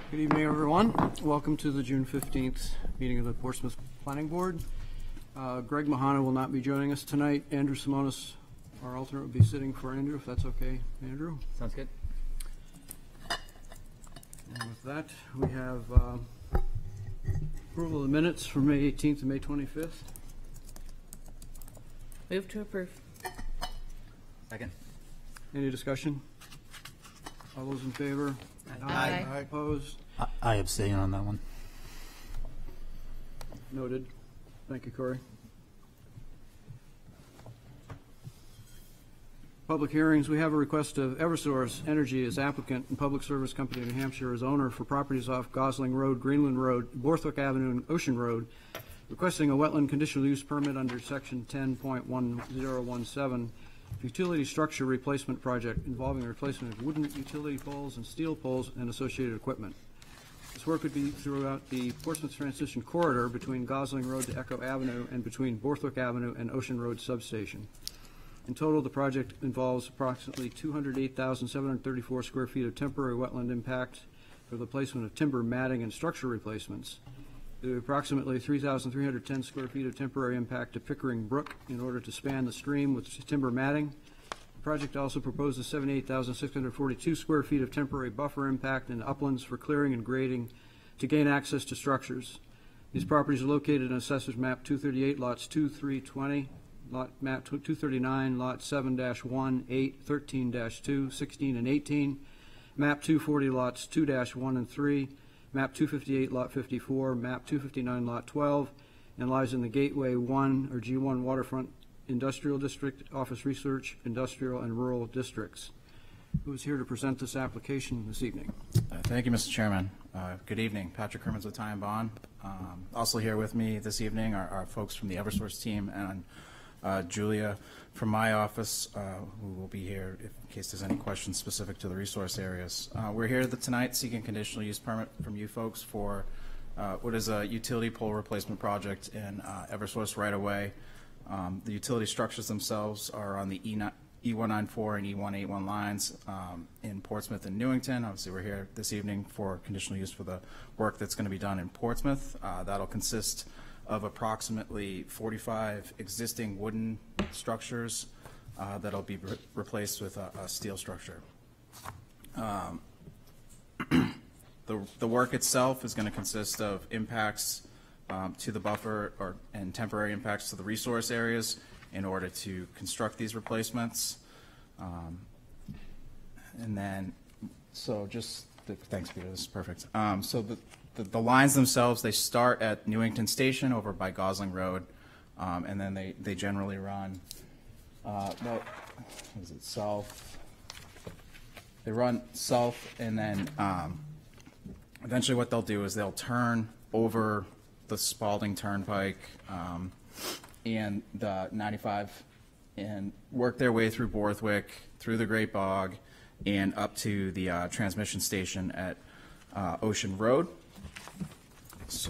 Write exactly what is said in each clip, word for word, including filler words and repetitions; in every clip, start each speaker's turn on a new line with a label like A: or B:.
A: Good evening, everyone. Welcome to the June fifteenth meeting of the Portsmouth Planning Board. Uh, Greg Mahana will not be joining us tonight. Andrew Simonis, our alternate, will be sitting for Andrew, if that's okay. Andrew?
B: Sounds good.
A: And with that, we have uh, approval of the minutes for May eighteenth and May twenty-fifth.
C: Move to approve.
B: Second.
A: Any discussion? All those in favor?
C: Aye.
A: Aye. Opposed?
D: I, I abstain on that one.
A: Noted. Thank you, Corey. Public hearings. We have a request of Eversource Energy as applicant and Public Service Company of New Hampshire as owner for properties off Gosling Road, Greenland Road, Borthwick Avenue, and Ocean Road, requesting a wetland conditional use permit under section ten point one zero one seven, utility structure replacement project involving the replacement of wooden utility poles and steel poles and associated equipment. This work would be throughout the Portsmouth Transition Corridor between Gosling Road to Echo Avenue and between Borthwick Avenue and Ocean Road Substation. In total, the project involves approximately two hundred eight thousand seven hundred thirty-four square feet of temporary wetland impact for the placement of timber matting and structure replacements. There are approximately three thousand three hundred ten square feet of temporary impact to Pickering Brook in order to span the stream with timber matting. The project also proposes seventy-eight thousand six hundred forty-two square feet of temporary buffer impact in uplands for clearing and grading to gain access to structures. These properties are located in Assessor's Map two thirty-eight, lots two, three, twenty, Lot Map two thirty-nine, Lot seven dash one, eight, thirteen dash two, sixteen, and eighteen, Map two forty, Lots two dash one and three, Map two fifty-eight, Lot fifty-four, Map two fifty-nine, Lot twelve, and lies in the Gateway one or G one Waterfront Industrial District, Office Research, Industrial, and Rural Districts. Who is here to present this application this evening?
E: Uh, thank you, Mister Chairman. Uh, good evening. Patrick Hermans with Ty and Bond. Um, also here with me this evening are, are folks from the Eversource team and uh, Julia from my office, uh, who will be here if, in case there's any questions specific to the resource areas. Uh, we're here tonight seeking conditional use permit from you folks for uh, what is a utility pole replacement project in uh, Eversource right-of-way. Um, the utility structures themselves are on the E one ninety-four and E one eighty-one lines um, in Portsmouth and Newington. Obviously, we're here this evening for conditional use for the work that's going to be done in Portsmouth. Uh, that'll consist of approximately forty-five existing wooden structures uh, that'll be re replaced with a, a steel structure. Um, the, the work itself is going to consist of impacts um, to the buffer or, and temporary impacts to the resource areas in order to construct these replacements. Um, and then, so just, the, thanks Peter, this is perfect. Um, so the, the, the lines themselves, they start at Newington Station over by Gosling Road, um, and then they, they generally run, uh, what is it, south? They run south, and then um, eventually what they'll do is they'll turn over the Spalding Turnpike um, and the ninety-five and work their way through Borthwick, through the Great Bog, and up to the uh, transmission station at uh, Ocean Road. So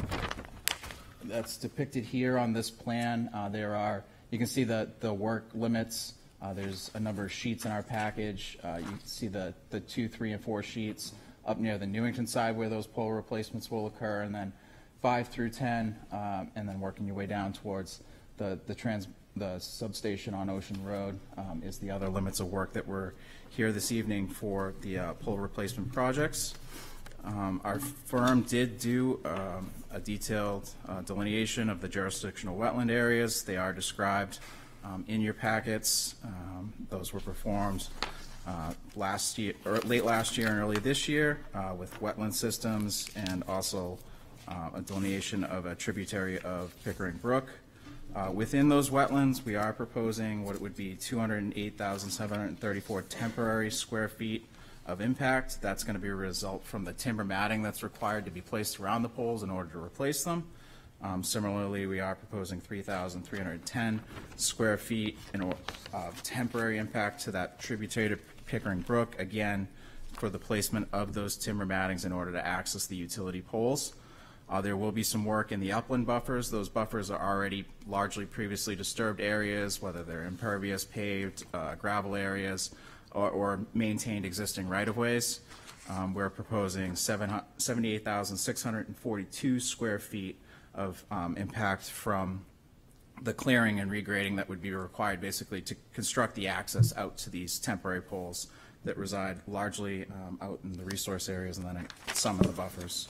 E: that's depicted here on this plan. Uh, there are, you can see the, the work limits. Uh, there's a number of sheets in our package. Uh, you can see the, the two, three, and four sheets up near the Newington side where those pole replacements will occur, and then five through ten, um, and then working your way down towards the the trans the substation on Ocean Road um, is the other limits of work that we're here this evening for the uh, pole replacement projects. Um, our firm did do um, a detailed uh, delineation of the jurisdictional wetland areas. They are described um, in your packets. Um, those were performed uh, last year, or late last year and early this year uh, with wetland systems, and also Uh, a delineation of a tributary of Pickering Brook. Uh, within those wetlands, we are proposing what it would be two hundred eight thousand seven hundred thirty-four temporary square feet of impact. That's going to be a result from the timber matting that's required to be placed around the poles in order to replace them. Um, similarly, we are proposing three thousand three hundred ten square feet in, of temporary impact to that tributary to Pickering Brook, again, for the placement of those timber mattings in order to access the utility poles. Uh, there will be some work in the upland buffers. Those buffers are already largely previously disturbed areas, whether they're impervious, paved, uh, gravel areas, or, or maintained existing right-of-ways. um, we're proposing seventy-eight thousand six hundred forty-two square feet of um, impact from the clearing and regrading that would be required basically to construct the access out to these temporary poles that reside largely um, out in the resource areas and then in some of the buffers.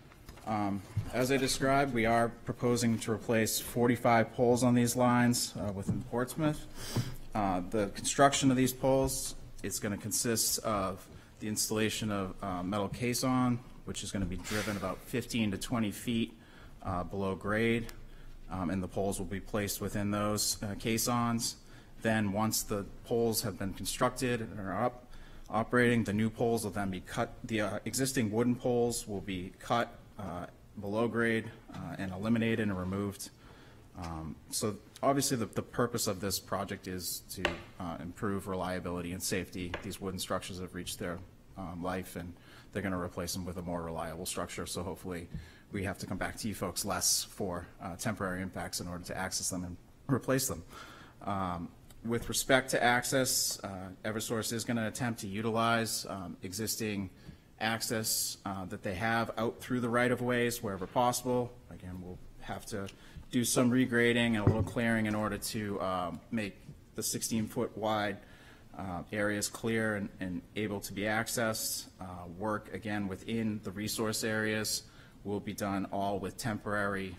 E: Um, as I described, we are proposing to replace forty-five poles on these lines uh, within Portsmouth. Uh, the construction of these poles is going to consist of the installation of uh, metal caisson, which is going to be driven about fifteen to twenty feet uh, below grade, um, and the poles will be placed within those uh, caissons. Then once the poles have been constructed and are up, operating, the new poles will then be cut. The uh, existing wooden poles will be cut uh, below grade uh, and eliminated and removed. Um, so obviously the, the purpose of this project is to uh, improve reliability and safety. These wooden structures have reached their um, life, and they're going to replace them with a more reliable structure. So hopefully we have to come back to you folks less for uh, temporary impacts in order to access them and replace them. Um, With respect to access, uh, Eversource is going to attempt to utilize um, existing access uh, that they have out through the right-of-ways wherever possible. Again, we'll have to do some regrading and a little clearing in order to um, make the sixteen foot wide uh, areas clear and, and able to be accessed. Uh, work, again, within the resource areas will be done all with temporary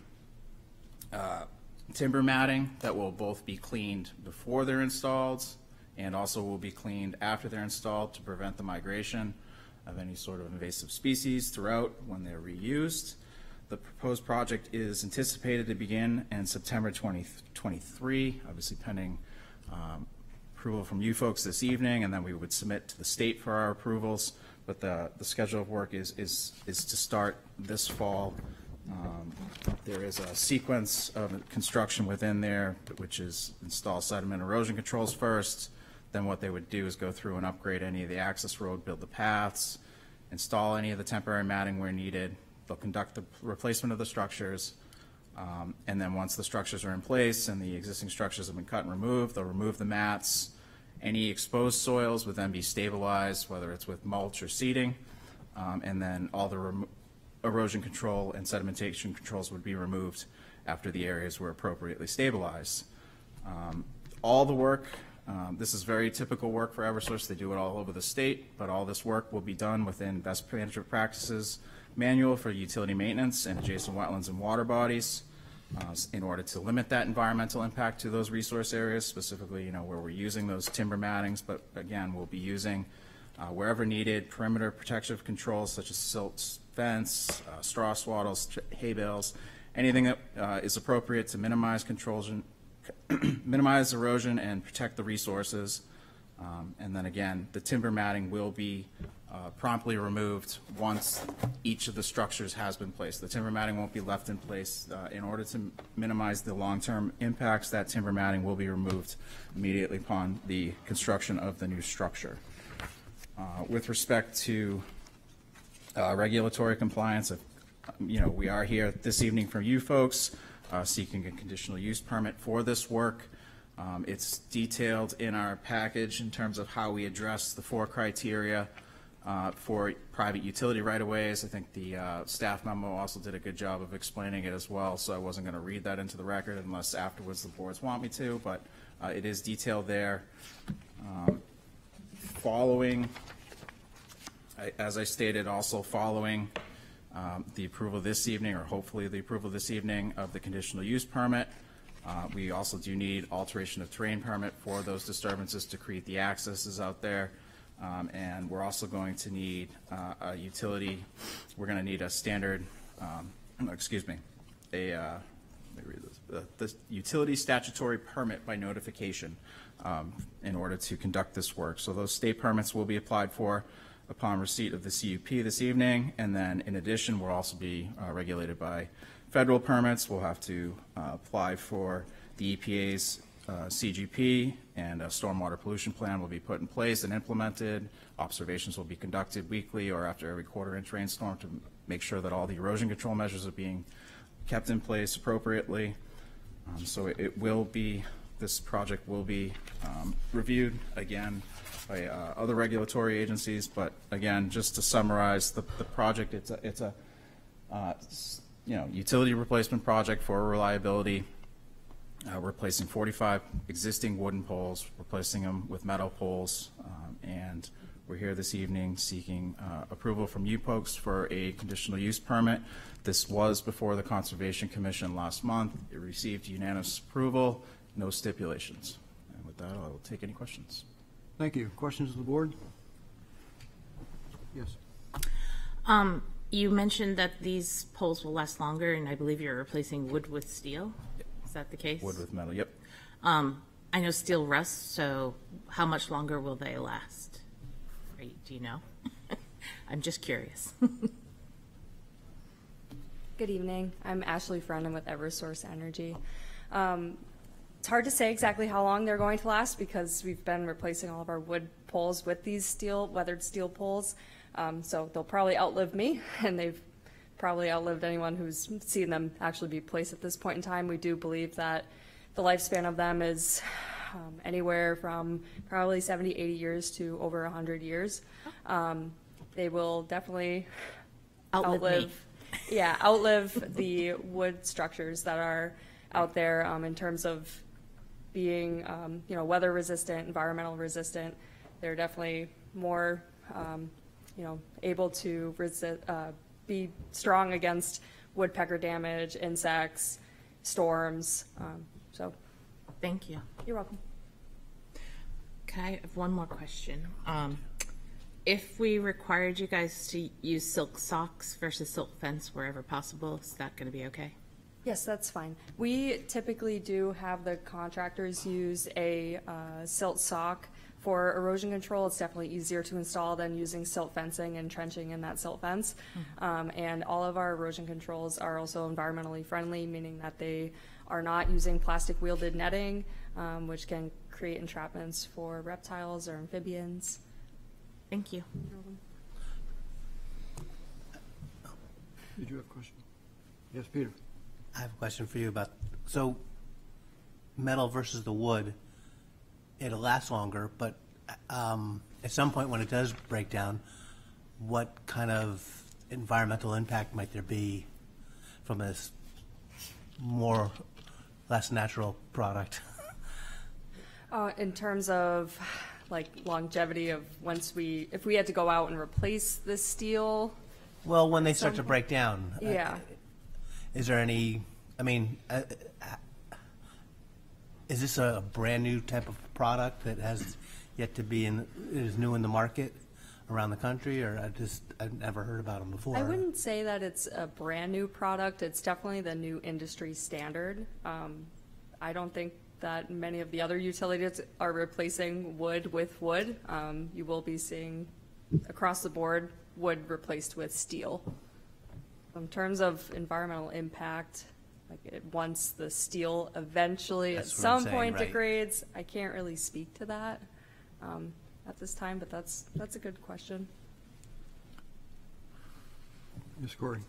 E: uh, timber matting that will both be cleaned before they're installed and also will be cleaned after they're installed to prevent the migration of any sort of invasive species throughout when they're reused. The proposed project is anticipated to begin in September twenty twenty-three, obviously pending um, approval from you folks this evening, and then we would submit to the state for our approvals. But the, the schedule of work is, is, is to start this fall. Um, there is a sequence of construction within there, which is install sediment erosion controls first. Then what they would do is go through and upgrade any of the access road, build the paths, install any of the temporary matting where needed. They'll conduct the replacement of the structures. Um, and then once the structures are in place and the existing structures have been cut and removed, they'll remove the mats. Any exposed soils would then be stabilized, whether it's with mulch or seeding. Um, and then all the remo erosion control and sedimentation controls would be removed after the areas were appropriately stabilized. Um, all the work, um, this is very typical work for Eversource. They do it all over the state, but all this work will be done within best management practices manual for utility maintenance and adjacent wetlands and water bodies uh, in order to limit that environmental impact to those resource areas, specifically, you know, where we're using those timber mattings, but again, we'll be using uh, wherever needed perimeter protective controls such as silts, fence, uh, straw swaddles, hay bales, anything that uh, is appropriate to minimize controls, minimize erosion and protect the resources. Um, and then again, the timber matting will be uh, promptly removed once each of the structures has been placed. The timber matting won't be left in place. Uh, in order to minimize the long-term impacts, that timber matting will be removed immediately upon the construction of the new structure. Uh, with respect to uh, regulatory compliance, of, you know, we are here this evening from you folks uh, seeking a conditional use permit for this work. Um, it's detailed in our package in terms of how we address the four criteria uh, for private utility right-of-ways. I think the uh, staff memo also did a good job of explaining it as well, so I wasn't going to read that into the record unless afterwards the boards want me to, but uh, it is detailed there. Um, following, I, as I stated, also following um, the approval this evening, or hopefully the approval this evening of the conditional use permit, Uh, we also do need alteration of terrain permit for those disturbances to create the accesses out there. Um, and we're also going to need uh, a utility, we're going to need a standard, um, excuse me, a, uh, let me read this, the, the utility statutory permit by notification um, in order to conduct this work. So those state permits will be applied for upon receipt of the C U P this evening. And then in addition, we'll also be uh, regulated by federal permits. We'll have to uh, apply for the E P A's uh, C G P, and a stormwater pollution plan will be put in place and implemented. Observations will be conducted weekly or after every quarter inch rainstorm to make sure that all the erosion control measures are being kept in place appropriately. Um, so it, it will be this project will be um, reviewed again by uh, other regulatory agencies, but again, just to summarize the, the project, it's a, it's a uh, s- you know, utility replacement project for reliability, uh, replacing forty-five existing wooden poles, replacing them with metal poles, um, and we're here this evening seeking uh, approval from you folks for a conditional use permit. This was before the Conservation Commission last month. It received unanimous approval, no stipulations. And with that, I will take any questions.
A: Thank you. Questions of the board? Yes.
C: Um, you mentioned that these poles will last longer, and I believe you're replacing wood with steel. Is that the case?
E: Wood with metal, yep.
C: Um, I know steel rusts, so how much longer will they last? Are you- Do you know? I'm just curious.
F: Good evening. I'm Ashley Friend. I'm with Eversource Energy. Um, it's hard to say exactly how long they're going to last because we've been replacing all of our wood poles with these steel, weathered steel poles. Um, so they'll probably outlive me, and they've probably outlived anyone who's seen them actually be placed at this point in time. We do believe that the lifespan of them is um, anywhere from probably seventy, eighty years to over one hundred years. Um, they will definitely
C: Outlive me.
F: outlive yeah, outlive the wood structures that are out there um, in terms of being, um, you know, weather resistant, environmental resistant. They're definitely more, um, you know, able to resist, uh, be strong against woodpecker damage, insects, storms. Um, so,
C: Thank you.
F: you're welcome.
C: Okay, I have one more question. Um, if we required you guys to use silk socks versus silk fence wherever possible, is that going to be okay?
F: Yes, that's fine. We typically do have the contractors use a uh, silt sock for erosion control. It's definitely easier to install than using silt fencing and trenching in that silt fence. Um, and all of our erosion controls are also environmentally friendly, meaning that they are not using plastic wielded netting, um, which can create entrapments for reptiles or amphibians.
C: Thank you.
A: Did you have a question? Yes, Peter.
G: I have a question for you about, so metal versus the wood, it'll last longer, but um, at some point when it does break down, what kind of environmental impact might there be from this more, less natural product?
F: Uh, in terms of like longevity of once we, if we had to go out and replace the steel,
G: Well, when they start to
F: Some-
G: break down. uh,
F: yeah.
G: Is there any, I mean, uh, uh, is this a brand new type of product that has yet to be in, is new in the market around the country, or I just, I've never heard about them before?
F: I wouldn't say that it's a brand new product. It's definitely the new industry standard. Um, I don't think that many of the other utilities are replacing wood with wood. Um, you will be seeing across the board wood replaced with steel. In terms of environmental impact, like it, once the steel eventually at
G: That's what I'm
F: some
G: saying,
F: point
G: right.
F: degrades, I can't really speak to that um, at this time, but that's that's a good question.
A: Yes, Corey.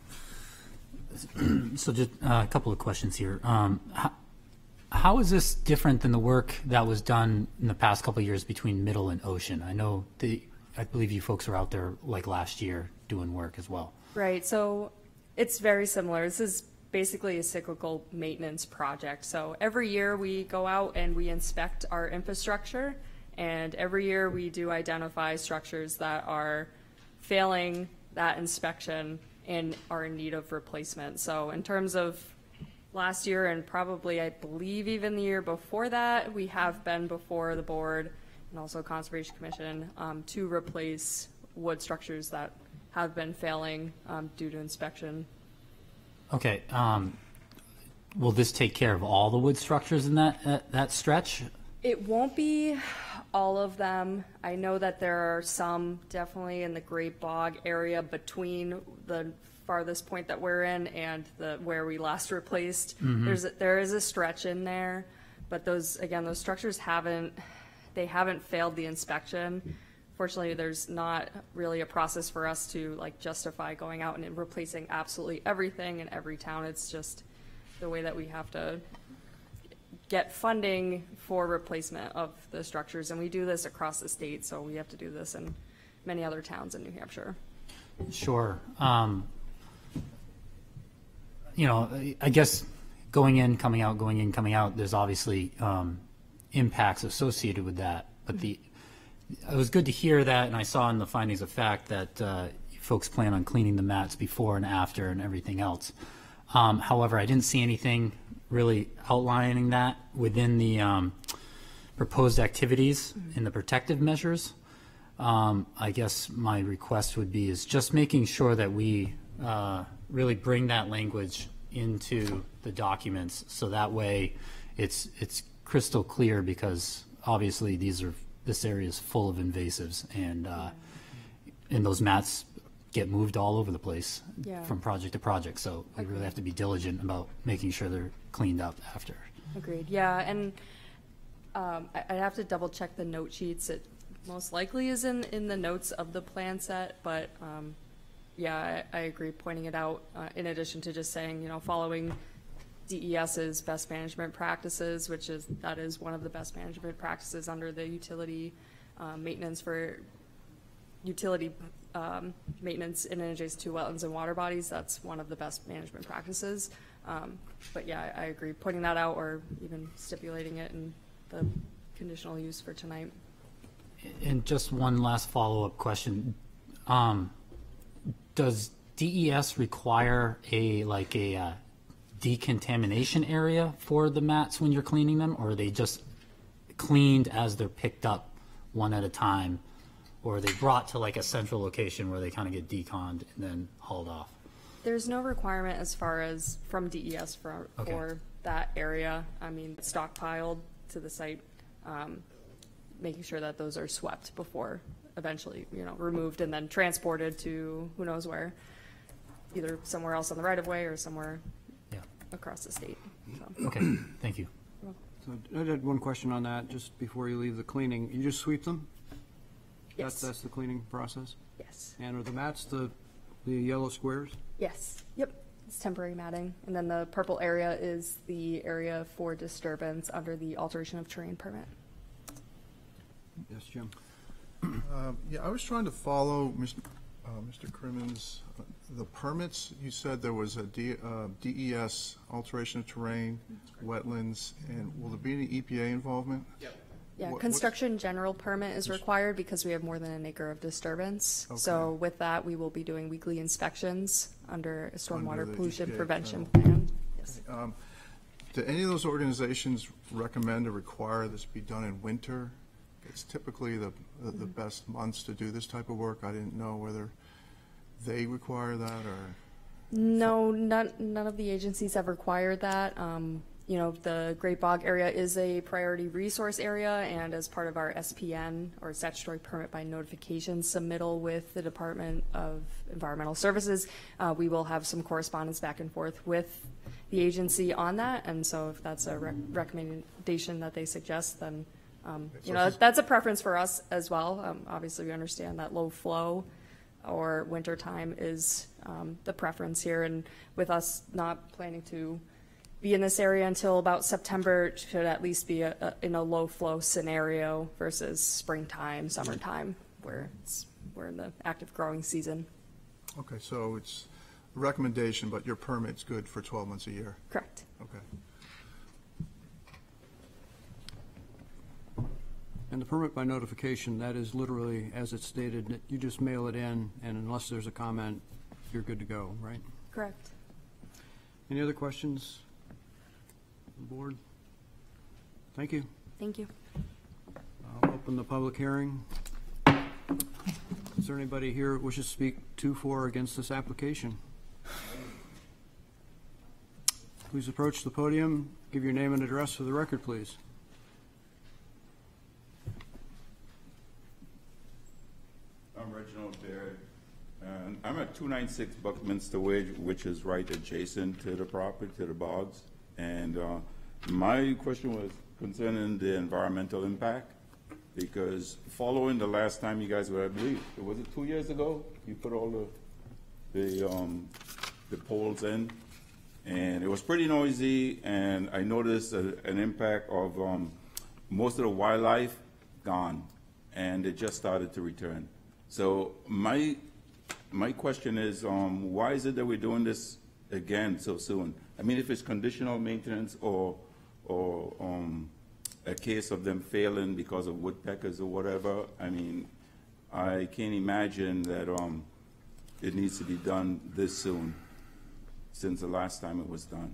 D: So just uh, a couple of questions here. Um, how, how is this different than the work that was done in the past couple of years between Middle and Ocean? I know the, I believe you folks were out there like last year doing work as well.
F: Right, so it's very similar. This is basically a cyclical maintenance project. So every year we go out and we inspect our infrastructure, and every year we do identify structures that are failing that inspection and are in need of replacement. So in terms of last year and probably I believe even the year before that, we have been before the board and also Conservation Commission um, to replace wood structures that have been failing um, due to inspection.
D: Okay. Um, will this take care of all the wood structures in that uh, that stretch?
F: It won't be all of them. I know that there are some definitely in the Great Bog area between the farthest point that we're in and the where we last replaced. There's a, there is a stretch in there, but those again those structures haven't they haven't failed the inspection. Fortunately, there's not really a process for us to like justify going out and replacing absolutely everything in every town. It's just the way that we have to get funding for replacement of the structures. And we do this across the state, so we have to do this in many other towns in New Hampshire.
D: Sure. Um, you know, I- I guess going in, coming out, going in, coming out, there's obviously um, impacts associated with that. But the, it was good to hear that, and I saw in the findings of fact that uh, folks plan on cleaning the mats before and after and everything else. Um, however, I didn't see anything really outlining that within the um, proposed activities in the protective measures. Um, I guess my request would be is just making sure that we uh, really bring that language into the documents, so that way it's it's crystal clear, because obviously these are this area is full of invasives, and uh, and those mats get moved all over the place
F: Yeah.
D: from project to project. So we really have to be diligent about making sure they're cleaned up after.
F: Agreed, yeah, and um, I- I'd have to double check the note sheets. It most likely is in, in the notes of the plan set, but um, yeah, I, I agree, pointing it out, uh, in addition to just saying, you know, following DES's best management practices, which is, that is one of the best management practices under the utility um, maintenance for utility um, maintenance in and adjacent to wetlands and water bodies. That's one of the best management practices. Um, but yeah, I, I agree, pointing that out or even stipulating it in the conditional use for tonight.
D: And just one last follow-up question. Um, does D E S require a, like a uh, decontamination area for the mats when you're cleaning them, or are they just cleaned as they're picked up one at a time? Or are they brought to like a central location where they kind of get deconned and then hauled off?
F: There's no requirement as far as from D E S for,
D: Okay.
F: for that area. I mean, stockpiled to the site, um, making sure that those are swept before eventually, you know, removed and then transported to who knows where, either somewhere else on the right of way or somewhere
D: Yeah.
F: across the state. So.
D: Okay, thank you.
A: So I had one question on that, just before you leave the cleaning. You just sweep them? That's,
F: Yes.
A: that's the cleaning process?
F: Yes.
A: And are the mats the, the yellow squares?
F: Yes. Yep. It's temporary matting. And then the purple area is the area for disturbance under the alteration of terrain permit.
A: Yes, Jim?
H: Um, Yeah, I was trying to follow Mister uh, Mister Crimmins, uh, the permits. You said there was a D- uh, D E S, alteration of terrain, wetlands, and will there be any E P A involvement?
F: Yeah,
H: What- what's-
F: construction general permit is required because we have more than an acre of disturbance. So
H: Okay.
F: with that, we will be doing weekly inspections under a stormwater
H: the
F: pollution
H: E P A
F: prevention
H: general.
F: plan. Yes.
H: Um, Do any of those organizations recommend or require this be done in winter? It's typically the, the the best months to do this type of work. I didn't know whether they require that or,
F: No, none, none of the agencies have required that. Um, you know, the Great Bog area is a priority resource area, and as part of our S P N, or statutory permit by notification submittal with the Department of Environmental Services, uh, we will have some correspondence back and forth with the agency on that, and so if that's a rec- recommendation that they suggest, then, um, you know, that's a preference for us as well. Um, obviously, we understand that low flow or winter time is um, the preference here, and with us not planning to be in this area until about September, it should at least be a, a, in a low flow scenario versus springtime, summertime, where it's, we're in the active growing season.
H: okay, so it's a recommendation, but your permit's good for twelve months a year?
F: Correct.
H: Okay.
A: And the permit by notification, that is literally, as it's stated, that you just mail it in, and unless there's a comment, you're good to go, right?
F: Correct.
A: Any other questions? Board? Thank you.
F: Thank you.
A: I'll open the public hearing. Is there anybody here who wishes to speak to, for, or against this application? Please approach the podium. Give your name and address for the record, please.
I: I'm Reginald Baird, and I'm at two ninety-six Buckminster Way, which is right adjacent to the property, to the bogs. And uh, my question was concerning the environmental impact, because following the last time you guys were, I believe, was it two years ago? You put all the, the, um, the poles in, And it was pretty noisy, and I noticed a, an impact of um, most of the wildlife gone, and it just started to return. So my my question is, um, why is it that we're doing this again so soon? I mean, if it's conditional maintenance or or um, a case of them failing because of woodpeckers or whatever, I mean, I can't imagine that um, it needs to be done this soon, since the last time it was done.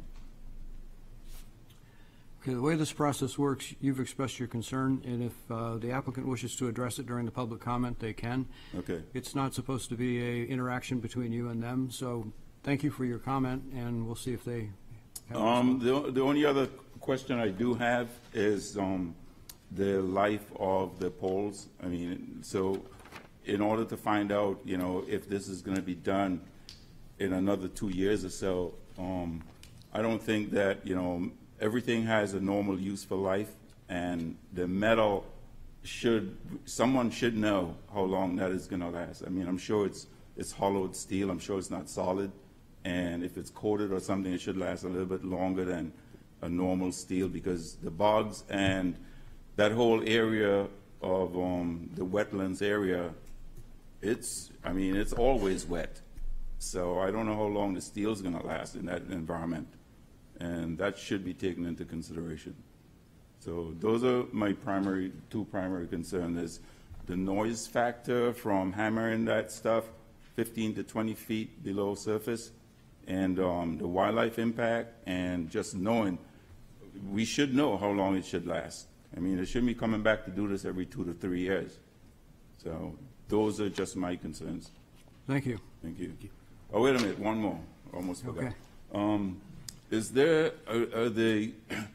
A: Okay, the way this process works, you've expressed your concern, and if uh, the applicant wishes to address it during the public comment, they can.
I: Okay.
A: It's not supposed to be a interaction between you and them, so thank you for your comment, and we'll see if they have a
I: Um,
A: response.
I: the, the only other question I do have is um, the life of the poles. I mean, so in order to find out, you know, if this is going to be done in another two years or so, um, I don't think that, you know, everything has a normal useful life, and the metal should, someone should know how long that is going to last. I mean, I'm sure it's, it's hollowed steel. I'm sure it's not solid. And if it's coated or something, it should last a little bit longer than a normal steel, because the bogs and that whole area of um, the wetlands area, it's, I mean, it's always wet. So I don't know how long the steel is going to last in that environment. And that should be taken into consideration. So those are my primary, two primary concerns, is the noise factor from hammering that stuff fifteen to twenty feet below surface, and um, the wildlife impact, and just knowing, we should know how long it should last. I mean, it shouldn't be coming back to do this every two to three years. So those are just my concerns.
A: Thank you.
I: Thank you. Oh, wait a minute, one more. Almost forgot.
A: Okay.
I: Um, is there, are, are the,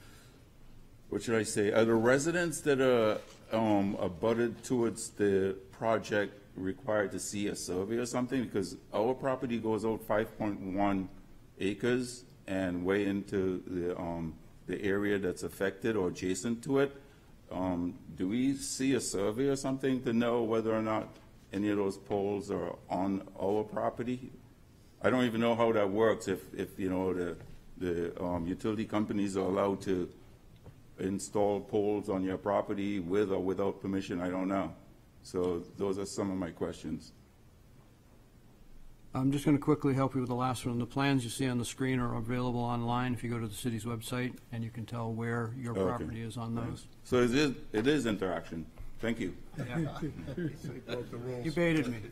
I: what should I say, are the residents that are um, abutted towards the project required to see a survey or something? Because our property goes out five point one acres and way into the, um, the area that's affected or adjacent to it. Um, do we see a survey or something to know whether or not any of those poles are on our property? I don't even know how that works, if, if you know, the, the um, utility companies are allowed to install poles on your property with or without permission. I don't know. So those are some of my questions.
A: I'm just going to quickly help you with the last one. The plans you see on the screen are available online if you go to the city's website, and you can tell where your
I: Okay.
A: property is on those.
I: So it is, it is interaction. Thank you.
A: You baited me.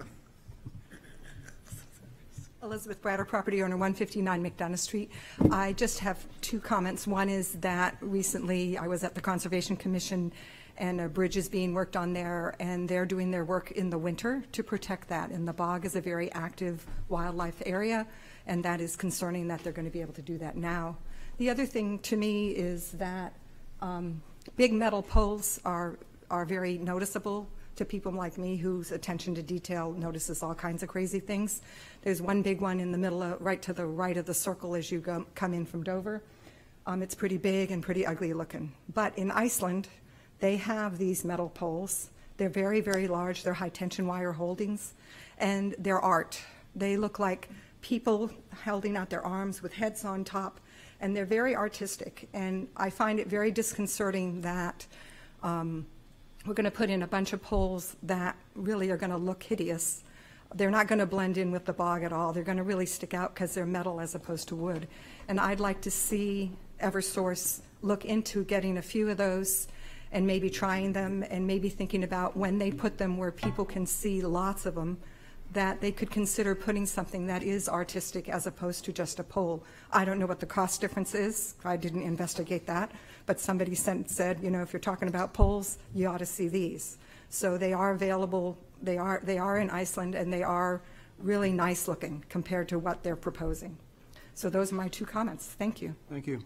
J: Elizabeth Bratter, property owner, one fifty-nine McDonough Street. I just have two comments. One is that recently I was at the Conservation Commission, and a bridge is being worked on there, and they're doing their work in the winter to protect that. And the bog is a very active wildlife area, and that is concerning that they're going to be able to do that now. The other thing to me is that um, big metal poles are, are very noticeable to people like me whose attention to detail notices all kinds of crazy things. There's one big one in the middle, of, right to the right of the circle as you go, come in from Dover. Um, it's pretty big and pretty ugly looking. But in Iceland, they have these metal poles. They're very, very large. They're high tension wire holdings, and they're art. They look like people holding out their arms with heads on top, and they're very artistic. And I find it very disconcerting that um, we're going to put in a bunch of poles that really are going to look hideous. They're not going to blend in with the bog at all. They're going to really stick out because they're metal as opposed to wood. And I'd like to see Eversource look into getting a few of those and maybe trying them, and maybe thinking about when they put them where people can see lots of them, that they could consider putting something that is artistic as opposed to just a pole. I don't know what the cost difference is. I didn't investigate that, but somebody sent, said, you know, if you're talking about poles, you ought to see these. So they are available. They are, they are in Iceland, and they are really nice looking compared to what they're proposing. So those are my two comments. Thank you.
A: Thank you.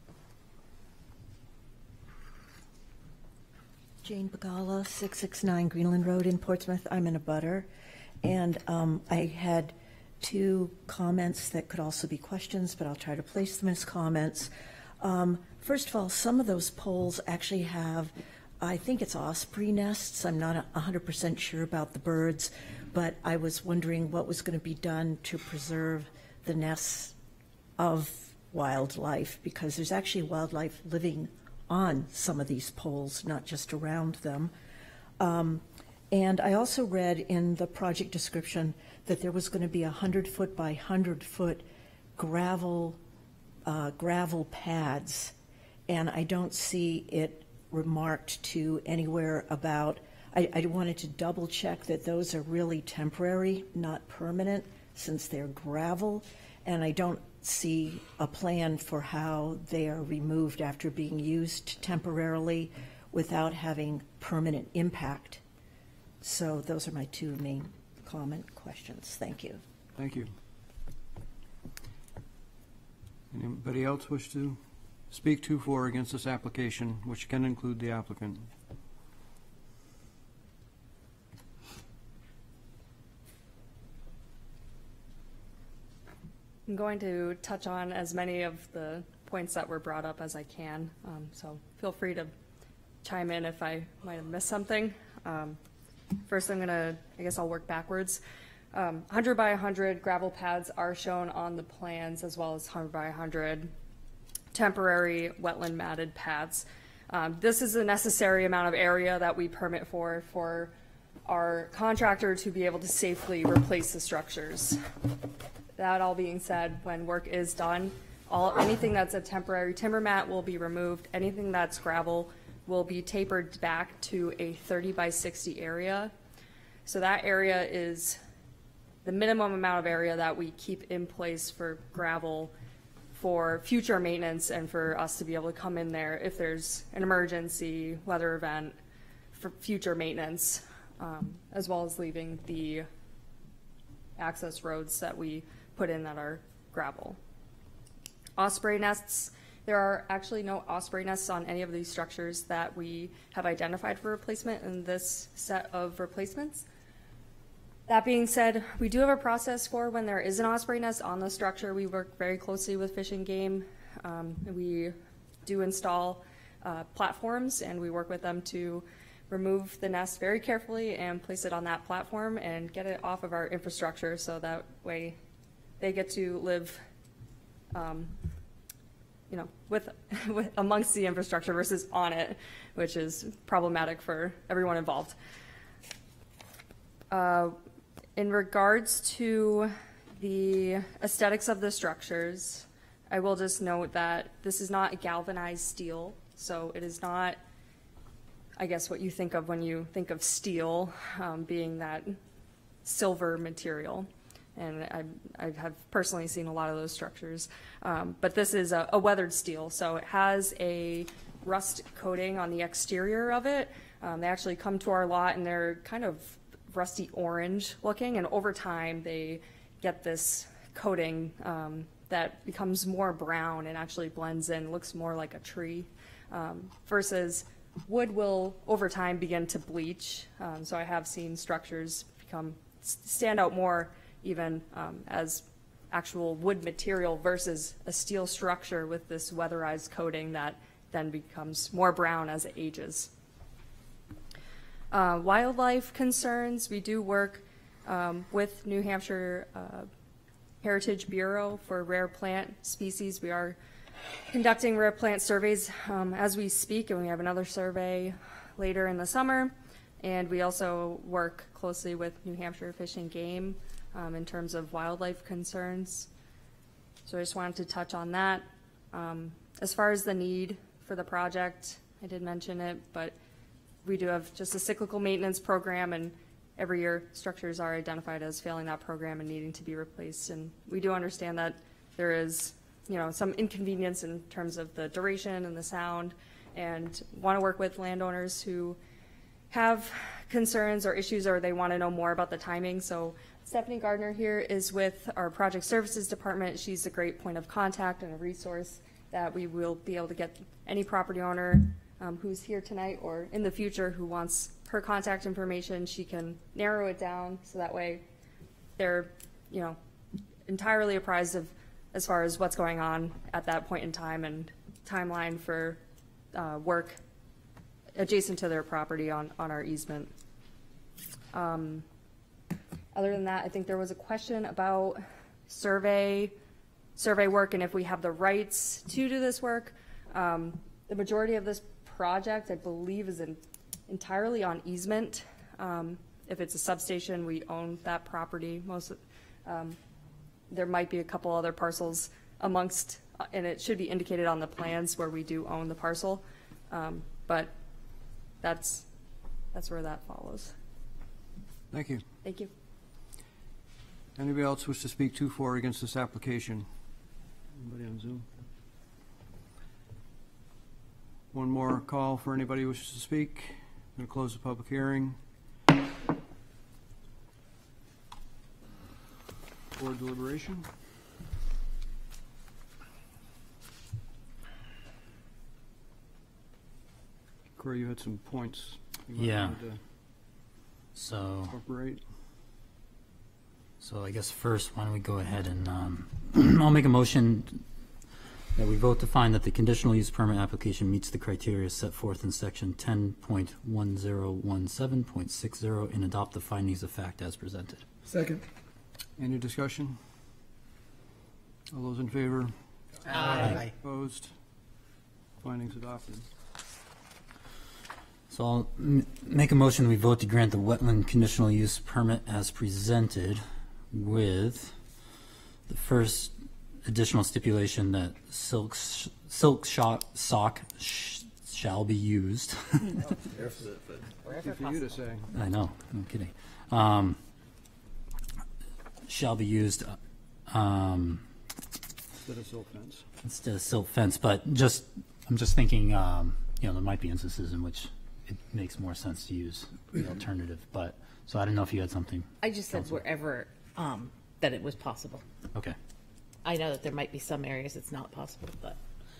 K: Jane Bagala, six six nine Greenland Road in Portsmouth. I'm in a butter. And um, I had two comments that could also be questions, but I'll try to place them as comments. Um, first of all, some of those poles actually have, I think it's osprey nests. I'm not one hundred percent sure about the birds, but I was wondering what was going to be done to preserve the nests of wildlife, because there's actually wildlife living on some of these poles, not just around them. Um, and I also read in the project description that there was going to be a hundred foot by hundred foot gravel uh, gravel pads, and I don't see it remarked to anywhere about. I, I wanted to double check that those are really temporary, not permanent, since they're gravel, and I don't see a plan for how they are removed after being used temporarily without having permanent impact. So those are my two main comment questions. Thank you.
A: Thank you. Anybody else wish to speak to, for, or against this application, which can include the applicant?
F: I'm going to touch on as many of the points that were brought up as I can, um, so feel free to chime in if I might have missed something. Um, first, I'm going to, I guess I'll work backwards. Um, one hundred by one hundred gravel pads are shown on the plans, as well as one hundred by one hundred temporary wetland matted pads. Um, this is a necessary amount of area that we permit for, for our contractor to be able to safely replace the structures. That all being said, when work is done, all anything that's a temporary timber mat will be removed. Anything that's gravel will be tapered back to a thirty by sixty area. So that area is the minimum amount of area that we keep in place for gravel for future maintenance and for us to be able to come in there if there's an emergency, weather event, for future maintenance, um, as well as leaving the access roads that we put in that are gravel. Osprey nests, there are actually no osprey nests on any of these structures that we have identified for replacement in this set of replacements. That being said, we do have a process for when there is an osprey nest on the structure. We work very closely with Fish and Game. Um, we do install uh, platforms, and we work with them to remove the nest very carefully and place it on that platform and get it off of our infrastructure, so that way they get to live um, you know, with, with amongst the infrastructure versus on it, which is problematic for everyone involved. Uh, in regards to the aesthetics of the structures, I will just note that this is not a galvanized steel, so it is not, I guess, what you think of when you think of steel, um, being that silver material. And I, I have personally seen a lot of those structures. Um, but this is a, a weathered steel, so it has a rust coating on the exterior of it. Um, they actually come to our lot and they're kind of rusty orange looking, and over time they get this coating um, that becomes more brown and actually blends in, looks more like a tree, um, versus wood will over time begin to bleach. Um, so I have seen structures become stand out more even um, as actual wood material versus a steel structure with this weatherized coating that then becomes more brown as it ages. Uh, wildlife concerns, we do work um, with New Hampshire uh, Heritage Bureau for rare plant species. We are conducting rare plant surveys um, as we speak, and we have another survey later in the summer. And we also work closely with New Hampshire Fish and Game um, in terms of wildlife concerns. So I just wanted to touch on that. Um, as far as the need for the project, I did mention it, but we do have just a cyclical maintenance program, and every year structures are identified as failing that program and needing to be replaced. And we do understand that there is, you know, some inconvenience in terms of the duration and the sound, and want to work with landowners who have concerns or issues, or they want to know more about the timing. So Stephanie Gardner here is with our project services department. She's a great point of contact and a resource that we will be able to get any property owner um, who's here tonight or in the future who wants her contact information. She can narrow it down so that way they're, you know, entirely apprised of as far as what's going on at that point in time and timeline for uh, work adjacent to their property on, on our easement. Um, other than that, I think there was a question about survey survey work and if we have the rights to do this work. Um, the majority of this project, I believe, is in, entirely on easement. Um, if it's a substation, we own that property. Most, um, there might be a couple other parcels amongst, uh, and it should be indicated on the plans where we do own the parcel. Um, but that's, that's where that follows.
A: Thank you.
F: Thank you.
A: Anybody else wish to speak to for or against this application? Anybody on Zoom? One more call for anybody who wishes to speak. I'm going to close the public hearing. Board deliberation. Corey, you had some points you might
D: Yeah.
A: want to
D: So,
A: incorporate.
D: so I guess first, why don't we go ahead and, um, I'll make a motion that we vote to find that the conditional use permit application meets the criteria set forth in section ten point one zero one seven point six zero and adopt the findings of fact as presented.
L: Second.
A: Any discussion? All those in favor?
G: Aye.
A: Opposed? Findings adopted.
D: So I'll m- make a motion, we vote to grant the wetland conditional use permit as presented with the first additional stipulation that silk, sh- silk shot, sock sh- shall be used.
A: Easy for you to say.
D: I know, no kidding. Um, shall be used, um,
A: Instead of silt fence.
D: instead of silt fence, but just, I'm just thinking, um, you know, there might be instances in which it makes more sense to use the alternative, but, so I don't know if you had something.
C: I just said
D: Counselor.
C: wherever, um, that it was possible.
D: Okay.
C: I know that there might be some areas it's not possible, but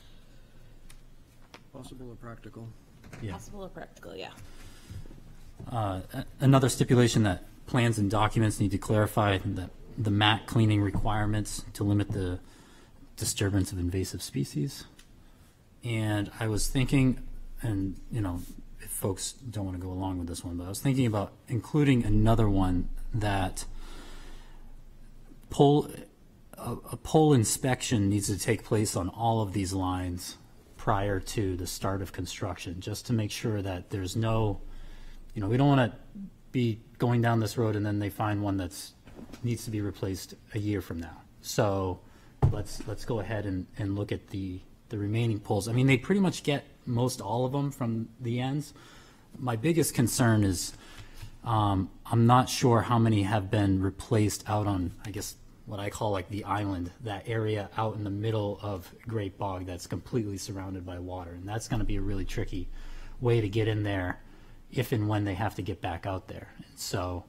A: Possible or practical?
D: Yeah.
C: possible or practical, yeah.
D: Uh, a- Another stipulation that plans and documents need to clarify that the mat cleaning requirements to limit the disturbance of invasive species. And I was thinking, and, you know, if folks don't want to go along with this one, but I was thinking about including another one that pole, a, a pole inspection needs to take place on all of these lines prior to the start of construction, just to make sure that there's no, you know, we don't want to be going down this road and then they find one that's needs to be replaced a year from now. So let's let's go ahead and, and look at the the remaining poles. I mean, they pretty much get most all of them from the ends. My biggest concern is um, I'm not sure how many have been replaced out on, I guess, what I call like the island, that area out in the middle of Great Bog that's completely surrounded by water. And that's going to be a really tricky way to get in there if and when they have to get back out there. And so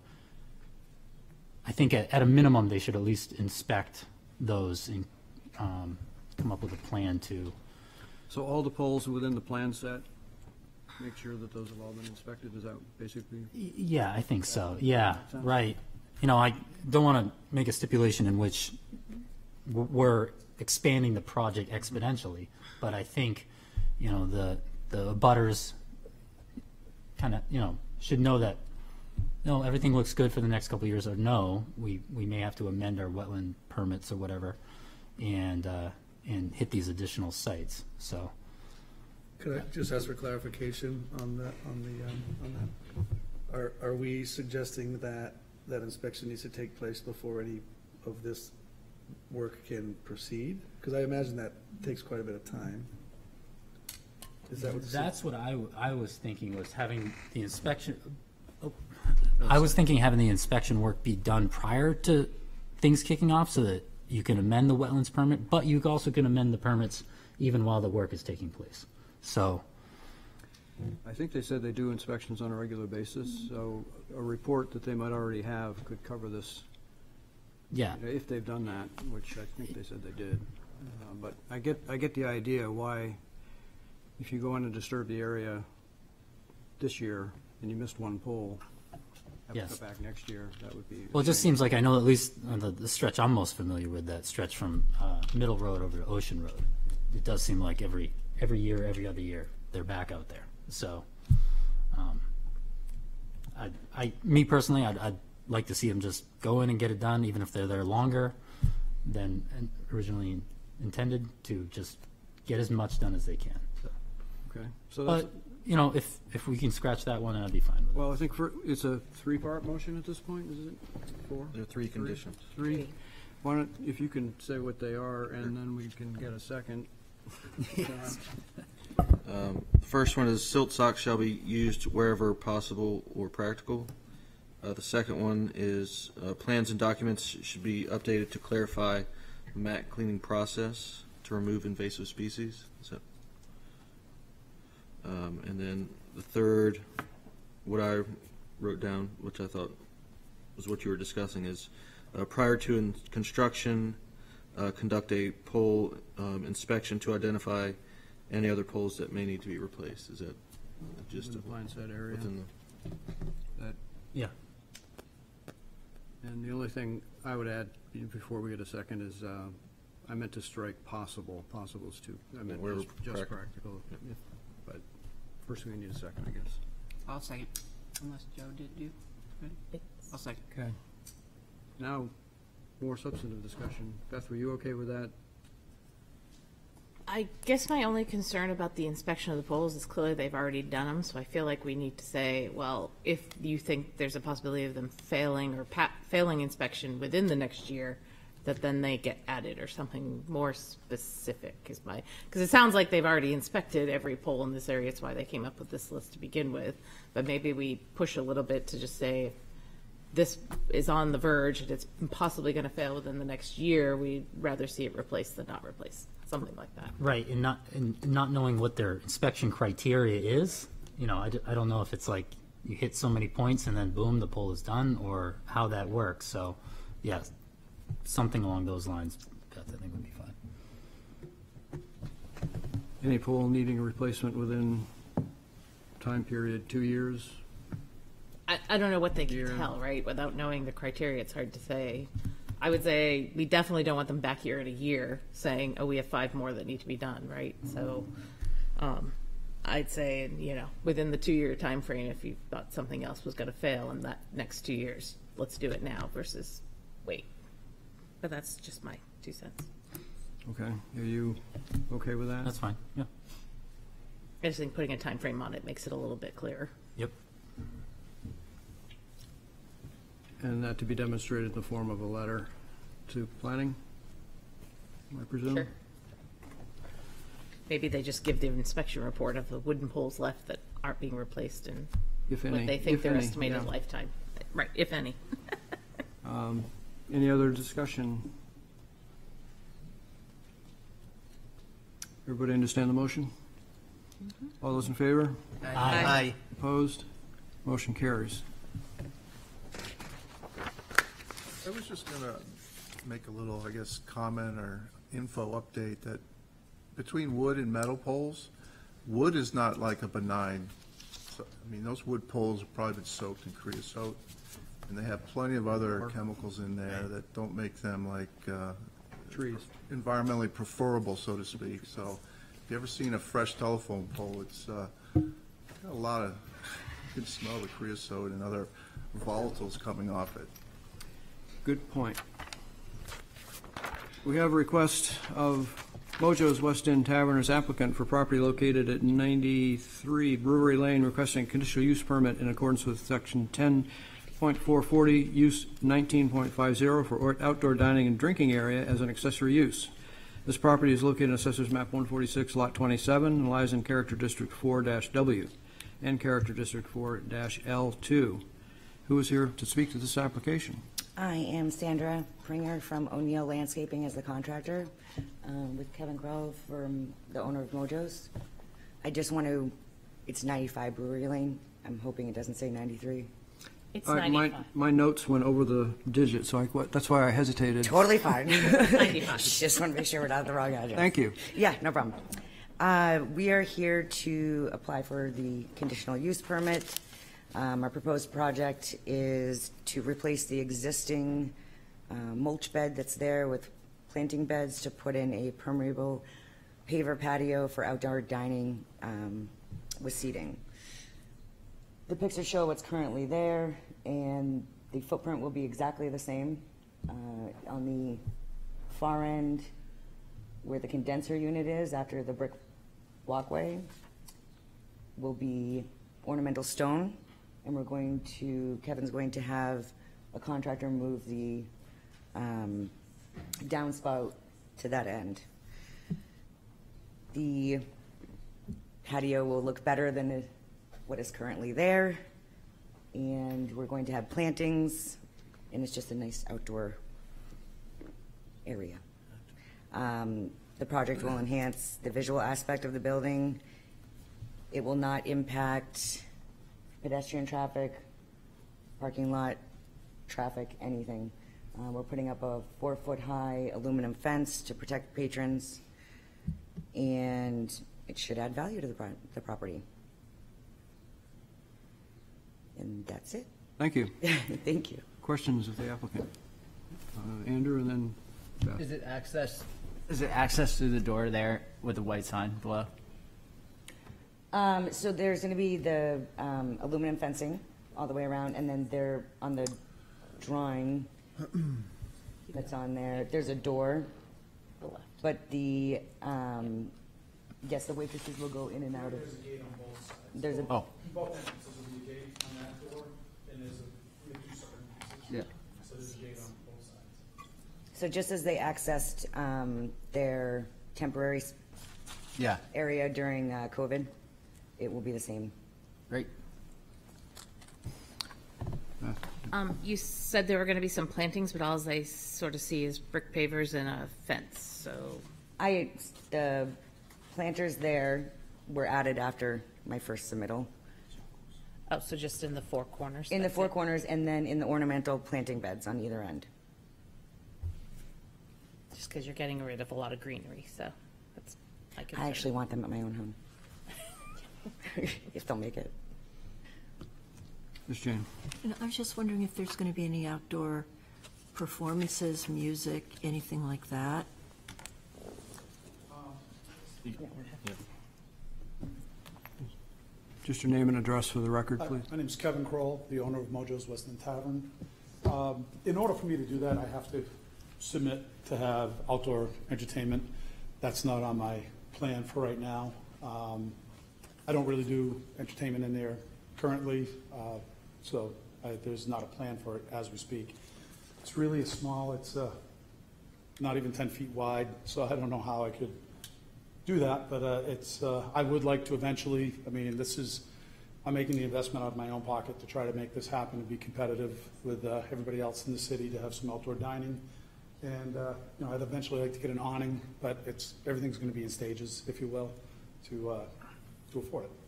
D: I think at, at a minimum, they should at least inspect those and um, come up with a plan to.
A: So all the poles within the plan set, make sure that those have all been inspected, is that basically?
D: Y- Yeah, I think so. Yeah, right. You know, I don't want to make a stipulation in which w- we're expanding the project exponentially, but I think, you know, the the abutters kind of, you know, should know that, no, everything looks good for the next couple of years, or no, we, we may have to amend our wetland permits or whatever, and uh, and hit these additional sites. So.
L: Could I just ask for clarification on that, on the, um, on that? Are, are we suggesting that that inspection needs to take place before any of this work can proceed? Because I imagine that takes quite a bit of time. Is that what? the-
D: That's what I, w- I was thinking, was having the inspection, oh, I was thinking having the inspection work be done prior to things kicking off so that you can amend the wetlands permit, but you also can amend the permits even while the work is taking place. So,
A: I think they said they do inspections on a regular basis, so a report that they might already have could cover this,
D: yeah,
A: you know, if they've done that, which I think they said they did. Uh, But I get, I get the idea why, if you go in and disturb the area this year and you missed one pole, have to
D: Yes.
A: go back next year, that would be. a
D: well, it just
A: shame.
D: seems like I know at least on the, the stretch I'm most familiar with, that stretch from uh, Middle Road over to Ocean Road. It does seem like every, every year, every other year, they're back out there. So, um, I, I, me personally, I'd, I'd like to see them just go in and get it done, even if they're there longer. than originally intended to just get as much done as they can. So.
A: Okay, so that's,
D: But, you know, if, if we can scratch that one, I'd be fine with it.
A: well, I think for, it's a three-part motion at this point, is it? Four?
E: There are three conditions.
A: Three. Why don't, if you can say what they are, and then we can get a second.
M: Um, the first one is silt socks shall be used wherever possible or practical. Uh, the second one is uh, plans and documents should be updated to clarify the mat cleaning process to remove invasive species. Is that? Um, and then the third, what I wrote down, which I thought was what you were discussing, is uh, prior to in construction, uh, conduct a pole um, inspection to identify any other poles that may need to be replaced. Is that just
A: In the blind side area.
M: within the?
A: That,
D: Yeah.
A: and the only thing I would add before we get a second is, uh, I meant to strike possible, possible is too, I meant
M: Where
A: just, just
M: prac-
A: practical, if- but first we need a second, I guess.
B: I'll second, unless Joe did you. Ready? I'll second.
A: Okay. Now, more substantive discussion. Beth, were you okay with that?
C: I guess my only concern about the inspection of the poles is clearly they've already done them, so I feel like we need to say, well, if you think there's a possibility of them failing or pa- failing inspection within the next year, that then they get added or something more specific is my, because it sounds like they've already inspected every pole in this area. It's why they came up with this list to begin with. But maybe we push a little bit to just say, this is on the verge and it's possibly going to fail within the next year. We'd rather see it replaced than not replaced, something like that.
D: Right, and not, and not knowing what their inspection criteria is, you know, I, d- I don't know if it's like you hit so many points and then boom, the pole is done, or how that works. So, yeah, something along those lines, Beth, I think would be fine.
A: Any pole needing a replacement within time period, two years?
C: I, I don't know what they can
A: Year.
C: tell, right? Without knowing the criteria, it's hard to say. I would say we definitely don't want them back here in a year saying, oh, we have five more that need to be done, right? So um, I'd say, you know, within the two-year time frame, if you thought something else was going to fail in that next two years, let's do it now versus wait. But that's just my two cents.
A: Okay, are you okay with that?
D: That's fine, yeah.
C: I just think putting a time frame on it makes it a little bit clearer.
D: Yep.
A: And that to be demonstrated in the form of a letter to planning, I presume?
C: Sure. Maybe they just give the inspection report of the wooden poles left that aren't being replaced and
A: If any.
C: what they think
A: if
C: their
A: any,
C: estimated
A: yeah.
C: lifetime. Right, if any.
A: Um, Any other discussion? Everybody understand the motion? All those in favor?
G: Aye.
A: Opposed? Motion carries.
H: I was just gonna make a little, I guess, comment or info update that between wood and metal poles, wood is not like a benign, so- I mean, those wood poles have probably been soaked in creosote, and they have plenty of other chemicals in there that don't make them like, uh,
A: Trees.
H: environmentally preferable, so to speak. So if you ever seen a fresh telephone pole, it's uh, got a lot of, you can smell the creosote and other volatiles coming off it.
A: Good point. We have a request of Mojo's West End Tavern as applicant for property located at ninety-three Brewery Lane, requesting a conditional use permit in accordance with section ten point four forty, use nineteen point five zero for or- outdoor dining and drinking area as an accessory use. This property is located in Assessor's Map one forty-six, Lot twenty-seven, and lies in Character District four W and Character District four L two. Who is here to speak to this application?
N: I am Sandra Pringer from O'Neill Landscaping as the contractor, um, with Kevin Grove, from the owner of Mojo's. I just want to, it's ninety-five Brewery Lane. I'm hoping it doesn't say ninety-three.
C: It's
A: Uh, my,
C: ninety-five.
A: my notes went over the digit, so I, what- that's why I hesitated.
N: Totally fine.
C: ninety-five.
N: Just want to make sure we're not the wrong address.
A: Thank you.
N: Yeah, no problem. Uh, We are here to apply for the conditional use permit. Um, Our proposed project is to replace the existing uh, mulch bed that's there with planting beds to put in a permeable paver patio for outdoor dining um, with seating. The pictures show what's currently there, and the footprint will be exactly the same uh, on the far end where the condenser unit is after the brick walkway will be ornamental stone, and we're going to, Kevin's going to have a contractor move the um, downspout to that end. The patio will look better than it- what is currently there, and we're going to have plantings, and it's just a nice outdoor area. Um, the project will enhance the visual aspect of the building. It will not impact pedestrian traffic, parking lot traffic, anything. Uh, we're putting up a four-foot-high aluminum fence to protect patrons, and it should add value to the, pro- the property. And that's it.
A: Thank you.
N: Thank you.
A: Questions of the applicant? Uh, Andrew and then Beth.
O: Is it access, is it access through the door there with the white sign below?
N: Um, so there's going to be the um, aluminum fencing all the way around, and then there on the drawing that's on there, there's a door. But the um, yes, the waitresses will go in and out of.
P: There's a gate on both sides.
N: There's a
O: Oh.
P: Both entrances will be a gate on that door, and there's a, we have two separate entrances.
O: Yeah.
P: So there's a gate on both sides.
N: So just as they accessed um, their temporary s-
O: Yeah.
N: area during uh, COVID, it will be the same.
O: Great.
A: Beth.
C: Um, you said there were gonna be some plantings, but all I sort of see is brick pavers and a fence, so.
N: I, the planters there were added after my first submittal.
C: Oh, so just in the four corners?
N: In the
C: that's
N: four
C: it?
N: corners, and then in the ornamental planting beds on either end.
C: Just because you're getting rid of a lot of greenery, so that's my concern.
N: I actually want them at my own home. If they'll make it.
A: Miz Jane.
K: And I was just wondering if there's going to be any outdoor performances, music, anything like that?
A: Just your name and address for the record,
P: Hi,
A: please.
P: My name's Kevin Kroll, the owner of Mojo's West End Tavern. Um, In order for me to do that, I have to submit to have outdoor entertainment. That's not on my plan for right now. Um, I don't really do entertainment in there currently, uh, so I- there's not a plan for it as we speak. It's really a small, it's uh, not even ten feet wide, so I don't know how I could do that, but uh, it's, uh, I would like to eventually, I mean, this is, I'm making the investment out of my own pocket to try to make this happen and be competitive with uh, everybody else in the city to have some outdoor dining. And, uh, you know, I'd eventually like to get an awning, but it's, everything's going to be in stages, if you will, to, uh, to afford it.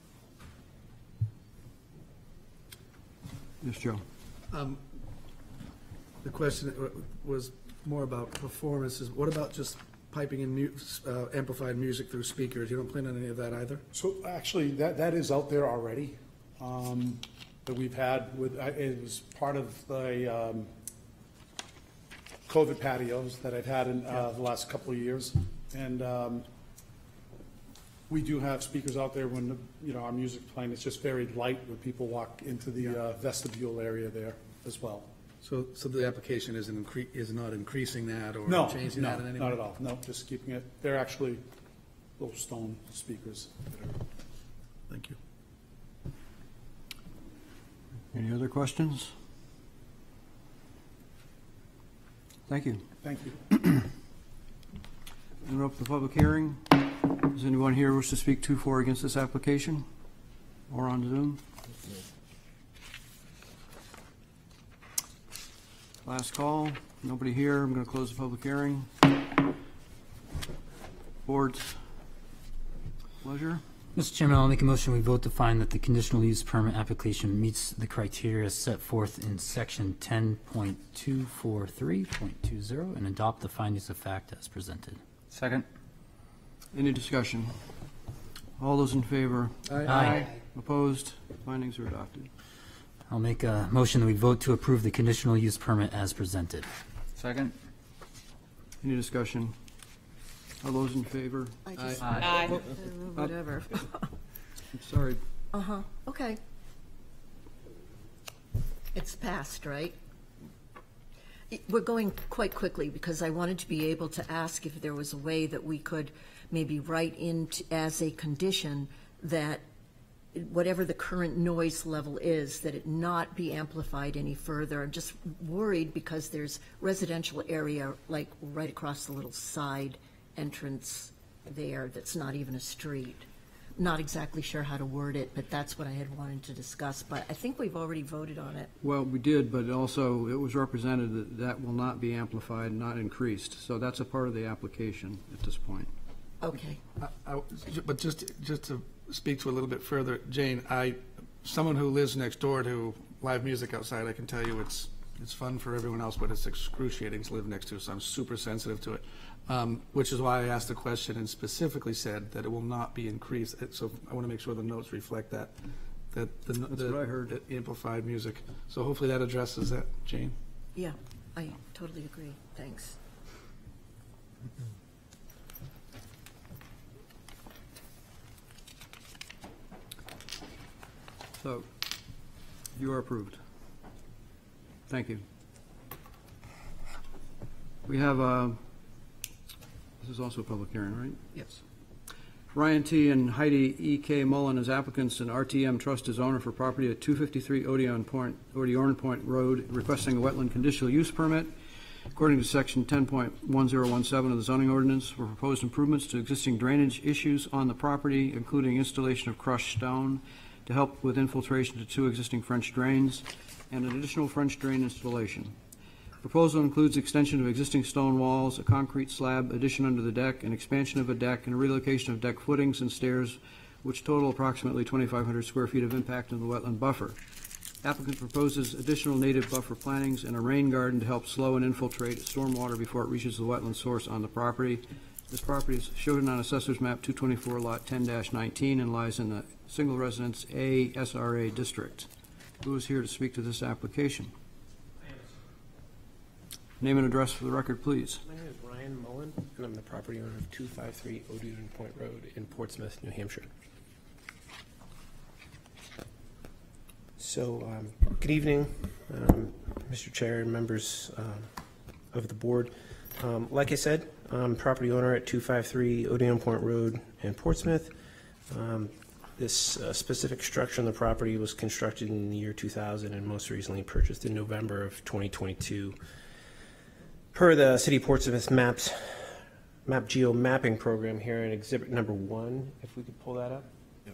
A: Yes, Joe.
L: Um, The question was more about performances. What about just piping in mu- uh, amplified music through speakers? You don't plan on any of that either?
P: So actually, that, that is out there already, um, that we've had with, I- it was part of the, um, COVID patios that I've had in, uh, the last couple of years. And, um, we do have speakers out there when, the you know, our music's playing. It's just very light when people walk into the uh, vestibule area there as well.
L: So, so the application isn't incre- is not increasing that or
P: No,
L: changing
P: no,
L: that in any way?
P: not at all. No, just keeping it, they're actually little stone speakers that are.
L: Thank you.
A: Any other questions? Thank you.
P: Thank you.
A: Open the public hearing. Does anyone here wish to speak to for or against this application? Or on Zoom? Last call. Nobody here. I'm going to close the public hearing. Board's pleasure.
D: Mister Chairman, I'll make a motion we vote to find that the conditional use permit application meets the criteria set forth in section ten point two four three point two zero and adopt the findings of fact as presented.
O: Second.
A: Any discussion? All those in favor?
L: Aye.
D: Aye.
A: Opposed? Findings are adopted.
D: I'll make a motion that we vote to approve the conditional use permit as presented.
O: Second.
A: Any discussion? All those in favor?
K: I just,
O: Aye.
K: uh, whatever.
A: I'm sorry.
K: Uh-huh, okay. It's passed, right? We're going quite quickly because I wanted to be able to ask if there was a way that we could maybe write in t- as a condition that whatever the current noise level is, that it not be amplified any further. I'm just worried because there's residential area like right across the little side entrance there that's not even a street. Not exactly sure how to word it, but that's what I had wanted to discuss. But I think we've already voted on it.
A: Well, we did, but also it was represented that that will not be amplified, not increased. So that's a part of the application at this point.
K: Okay.
L: I- I- But just, just to speak to a little bit further, Jane, I, someone who lives next door to live music outside, I can tell you it's, it's fun for everyone else, but it's excruciating to live next to, so I'm super sensitive to it. Um, which is why I asked the question and specifically said that it will not be increased. It- So I want to make sure the notes reflect that, that the,
A: That's
L: the
A: what I heard.
L: the amplified music. So hopefully that addresses that, Jane.
K: Yeah, I totally agree. Thanks.
A: So you are approved. Thank you. We have, uh, this is also a public hearing, right?
B: Yes.
A: Ryan T. and Heidi E. K. Mullen as applicants, and R T M Trust as owner for property at two fifty-three Odeon Point, Odeon Point Road, requesting a wetland conditional use permit. According to section ten point one zero one seven of the zoning ordinance, for proposed improvements to existing drainage issues on the property, including installation of crushed stone to help with infiltration to two existing French drains, and an additional French drain installation. Proposal includes extension of existing stone walls, a concrete slab addition under the deck, an expansion of a deck, and a relocation of deck footings and stairs, which total approximately twenty-five hundred square feet of impact on the wetland buffer. Applicant proposes additional native buffer plantings and a rain garden to help slow and infiltrate stormwater before it reaches the wetland source on the property. This property is shown on Assessor's Map two twenty-four, Lot ten nineteen, and lies in the Single Residence A S R A District. Who is here to speak to this application? Name and address for the record, please.
Q: My name is Ryan Mullen, and I'm the property owner of two fifty-three Odeon Point Road in Portsmouth, New Hampshire. So, um, good evening, um, Mister Chair and members um, of the board. Um, like I said, I'm property owner at two fifty-three Odeon Point Road in Portsmouth. Um, this uh, specific structure on the property was constructed in the year two thousand and most recently purchased in November of twenty twenty-two. Per the City of Portsmouth Maps, Map Geo Mapping Program here in Exhibit Number One, if we could pull that up.
H: Yep.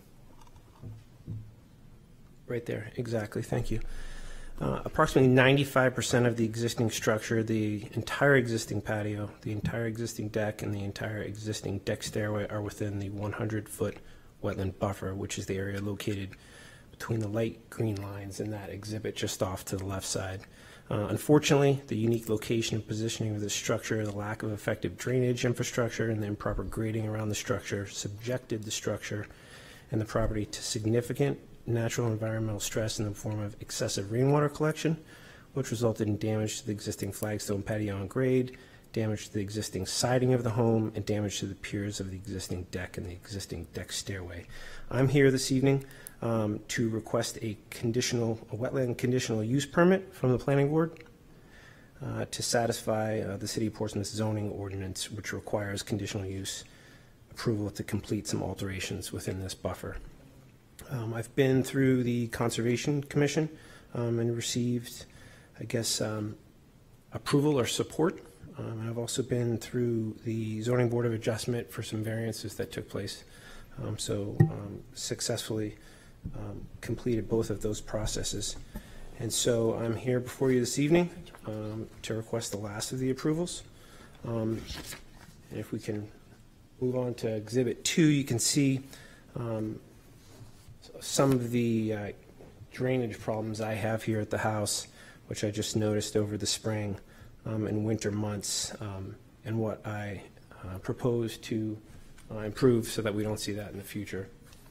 Q: Right there, exactly, thank you. Uh, approximately ninety-five percent of the existing structure, the entire existing patio, the entire existing deck, and the entire existing deck stairway are within the one hundred foot wetland buffer, which is the area located between the light green lines in that exhibit just off to the left side. Uh, unfortunately, the unique location and positioning of the structure, the lack of effective drainage infrastructure, and the improper grading around the structure subjected the structure and the property to significant natural and environmental stress in the form of excessive rainwater collection, which resulted in damage to the existing flagstone patio on grade, damage to the existing siding of the home, and damage to the piers of the existing deck and the existing deck stairway. I'm here this evening Um, to request a conditional, a wetland conditional use permit from the planning board uh, to satisfy uh, the City of Portsmouth zoning ordinance, which requires conditional use approval to complete some alterations within this buffer. Um, I've been through the Conservation Commission um, and received, I guess, um, approval or support. Um, and I've also been through the Zoning Board of Adjustment for some variances that took place. Um, so um, successfully Um, completed both of those processes. And so I'm here before you this evening um, to request the last of the approvals. Um, and if we can move on to Exhibit two, you can see um, some of the uh, drainage problems I have here at the house, which I just noticed over the spring um, and winter months, um, and what I uh, propose to uh, improve so that we don't see that in the future.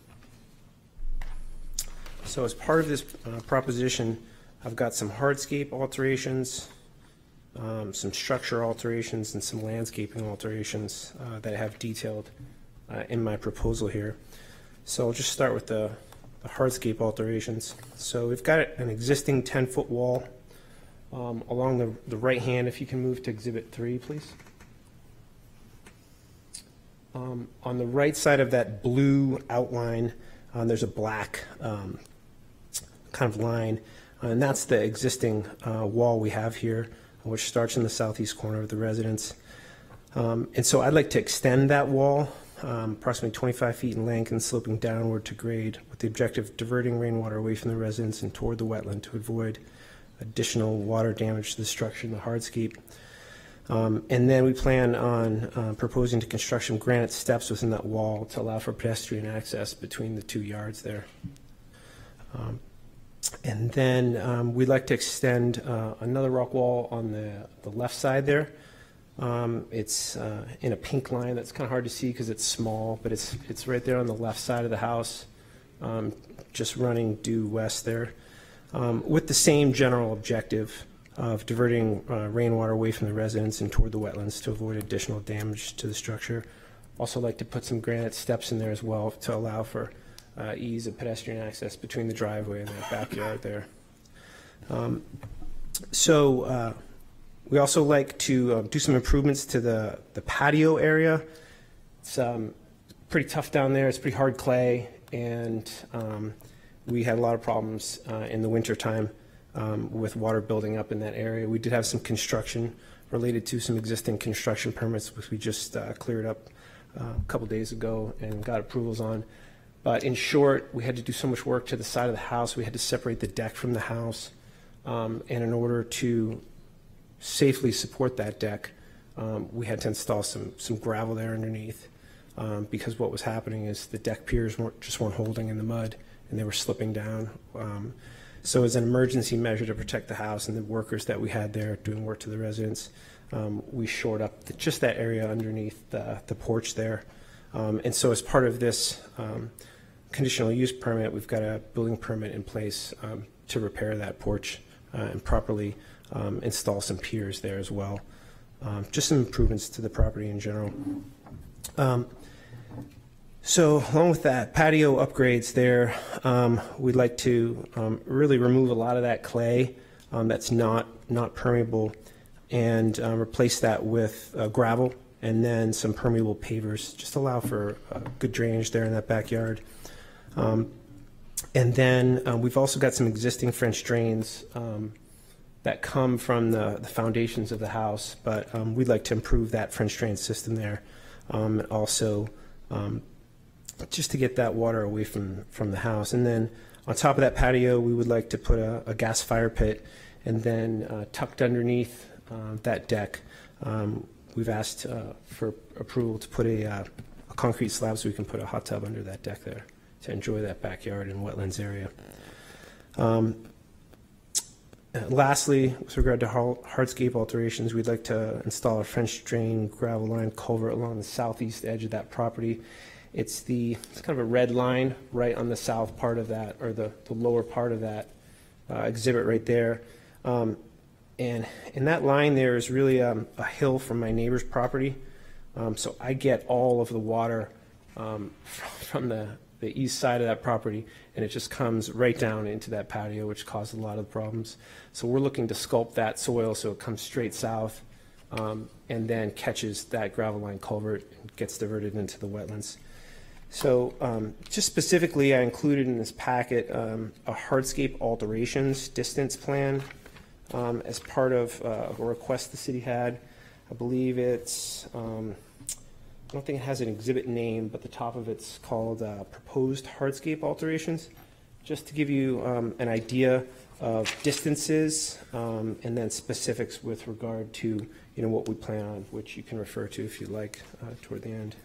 Q: So as part of this uh, proposition, I've got some hardscape alterations, um, some structure alterations, and some landscaping alterations uh, that I have detailed uh, in my proposal here. So I'll just start with the, the hardscape alterations. So we've got an existing ten foot wall Um, along the, the right hand, if you can move to Exhibit three, please. Um, on the right side of that blue outline, uh, there's a black um, kind of line, uh, and that's the existing uh, wall we have here, which starts in the southeast corner of the residence. Um, and so I'd like to extend that wall um, approximately twenty-five feet in length and sloping downward to grade with the objective of diverting rainwater away from the residence and toward the wetland to avoid additional water damage to the structure and the hardscape. Um, and then we plan on uh, proposing to construct some granite steps within that wall to allow for pedestrian access between the two yards there. Um, and then um, we'd like to extend uh, another rock wall on the, the left side there. Um, it's uh, in a pink line that's kind of hard to see because it's small, but it's, it's right there on the left side of the house, um, just running due west there, um, with the same general objective of diverting uh, rainwater away from the residence and toward the wetlands to avoid additional damage to the structure. Also like to put some granite steps in there as well to allow for uh, ease of pedestrian access between the driveway and the backyard there. Um, so uh, we also like to uh, do some improvements to the, the patio area. It's um, pretty tough down there. It's pretty hard clay, and um, we had a lot of problems uh, in the winter time Um, with water building up in that area. We did have some construction related to some existing construction permits, which we just uh, cleared up uh, a couple days ago and got approvals on. But in short, we had to do so much work to the side of the house. We had to separate the deck from the house. Um, and in order to safely support that deck, um, we had to install some, some gravel there underneath, um, because what was happening is the deck piers weren't, just weren't holding in the mud, and they were slipping down. Um, So as an emergency measure to protect the house and the workers that we had there doing work to the residents, um, we shored up the, just that area underneath the, the porch there. Um, and so as part of this um, conditional use permit, we've got a building permit in place um, to repair that porch uh, and properly um, install some piers there as well. Um, just some improvements to the property in general. Um, So along with that, patio upgrades there, um, we'd like to um, really remove a lot of that clay um, that's not, not permeable and uh, replace that with uh, gravel and then some permeable pavers, just allow for uh, good drainage there in that backyard. Um, and then uh, we've also got some existing French drains um, that come from the, the foundations of the house, but um, we'd like to improve that French drain system there. Um, and also um, just to get that water away from, from the house. And then on top of that patio, we would like to put a, a gas fire pit, and then uh, tucked underneath uh, that deck, um, we've asked uh, for approval to put a, uh, a concrete slab so we can put a hot tub under that deck there to enjoy that backyard and wetlands area. Um, lastly, with regard to hardscape alterations, we'd like to install a French drain gravel line culvert along the southeast edge of that property. It's the it's kind of a red line right on the south part of that, or the, the lower part of that uh, exhibit right there. Um, and in that line there is really um, a hill from my neighbor's property. Um, so I get all of the water um, from the, the east side of that property, and it just comes right down into that patio, which causes a lot of problems. So we're looking to sculpt that soil so it comes straight south um, and then catches that gravel line culvert and gets diverted into the wetlands. So um, just specifically, I included in this packet um, a hardscape alterations distance plan um, as part of uh, a request the city had. I believe it's, um, I don't think it has an exhibit name, but the top of it's called uh, proposed hardscape alterations, just to give you um, an idea of distances um, and then specifics with regard to you know what we plan on, which you can refer to if you like uh, toward the end.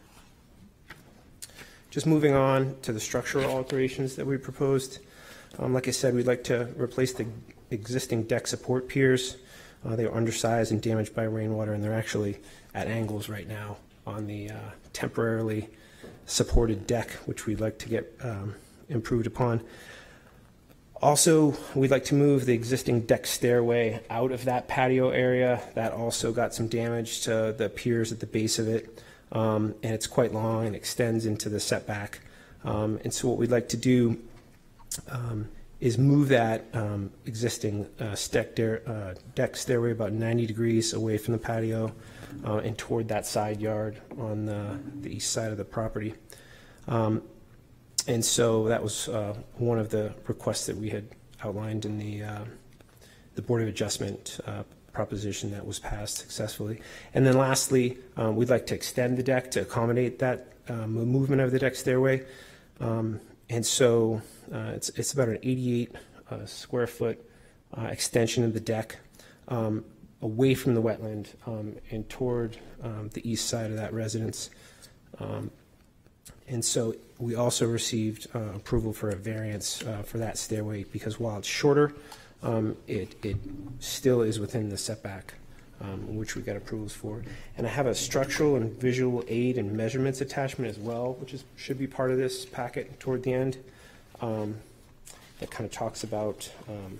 Q: Just moving on to the structural alterations that we proposed. Um, like I said, we'd like to replace the existing deck support piers. Uh, they are undersized and damaged by rainwater, and they're actually at angles right now on the uh, temporarily supported deck, which we'd like to get um, improved upon. Also, we'd like to move the existing deck stairway out of that patio area. That also got some damage to the piers at the base of it. Um, and it's quite long and extends into the setback. Um, and so what we'd like to do um, is move that um, existing uh, deck, stair, uh, deck stairway about ninety degrees away from the patio uh, and toward that side yard on the, the east side of the property. Um, and so that was uh, one of the requests that we had outlined in the, uh, the Board of Adjustment uh, proposition that was passed successfully. And then lastly, um, we'd like to extend the deck to accommodate that um, movement of the deck stairway. Um, and so uh, it's, it's about an eighty-eight uh, square foot uh, extension of the deck um, away from the wetland um, and toward um, the east side of that residence. Um, and so we also received uh, approval for a variance uh, for that stairway because while it's shorter, um, it, it still is within the setback, um, which we got approvals for. And I have a structural and visual aid and measurements attachment as well, which is should be part of this packet toward the end. Um, that kind of talks about um,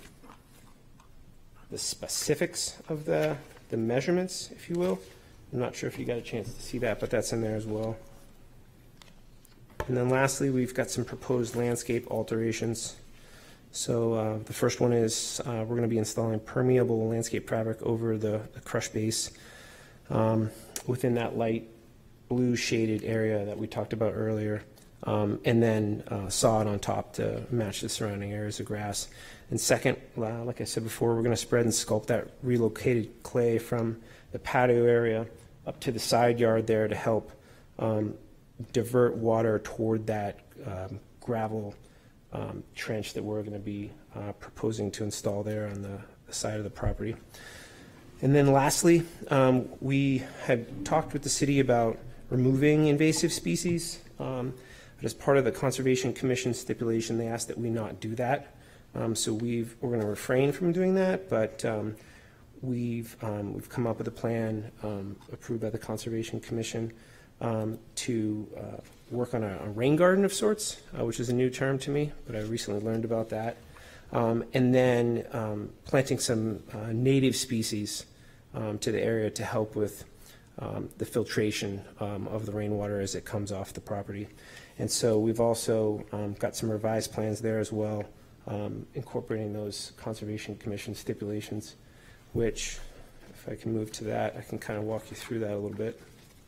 Q: the specifics of the, the measurements, if you will. I'm not sure if you got a chance to see that, but that's in there as well. And then lastly, we've got some proposed landscape alterations. So uh, the first one is uh, we're going to be installing permeable landscape fabric over the, the crush base um, within that light blue shaded area that we talked about earlier, um, and then uh, sod on top to match the surrounding areas of grass. And second, uh, like I said before, we're going to spread and sculpt that relocated clay from the patio area up to the side yard there to help um, divert water toward that um, gravel um, trench that we're going to be uh, proposing to install there on the, the side of the property. And then lastly, um, we had talked with the city about removing invasive species, um, but as part of the Conservation Commission stipulation, they asked that we not do that. Um, so we've, we're going to refrain from doing that, but um, we've, um, we've come up with a plan um, approved by the Conservation Commission Um, to uh, work on a, a rain garden of sorts, uh, which is a new term to me, but I recently learned about that. Um, and then um, planting some uh, native species um, to the area to help with um, the filtration um, of the rainwater as it comes off the property. And so we've also um, got some revised plans there as well, um, incorporating those Conservation Commission stipulations, which, if I can move to that, I can kind of walk you through that a little bit.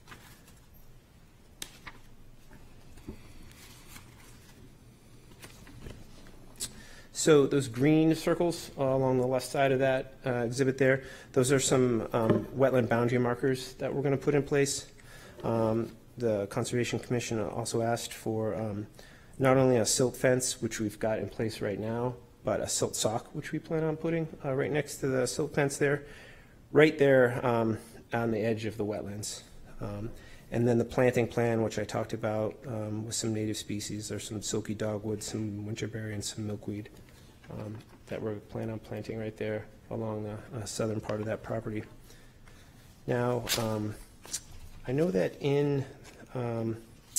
Q: So those green circles uh, along the left side of that uh, exhibit there, those are some um, wetland boundary markers that we're going to put in place. Um, the Conservation Commission also asked for um, not only a silt fence, which we've got in place right now, but a silt sock, which we plan on putting uh, right next to the silt fence there, right there um, on the edge of the wetlands. Um, and then the planting plan, which I talked about um, with some native species. There's some silky dogwood, some winterberry, and some milkweed. Um, that we're planning on planting right there along the uh, southern part of that property. Now, um, I know that in um,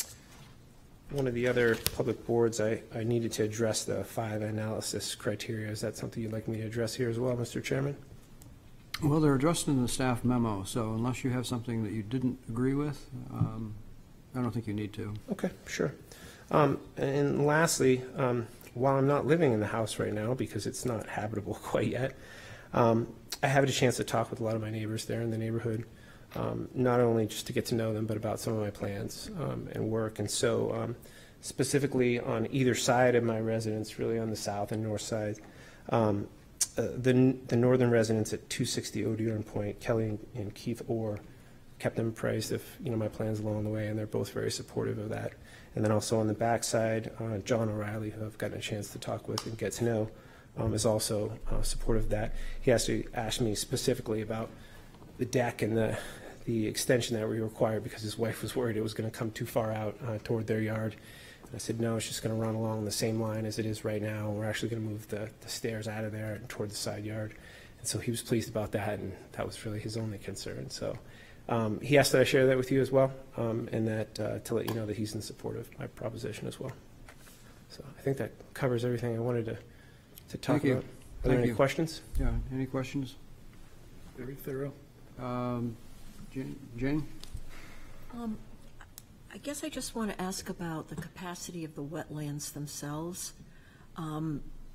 Q: one of the other public boards, I, I needed to address the five analysis criteria. Is that something you'd like me to address here as well, Mister Chairman?
A: Well, they're addressed in the staff memo, so unless you have something that you didn't agree with, um, I don't think you need to.
Q: Okay, sure. Um, and lastly, um, while I'm not living in the house right now because it's not habitable quite yet, um, I have had a chance to talk with a lot of my neighbors there in the neighborhood, um, not only just to get to know them, but about some of my plans um, and work. And so um, specifically on either side of my residence, really on the south and north side, um, uh, the, the northern residents at two sixty Odiorn Point, Kelly and, and Keith Orr, kept them apprised of you know my plans along the way, and they're both very supportive of that. And then also on the backside, uh, John O'Reilly, who I've gotten a chance to talk with and get to know, um, is also uh, supportive of that. He actually asked me specifically about the deck and the the extension that we required because his wife was worried it was going to come too far out uh, toward their yard. And I said, no, it's just going to run along the same line as it is right now. We're actually going to move the, the stairs out of there and toward the side yard. And so he was pleased about that, and that was really his only concern. So. Um, he asked that I share that with you as well, um, and that uh, to let you know that he's in support of my proposition as well. So I think that covers everything I wanted to, to talk
A: Thank you.
Q: about. Are
A: Thank
Q: there any
A: you.
Q: questions?
A: Yeah, any questions?
L: Very thorough.
A: Um, Jane? Jane?
K: Um, I guess I just want to ask about the capacity of the wetlands themselves. Um,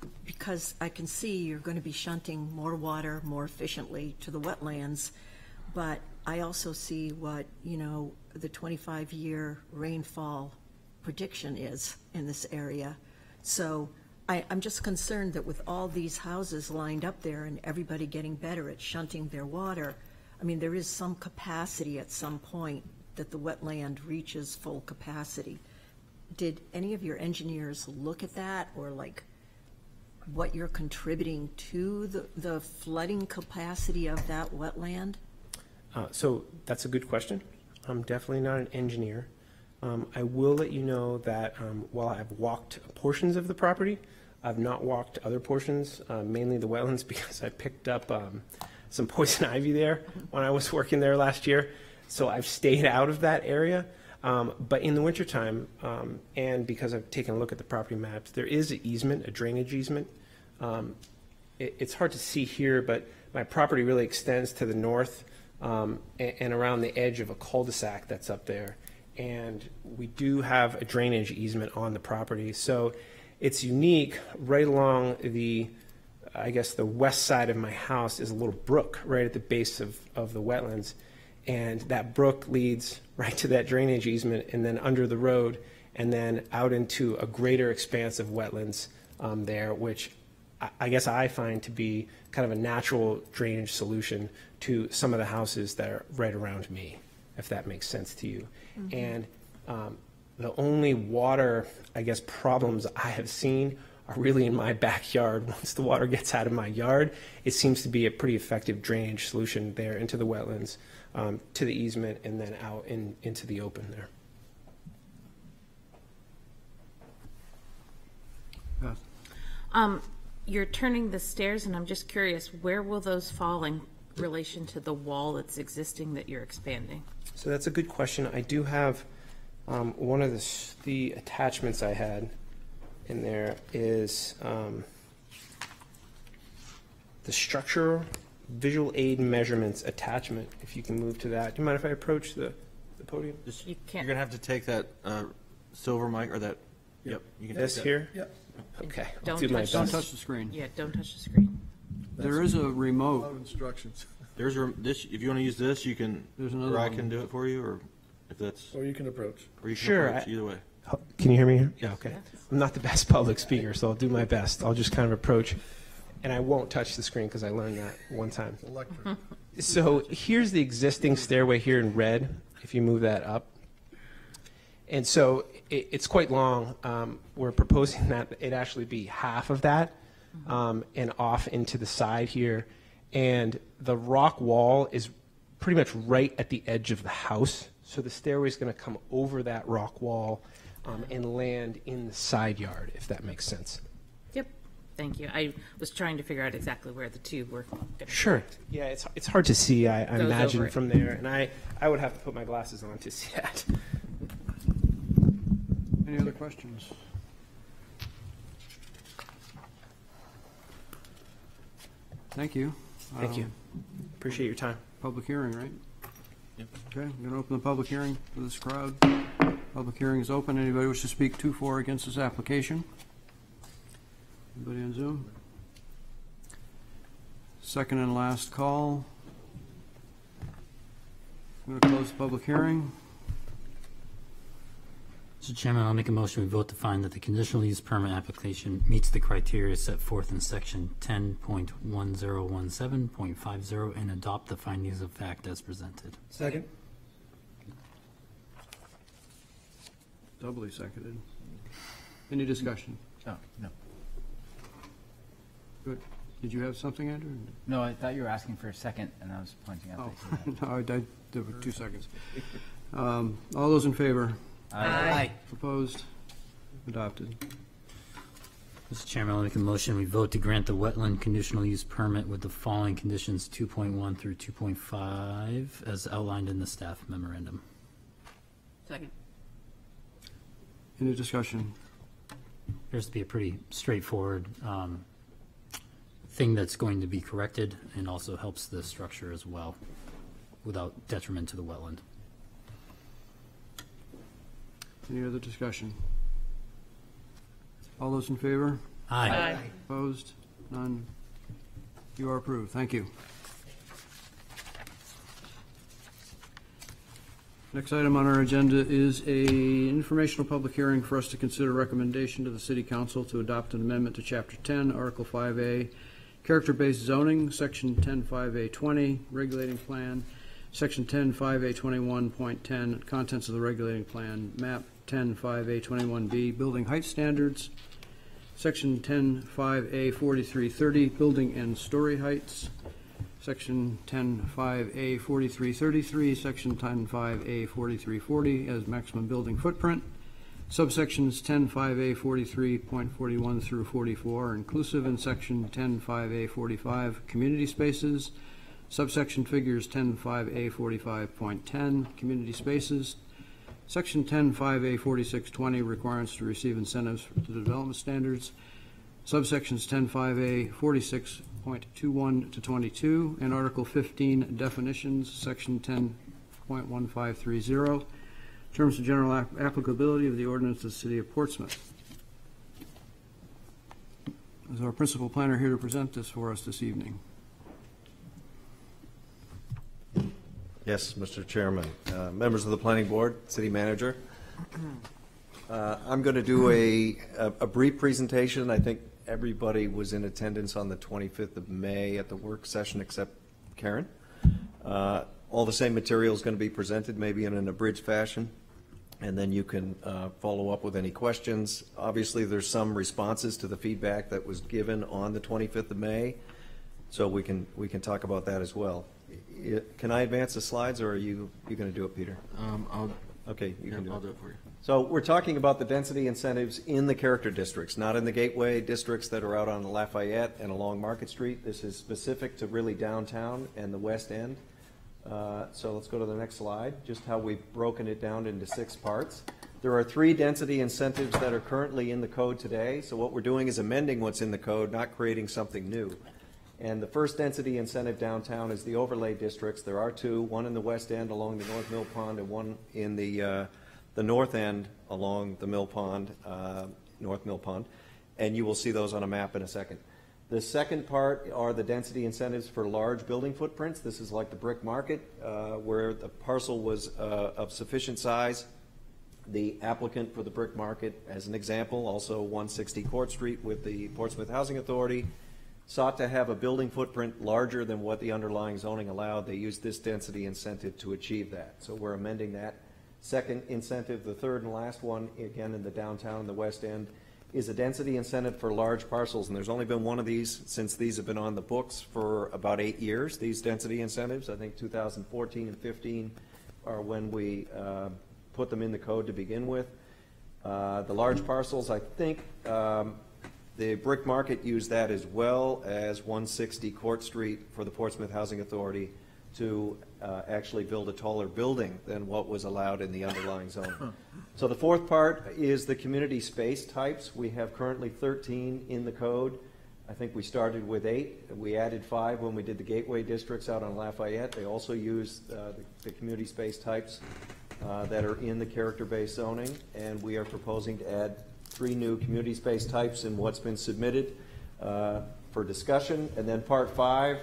K: because I can see you're going to be shunting more water more efficiently to the wetlands, but I also see what, you know, the twenty-five year rainfall prediction is in this area. So I, I'm just concerned that with all these houses lined up there and everybody getting better at shunting their water, I mean, there is some capacity at some point that the wetland reaches full capacity. Did any of your engineers look at that, or like what you're contributing to the, the flooding capacity of that wetland?
Q: Uh, so that's a good question. I'm definitely not an engineer. Um, I will let you know that um, while I've walked portions of the property, I've not walked other portions, uh, mainly the wetlands, because I picked up um, some poison ivy there when I was working there last year. So I've stayed out of that area. Um, but in the wintertime, um, and because I've taken a look at the property maps, there is an easement, a drainage easement. Um, it, it's hard to see here, but my property really extends to the north um, and, and around the edge of a cul-de-sac that's up there. And we do have a drainage easement on the property. So it's unique. Right along the, I guess, the west side of my house is a little brook right at the base of, of the wetlands. And that brook leads right to that drainage easement and then under the road and then out into a greater expanse of wetlands um, there, which I, I guess I find to be kind of a natural drainage solution to some of the houses that are right around me, if that makes sense to you. Mm-hmm. And um, the only water, I guess, problems I have seen are really in my backyard. Once the water gets out of my yard, it seems to be a pretty effective drainage solution there into the wetlands. Um, to the easement and then out in, into the open there.
A: Beth?
C: Um, you're turning the stairs, and I'm just curious, where will those fall in relation to the wall that's existing that you're expanding?
Q: So that's a good question. I do have um, one of the, the attachments I had in there is um, the structure visual aid measurements attachment. If you can move to that. Do you mind if I approach the, the podium?
M: Just,
C: you can't.
M: You're going to have to take that uh, silver mic or that. Yep. You can
Q: this
M: take
Q: here?
L: Yep.
Q: Okay.
C: Don't
Q: I'll do my
C: touch,
Q: best.
A: Don't touch the screen.
C: Yeah, don't touch the screen.
A: There is a
H: A lot of
A: remote.
H: instructions.
M: There's a, this. If you want to use this, you can.
A: There's another
M: or I
A: one.
M: can do it for you, or if that's.
L: Or you can approach.
M: Or you can
Q: Sure,
M: approach,
Q: I-
M: either way.
Q: Can you hear me here? Yeah, okay. I'm not the best public speaker, so I'll do my best. I'll just kind of approach, and I won't touch the screen because I learned that one time.
H: Electric.
Q: So here's the existing stairway here in red, if you move that up. And so it, it's quite long. Um, we're proposing that it actually be half of that um, and off into the side here. And the rock wall is pretty much right at the edge of the house. So the stairway is going to come over that rock wall um, and land in the side yard, if that makes sense.
C: Yep. Thank you. I was trying to figure out exactly where the two were going to
Q: Sure. Yeah, it's it's hard to see, I, I
C: Goes
Q: imagine,
C: over it.
Q: from there. And I, I would have to put my glasses on to see that.
A: Any other questions? Thank you.
Q: Thank you.
A: Um,
Q: Appreciate your time.
A: Public hearing, right?
M: Yep.
A: Okay, I'm going to open the public hearing for this crowd. Public hearing is open. Anybody wish to speak to, for, or against this application? Anybody on Zoom? Second and last call. I'm going to close the public hearing.
D: Mister Chairman, I'll make a motion we vote to find that the conditional use permit application meets the criteria set forth in section ten point one zero one seven point five zero and adopt the findings of fact as presented.
L: Second?
A: Doubly seconded. Any discussion?
O: Oh, no.
A: Good. Did you have something, Andrew?
O: No, I thought you were asking for a second, and I was pointing out
A: Oh,
O: that you had.
A: no, I, I, there were two seconds. Um, all those in favor?
O: Aye.
A: Opposed? Adopted.
D: Mister Chairman, I'll make a motion we vote to grant the wetland conditional use permit with the following conditions two point one through two point five as outlined in the staff memorandum.
B: Second.
A: Any discussion?
D: Appears to be a pretty straightforward um, thing that's going to be corrected and also helps the structure as well without detriment to the wetland.
A: Any other discussion? All those in favor?
D: Aye.
B: Aye.
A: Opposed? None. You are approved. Thank you. Next item on our agenda is a informational public hearing for us to consider recommendation to the City Council to adopt an amendment to Chapter ten, Article five A, Character-Based Zoning, Section ten five A twenty, Regulating Plan, Section ten five A twenty-one point ten, Contents of the Regulating Plan, Map ten five A twenty-one B, Building Height Standards, Section ten five A forty-three thirty, Building and Story Heights, Section ten five A forty-three thirty-three, Section ten five A forty-three forty as maximum building footprint, subsections ten five A forty-three point forty-one through forty-four are inclusive in Section ten five A forty-five community spaces, subsection figures ten five A forty-five point ten community spaces, Section ten five A forty-six twenty requirements to receive incentives for the development standards, subsections ten five A forty-six point twenty-one to twenty-two, and Article fifteen definitions, Section ten point one five three zero, terms of general ap- applicability of the ordinance of the City of Portsmouth. Is our principal planner here to present this for us this evening?
R: Yes, Mister Chairman, uh, members of the Planning Board, City Manager. Uh, I'm going to do a, a, a brief presentation. I think everybody was in attendance on the twenty-fifth of May at the work session except Karen. Uh, all the same material is going to be presented, maybe in an abridged fashion, and then you can uh, follow up with any questions. Obviously, there's some responses to the feedback that was given on the twenty-fifth of May, so we can we can talk about that as well. It, can I advance the slides, or are you you going to do it, Peter?
M: Um, I'll,
R: okay, you
M: yeah,
R: can do
M: I'll
R: it.
M: do it for you.
R: So we're talking about the density incentives in the character districts, not in the gateway districts that are out on Lafayette and along Market Street. This is specific to really downtown and the West End. Uh, so let's go to the next slide, just how we've broken it down into six parts. There are three density incentives that are currently in the code today. So what we're doing is amending what's in the code, not creating something new. And the first density incentive downtown is the overlay districts. There are two, one in the West End along the North Mill Pond and one in the uh, the north end along the Mill Pond, uh, North Mill Pond, and you will see those on a map in a second. The second part are the density incentives for large building footprints. This is like the brick market, uh, where the parcel was uh, of sufficient size. The applicant for the brick market, as an example, also one sixty Court Street with the Portsmouth Housing Authority, sought to have a building footprint larger than what the underlying zoning allowed. They used this density incentive to achieve that. So we're amending that. Second incentive, the third and last one, again in the downtown and the West End, is a density incentive for large parcels. And there's only been one of these since these have been on the books for about eight years, these density incentives. I think two thousand fourteen and fifteen are when we uh, put them in the code to begin with. Uh, the large parcels, I think um, the brick market used that as well as one sixty Court Street for the Portsmouth Housing Authority to uh, actually build a taller building than what was allowed in the underlying zone. So the fourth part is the community space types. We have currently thirteen in the code. I think we started with eight. We added five when we did the gateway districts out on Lafayette. They also use uh, the, the community space types uh, that are in the character-based zoning, and we are proposing to add three new community space types in what's been submitted uh, for discussion. And then part five,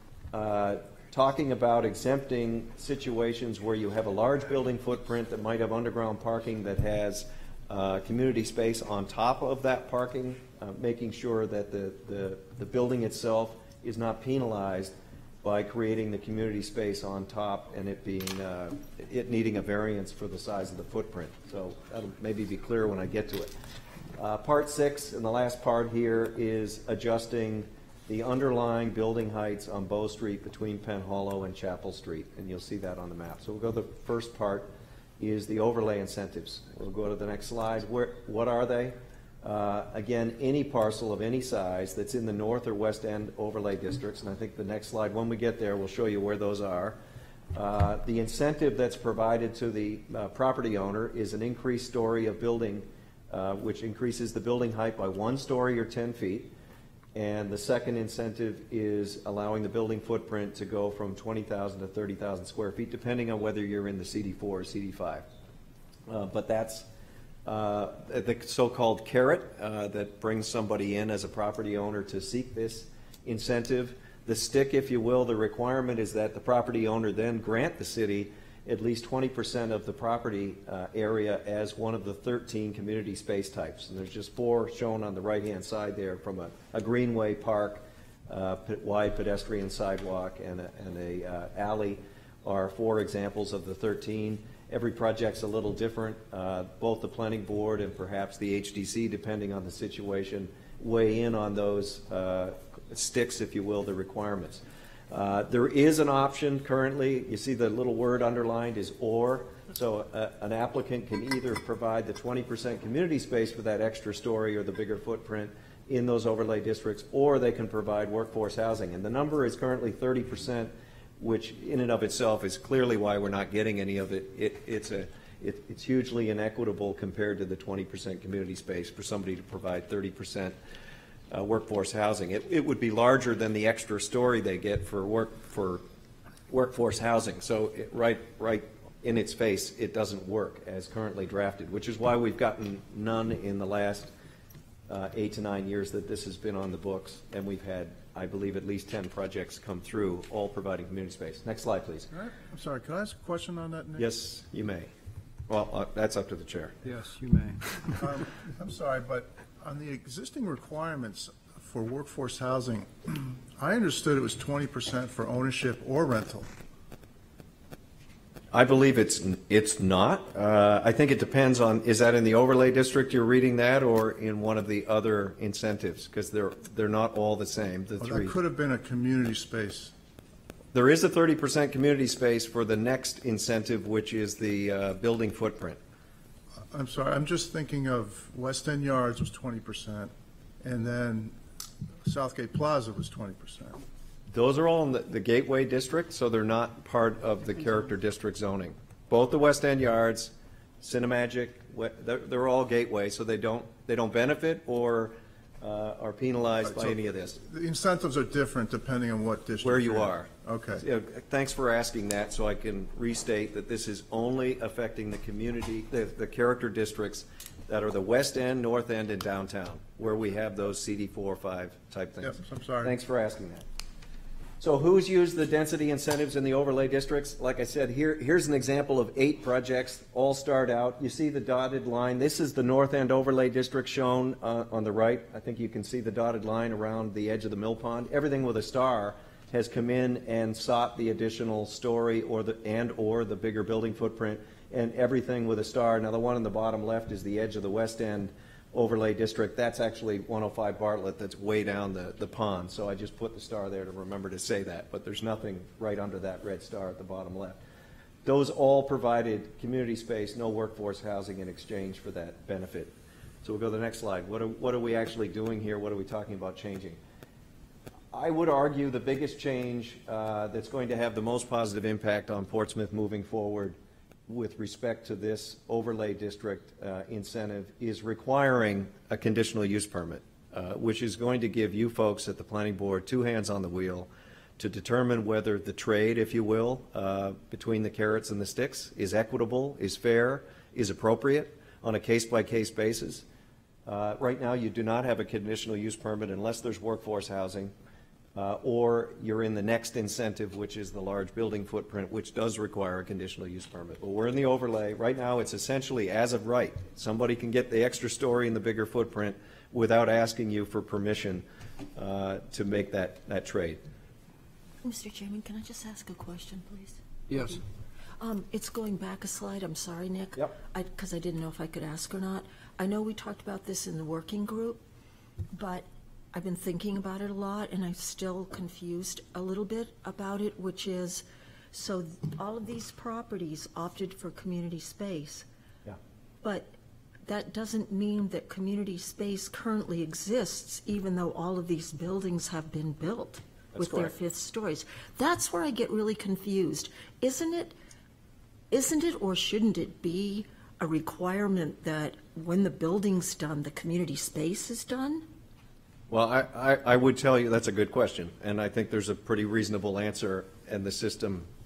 R: uh, talking about exempting situations where you have a large building footprint that might have underground parking that has uh, community space on top of that parking, uh, making sure that the, the, the building itself is not penalized by creating the community space on top and it being uh, it needing a variance for the size of the footprint. So that'll maybe be clear when I get to it. Uh, part six, and the last part here, is adjusting the underlying building heights on Bow Street between Penn Hollow and Chapel Street, and you'll see that on the map. So we'll go to the first part, is the overlay incentives. We'll go to the next slide. Where, what are they? Uh, again, any parcel of any size that's in the north or west end overlay districts, and I think the next slide, when we get there, we'll show you where those are. Uh, the incentive that's provided to the uh, property owner is an increased story of building, uh, which increases the building height by one story or ten feet. And the second incentive is allowing the building footprint to go from twenty thousand to thirty thousand square feet, depending on whether you're in the C D four or C D five. Uh, but that's uh, the so-called carrot uh, that brings somebody in as a property owner to seek this incentive. The stick, if you will, the requirement is that the property owner then grant the city at least twenty percent of the property uh, area as one of the thirteen community space types. And there's just four shown on the right-hand side there, from a, a greenway, park, uh, wide pedestrian sidewalk, and a, and a uh, alley are four examples of the thirteen. Every project's a little different. Uh, both the planning board and perhaps the H D C, depending on the situation, weigh in on those uh, sticks, if you will, the requirements. Uh, there is an option currently. You see the little word underlined is or. So uh, an applicant can either provide the twenty percent community space for that extra story or the bigger footprint in those overlay districts, or they can provide workforce housing. And the number is currently thirty percent, which in and of itself is clearly why we're not getting any of it. it it's a it, it's hugely inequitable compared to the twenty percent community space for somebody to provide thirty percent uh, workforce housing. It, it would be larger than the extra story they get for work for workforce housing. So it, right right in its face, it doesn't work as currently drafted, which is why we've gotten none in the last uh, eight to nine years that this has been on the books, and we've had, I believe, at least ten projects come through, all providing community space. Next slide, please.
H: All right. I'm sorry, could I ask a question on that, Nick?
R: Yes, you may. Well, uh, that's up to the chair.
A: Yes, you may.
H: Um, I'm sorry, but on the existing requirements for workforce housing, I understood it was twenty percent for ownership or rental.
R: I believe it's it's not. Uh, I think it depends on, is that in the overlay district you're reading that, or in one of the other incentives? Because they're they're not all the same, the
H: Well,
R: three.
H: that could have been a community space.
R: There is a thirty percent community space for the next incentive, which is the uh, building footprint.
H: I'm sorry, I'm just thinking of West End Yards was twenty percent, and then Southgate Plaza was twenty percent.
R: Those are all in the, the Gateway District, so they're not part of the character district zoning. Both the West End Yards, Cinemagic, we- they're, they're all Gateway, so they don't they don't benefit or uh, are penalized
H: Right,
R: by
H: so
R: any of this.
H: The incentives are different depending on what district.
R: Where you
H: you're in.
R: are.
H: Okay.
R: Yeah, thanks for asking that, so I can restate that this is only affecting the community, the, the character districts that are the West End, North End, and downtown, where we have those C D four or five type things.
H: Yep, I'm sorry.
R: Thanks for asking that. So who's used the density incentives in the overlay districts? Like I said, here, here's an example of eight projects, all starred out. You see the dotted line. This is the North End overlay district shown uh, on the right. I think you can see the dotted line around the edge of the mill pond. Everything with a star has come in and sought the additional story or the and or the bigger building footprint, and everything with a star. Now the one on the bottom left is the edge of the West End overlay district. That's actually one oh five Bartlett, that's way down the, the pond. So I just put the star there to remember to say that, but there's nothing right under that red star at the bottom left. Those all provided community space, no workforce housing in exchange for that benefit. So we'll go to the next slide. What are, what are we actually doing here? What are we talking about changing? I would argue the biggest change uh, that's going to have the most positive impact on Portsmouth moving forward with respect to this overlay district uh, incentive is requiring a conditional use permit, uh, which is going to give you folks at the planning board two hands on the wheel to determine whether the trade, if you will, uh, between the carrots and the sticks is equitable, is fair, is appropriate on a case-by-case basis. Uh, right now, you do not have a conditional use permit unless there's workforce housing. Uh, or you're in the next incentive, which is the large building footprint, which does require a conditional use permit. But we're in the overlay. Right now, it's essentially as of right. Somebody can get the extra story and the bigger footprint without asking you for permission uh, to make that, that trade.
K: Mister Chairman, can I just ask a question, please?
A: Yes.
K: Um, it's going back a slide. I'm sorry, Nick.
R: Yep.
K: Because I, I didn't know if I could ask or not. I know we talked about this in the working group, but I've been thinking about it a lot, and I'm still confused a little bit about it, which is, so all of these properties opted for community space.
R: Yeah.
K: But that doesn't mean that community space currently exists, even though all of these buildings have been built
R: That's
K: with
R: correct.
K: their fifth stories. That's where I get really confused. Isn't it, isn't it or shouldn't it be a requirement that when the building's done, the community space is done?
R: Well, I, I, I would tell you that's a good question, and I think there's a pretty reasonable answer, and the system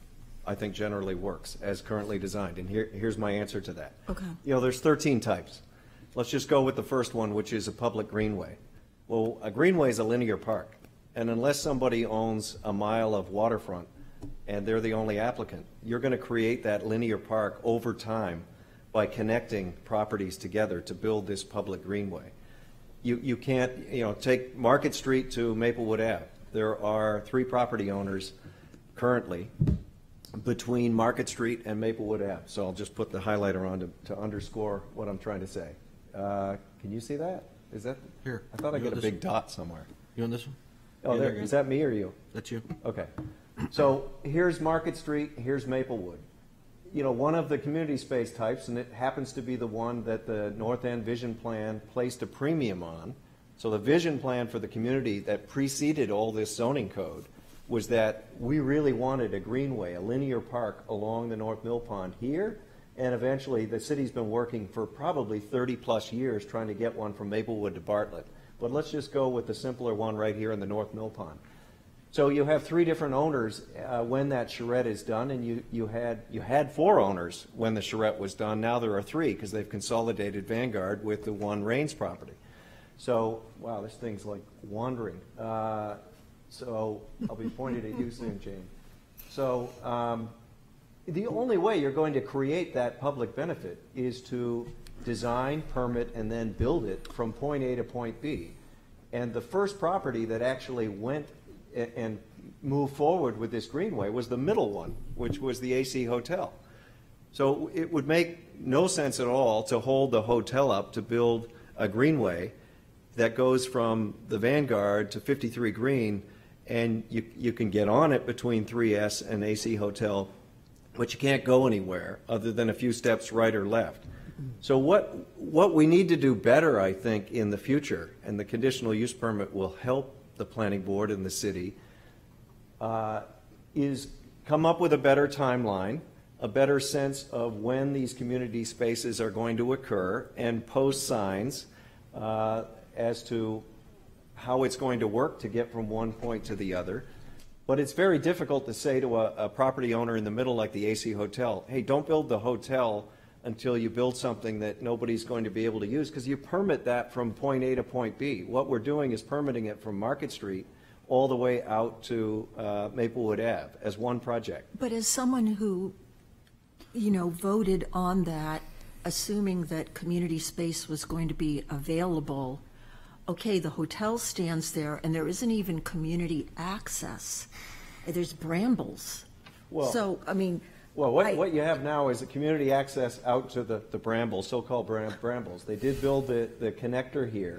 R: I think generally works as currently designed. And here, here's my answer to that.
K: Okay.
R: You know, there's thirteen types. Let's just go with the first one, which is a public greenway. Well, a greenway is a linear park. And unless somebody owns a mile of waterfront and they're the only applicant, you're going to create that linear park over time by connecting properties together to build this public greenway. You, you can't, you know, take Market Street to Maplewood Ave. There are three property owners currently between Market Street and Maplewood Ave. So I'll just put the highlighter on to, to underscore what I'm trying to say. Uh, can you see that? Is that?
M: Here.
R: I thought I
M: You
R: got a
M: want
R: big
M: this one?
R: dot somewhere.
M: You on this one?
R: Oh,
M: Yeah,
R: there,
M: there you
R: is
M: go.
R: that me or you?
M: That's you.
R: Okay. So here's Market Street, here's Maplewood. You know, one of the community space types, and it happens to be the one that the North End Vision Plan placed a premium on. So the vision plan for the community that preceded all this zoning code was that we really wanted a greenway, a linear park along the North Mill Pond here, and eventually the city's been working for probably thirty plus years trying to get one from Maplewood to Bartlett. But let's just go with the simpler one right here in the North Mill Pond. So you have three different owners uh, when that charrette is done, and you, you had you had four owners when the charrette was done. Now there are three because they've consolidated Vanguard with the one Rains property. So, wow, this thing's like wandering. Uh, so I'll be pointed at you soon, Jane. So um, the only way you're going to create that public benefit is to design, permit, and then build it from point A to point B. And the first property that actually went and move forward with this greenway was the middle one, which was the A C Hotel. So it would make no sense at all to hold the hotel up to build a greenway that goes from the Vanguard to fifty-three Green, and you, you can get on it between three S and A C Hotel, but you can't go anywhere other than a few steps right or left. So what, what we need to do better, I think, in the future, and the conditional use permit will help the planning board and the city, uh, is come up with a better timeline, a better sense of when these community spaces are going to occur, and post signs uh, as to how it's going to work to get from one point to the other. But it's very difficult to say to a, a property owner in the middle like the A C Hotel, hey, don't build the hotel until you build something that nobody's going to be able to use, because you permit that from point A to point B. What we're doing is permitting it from Market Street all the way out to uh, Maplewood Ave as one project.
K: But as someone who, you know, voted on that, assuming that community space was going to be available, okay, the hotel stands there and there isn't even community access. There's brambles.
R: Well,
K: So, I mean,
R: Well, what,
K: I-
R: what you have now is a community access out to the, the brambles, so-called bram- brambles. They did build the, the connector here.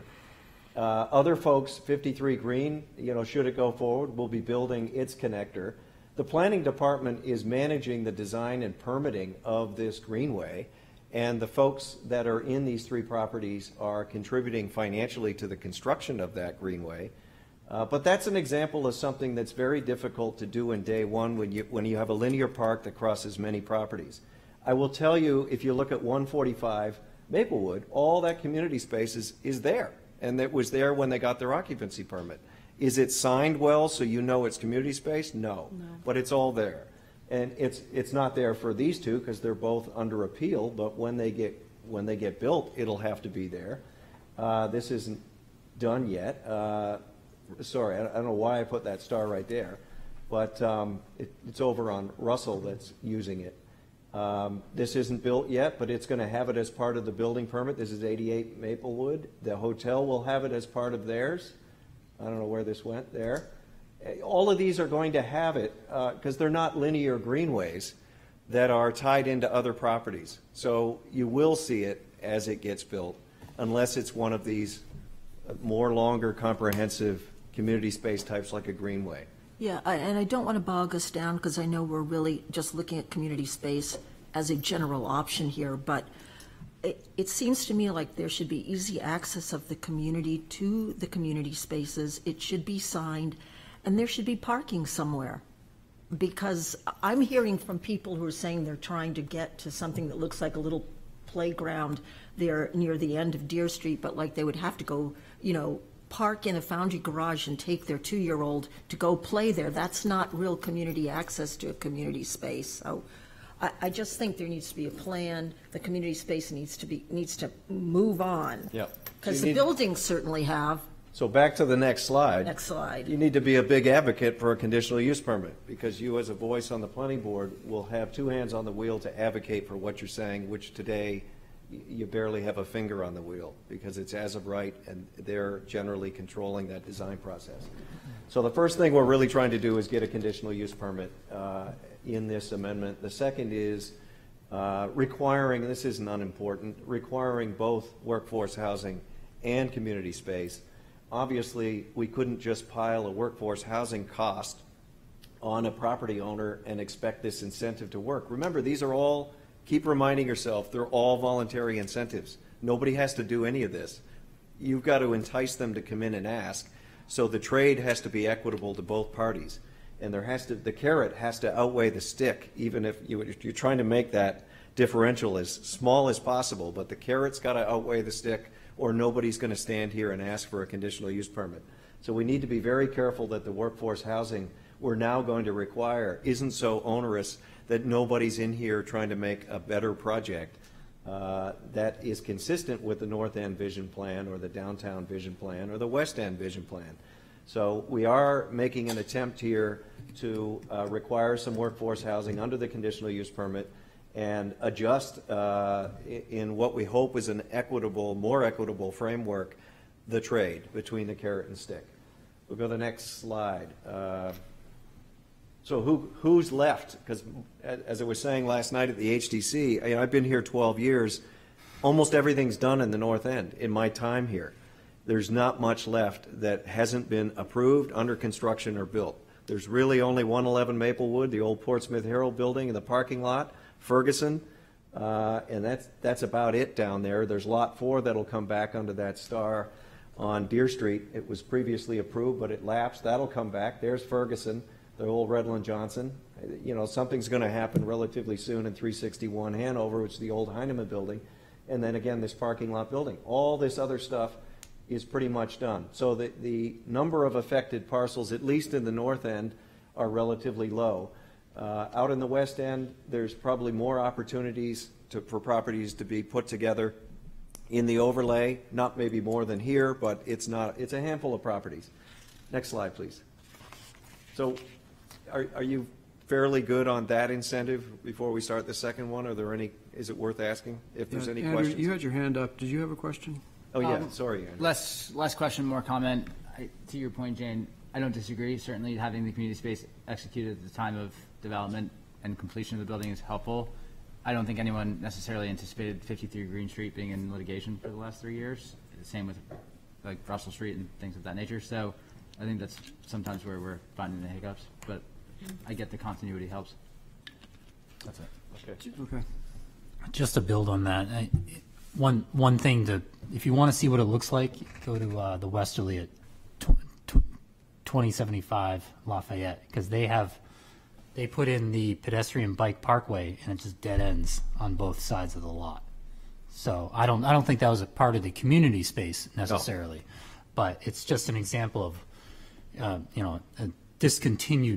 R: Uh, other folks, fifty-three Green, you know, should it go forward, will be building its connector. The planning department is managing the design and permitting of this greenway, and the folks that are in these three properties are contributing financially to the construction of that greenway. Uh, but that's an example of something that's very difficult to do in day one when you, when you have a linear park that crosses many properties. I will tell you, if you look at one forty-five Maplewood, all that community space is, is there, and it was there when they got their occupancy permit. Is it signed well so you know it's community space? No,
K: No.
R: but it's all there. And it's, it's not there for these two because they're both under appeal, but when they get, when they get built, it'll have to be there. Uh, this isn't done yet. Uh, Sorry, I I don't know why I put that star right there, but um, it, it's over on Russell that's using it. Um, this isn't built yet, but it's going to have it as part of the building permit. This is eighty-eight Maplewood. The hotel will have it as part of theirs. I don't know where this went there. Eh, All of these are going to have it because they're not linear greenways that are tied into other properties. So you will see it as it gets built, unless it's one of these more longer comprehensive community space types like a greenway.
K: yeah, I- and I don't want to bog us down because I know we're really just looking at community space as a general option here, but it, it seems to me like there should be easy access of the community to the community spaces. It should be signed, and there should be parking somewhere. Because I'm hearing from people who are saying they're trying to get to something that looks like a little playground there near the end of Deer Street, but like they would have to go, you know, park in a Foundry garage and take their two-year-old to go play there. That's not real community access to a community space. So I, I just think there needs to be a plan. The community space needs to be, needs to move on.
R: Yep.
K: Because
R: You
K: the
R: need-
K: buildings certainly have.
R: So back to the next slide.
K: Next slide.
R: You need to be a big advocate for a conditional use permit, because you as a voice on the planning board will have two hands on the wheel to advocate for what you're saying, which today y- you barely have a finger on the wheel, because it's as of right, and they're generally controlling that design process. So the first thing we're really trying to do is get a conditional use permit uh, in this amendment. The second is uh, requiring, this isn't unimportant, requiring both workforce housing and community space. Obviously, we couldn't just pile a workforce housing cost on a property owner and expect this incentive to work. Remember, these are all, keep reminding yourself, they're all voluntary incentives. Nobody has to do any of this. You've got to entice them to come in and ask. So the trade has to be equitable to both parties. And there has to, the carrot has to outweigh the stick, even if, you, if you're trying to make that differential as small as possible. But the carrot's got to outweigh the stick, or nobody's going to stand here and ask for a conditional use permit. So we need to be very careful that the workforce housing we're now going to require isn't so onerous that nobody's in here trying to make a better project uh, that is consistent with the North End Vision Plan or the Downtown Vision Plan or the West End Vision Plan. So we are making an attempt here to uh, require some workforce housing under the conditional use permit and adjust uh, in what we hope is an equitable, more equitable framework, the trade between the carrot and stick. We'll go to the next slide. Uh, so who who's left? Because as I was saying last night at the H D C, I, I've been here twelve years. Almost everything's done in the North End in my time here. There's not much left that hasn't been approved, under construction, or built. There's really only one eleven Maplewood, the old Portsmouth Herald building in the parking lot, Ferguson, uh, and that's that's about it down there. There's lot four that'll come back under that star on Deer Street. It was previously approved, but it lapsed. That'll come back. There's Ferguson, the old Redland Johnson. You know, something's going to happen relatively soon in three sixty-one Hanover, which is the old Heinemann building, and then again this parking lot building. All this other stuff is pretty much done. So the the number of affected parcels, at least in the North End, are relatively low. Uh, out in the West End, there's probably more opportunities to, for properties to be put together in the overlay, not maybe more than here, but it's not, it's a handful of properties. Next slide, please. So are, are you fairly good on that incentive before we start the second one? Are there any, is it worth asking if there's
A: Yeah,
R: any
A: Andrew,
R: questions?
A: you had your hand up. Did you have a question?
R: Oh, yeah,
O: Um,
R: sorry, Andrew.
O: Less, less question, more comment. I, to your point, Jane, I don't disagree. Certainly having the community space executed at the time of development and completion of the building is helpful. I don't think anyone necessarily anticipated fifty-three Green Street being in litigation for the last three years. The same with like Russell Street and things of that nature. So I think that's sometimes where we're finding the hiccups, but I get the continuity helps. That's it.
R: Okay.
A: Okay.
D: Just to build on that, I, one one thing to, if you want to see what it looks like, go to uh, the Westerly at twenty seventy-five Lafayette, because they have, they put in the pedestrian bike parkway and it just dead ends on both sides of the lot. So I don't I don't think that was a part of the community space necessarily, no. But it's just an example of uh, you know, a discontinued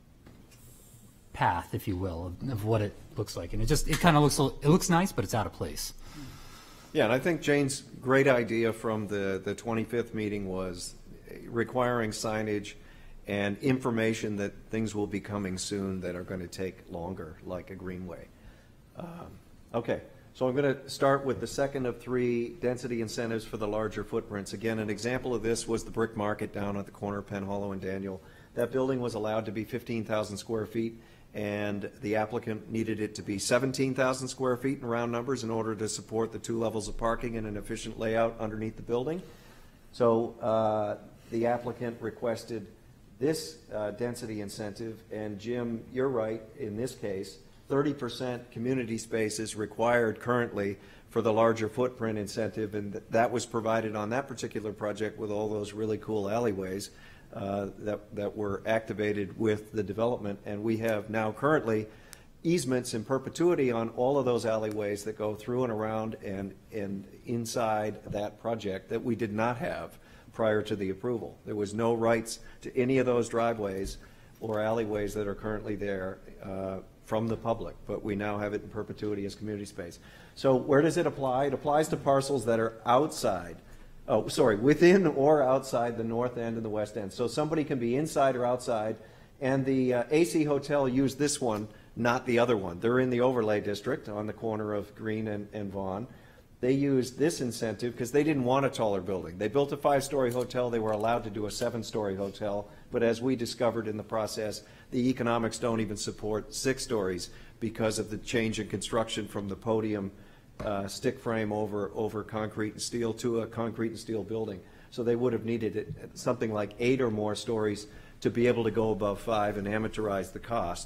D: path, if you will, of, of what it looks like, and it just it kind of looks it looks nice, but it's out of place.
R: Yeah, and I think Jane's great idea from the the twenty-fifth meeting was requiring signage and information that things will be coming soon that are going to take longer, like a greenway. Um, okay, so I'm going to start with the second of three density incentives for the larger footprints. Again, an example of this was the Brick Market down at the corner of Penn Hollow and Daniel. That building was allowed to be fifteen thousand square feet, and the applicant needed it to be seventeen thousand square feet in round numbers in order to support the two levels of parking and an efficient layout underneath the building. So uh, the applicant requested this uh, density incentive, and Jim, you're right, in this case, thirty percent community space is required currently for the larger footprint incentive, and th that was provided on that particular project with all those really cool alleyways uh, that, that were activated with the development. And we have now currently easements in perpetuity on all of those alleyways that go through and around and, and inside that project that we did not have prior to the approval. There was no rights to any of those driveways or alleyways that are currently there uh, from the public, but we now have it in perpetuity as community space. So where does it apply? It applies to parcels that are outside, oh, sorry, within or outside the north end and the west end. So somebody can be inside or outside, and the uh, A C Hotel used this one, not the other one. They're in the overlay district on the corner of Green and, and Vaughan. They used this incentive because they didn't want a taller building. They built a five-story hotel. They were allowed to do a seven-story hotel. But as we discovered in the process, the economics don't even support six stories because of the change in construction from the podium uh, stick frame over, over concrete and steel to a concrete and steel building. So they would have needed it, something like eight or more stories to be able to go above five and amateurize the cost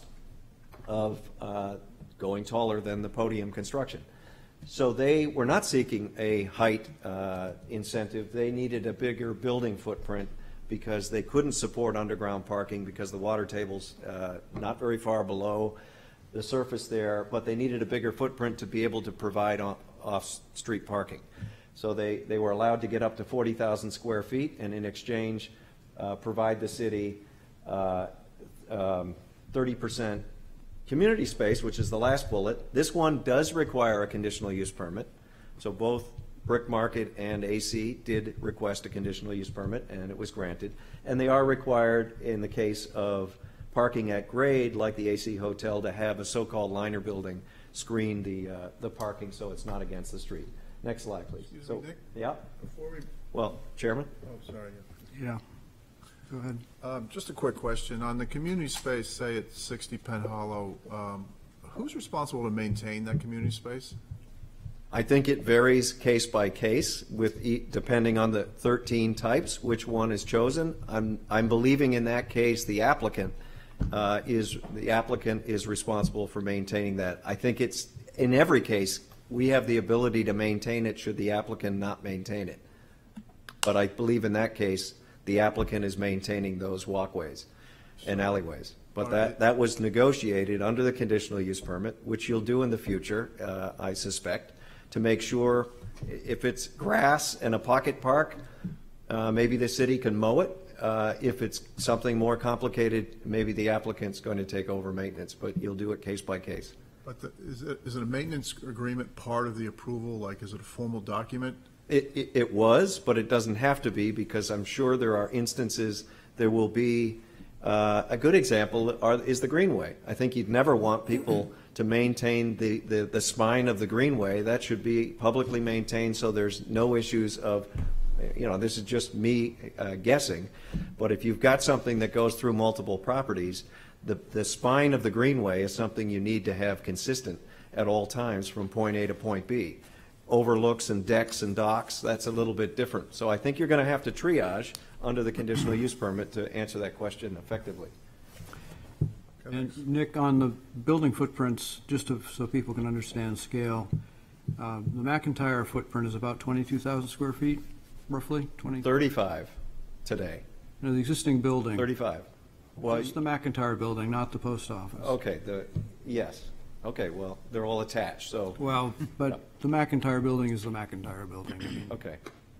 R: of uh, going taller than the podium construction. So they were not seeking a height uh, incentive. They needed a bigger building footprint because they couldn't support underground parking because the water table's uh, not very far below the surface there, but they needed a bigger footprint to be able to provide on, off-street parking. So they, they were allowed to get up to forty thousand square feet and in exchange uh, provide the city uh, um, thirty percent community space, which is the last bullet. This one does require a conditional use permit. So both Brick Market and A C did request a conditional use permit, and it was granted. And they are required in the case of parking at grade, like the A C Hotel, to have a so-called liner building screen the uh, the parking so it's not against the street. Next slide, please.
H: Excuse
R: so,
H: me, Nick?
R: Yeah.
H: Before we...
R: Well, Chairman?
H: Oh, sorry.
A: Yeah. Go ahead.
H: Um, just a quick question. On the community space, say at sixty Penn Hollow, um, who's responsible to maintain that community space?
R: I think it varies case by case with e depending on the thirteen types, which one is chosen. I'm, I'm believing in that case the applicant uh, is the applicant is responsible for maintaining that. I think it's in every case we have the ability to maintain it should the applicant not maintain it. But I believe in that case the applicant is maintaining those walkways and alleyways. But that, that was negotiated under the conditional use permit, which you'll do in the future, uh, I suspect, to make sure if it's grass and a pocket park, uh, maybe the city can mow it. Uh, if it's something more complicated, maybe the applicant's going to take over maintenance, but you'll do it case by case.
H: But the, is, it, is it a maintenance agreement part of the approval? Like, is it a formal document?
R: It, it, it was, but it doesn't have to be, because I'm sure there are instances there will be. Uh, a good example are, is the Greenway. I think you'd never want people to maintain the, the, the spine of the Greenway. That should be publicly maintained so there's no issues of, you know, this is just me uh, guessing, but if you've got something that goes through multiple properties, the, the spine of the Greenway is something you need to have consistent at all times from point A to point B. Overlooks and decks and docks, that's a little bit different. So I think you're going to have to triage under the conditional use permit to answer that question effectively.
A: And Nick, on the building footprints, just to, so people can understand scale, uh, the McIntyre footprint is about twenty-two thousand square feet, roughly? twenty
R: thirty-five today.
A: No, the existing building.
R: thirty-five. Well,
A: It's the McIntyre building, not the post office.
R: okay, the, yes. Okay, well, they're all attached, so.
A: Well, but the McIntyre building is the McIntyre building. I mean,
R: Okay.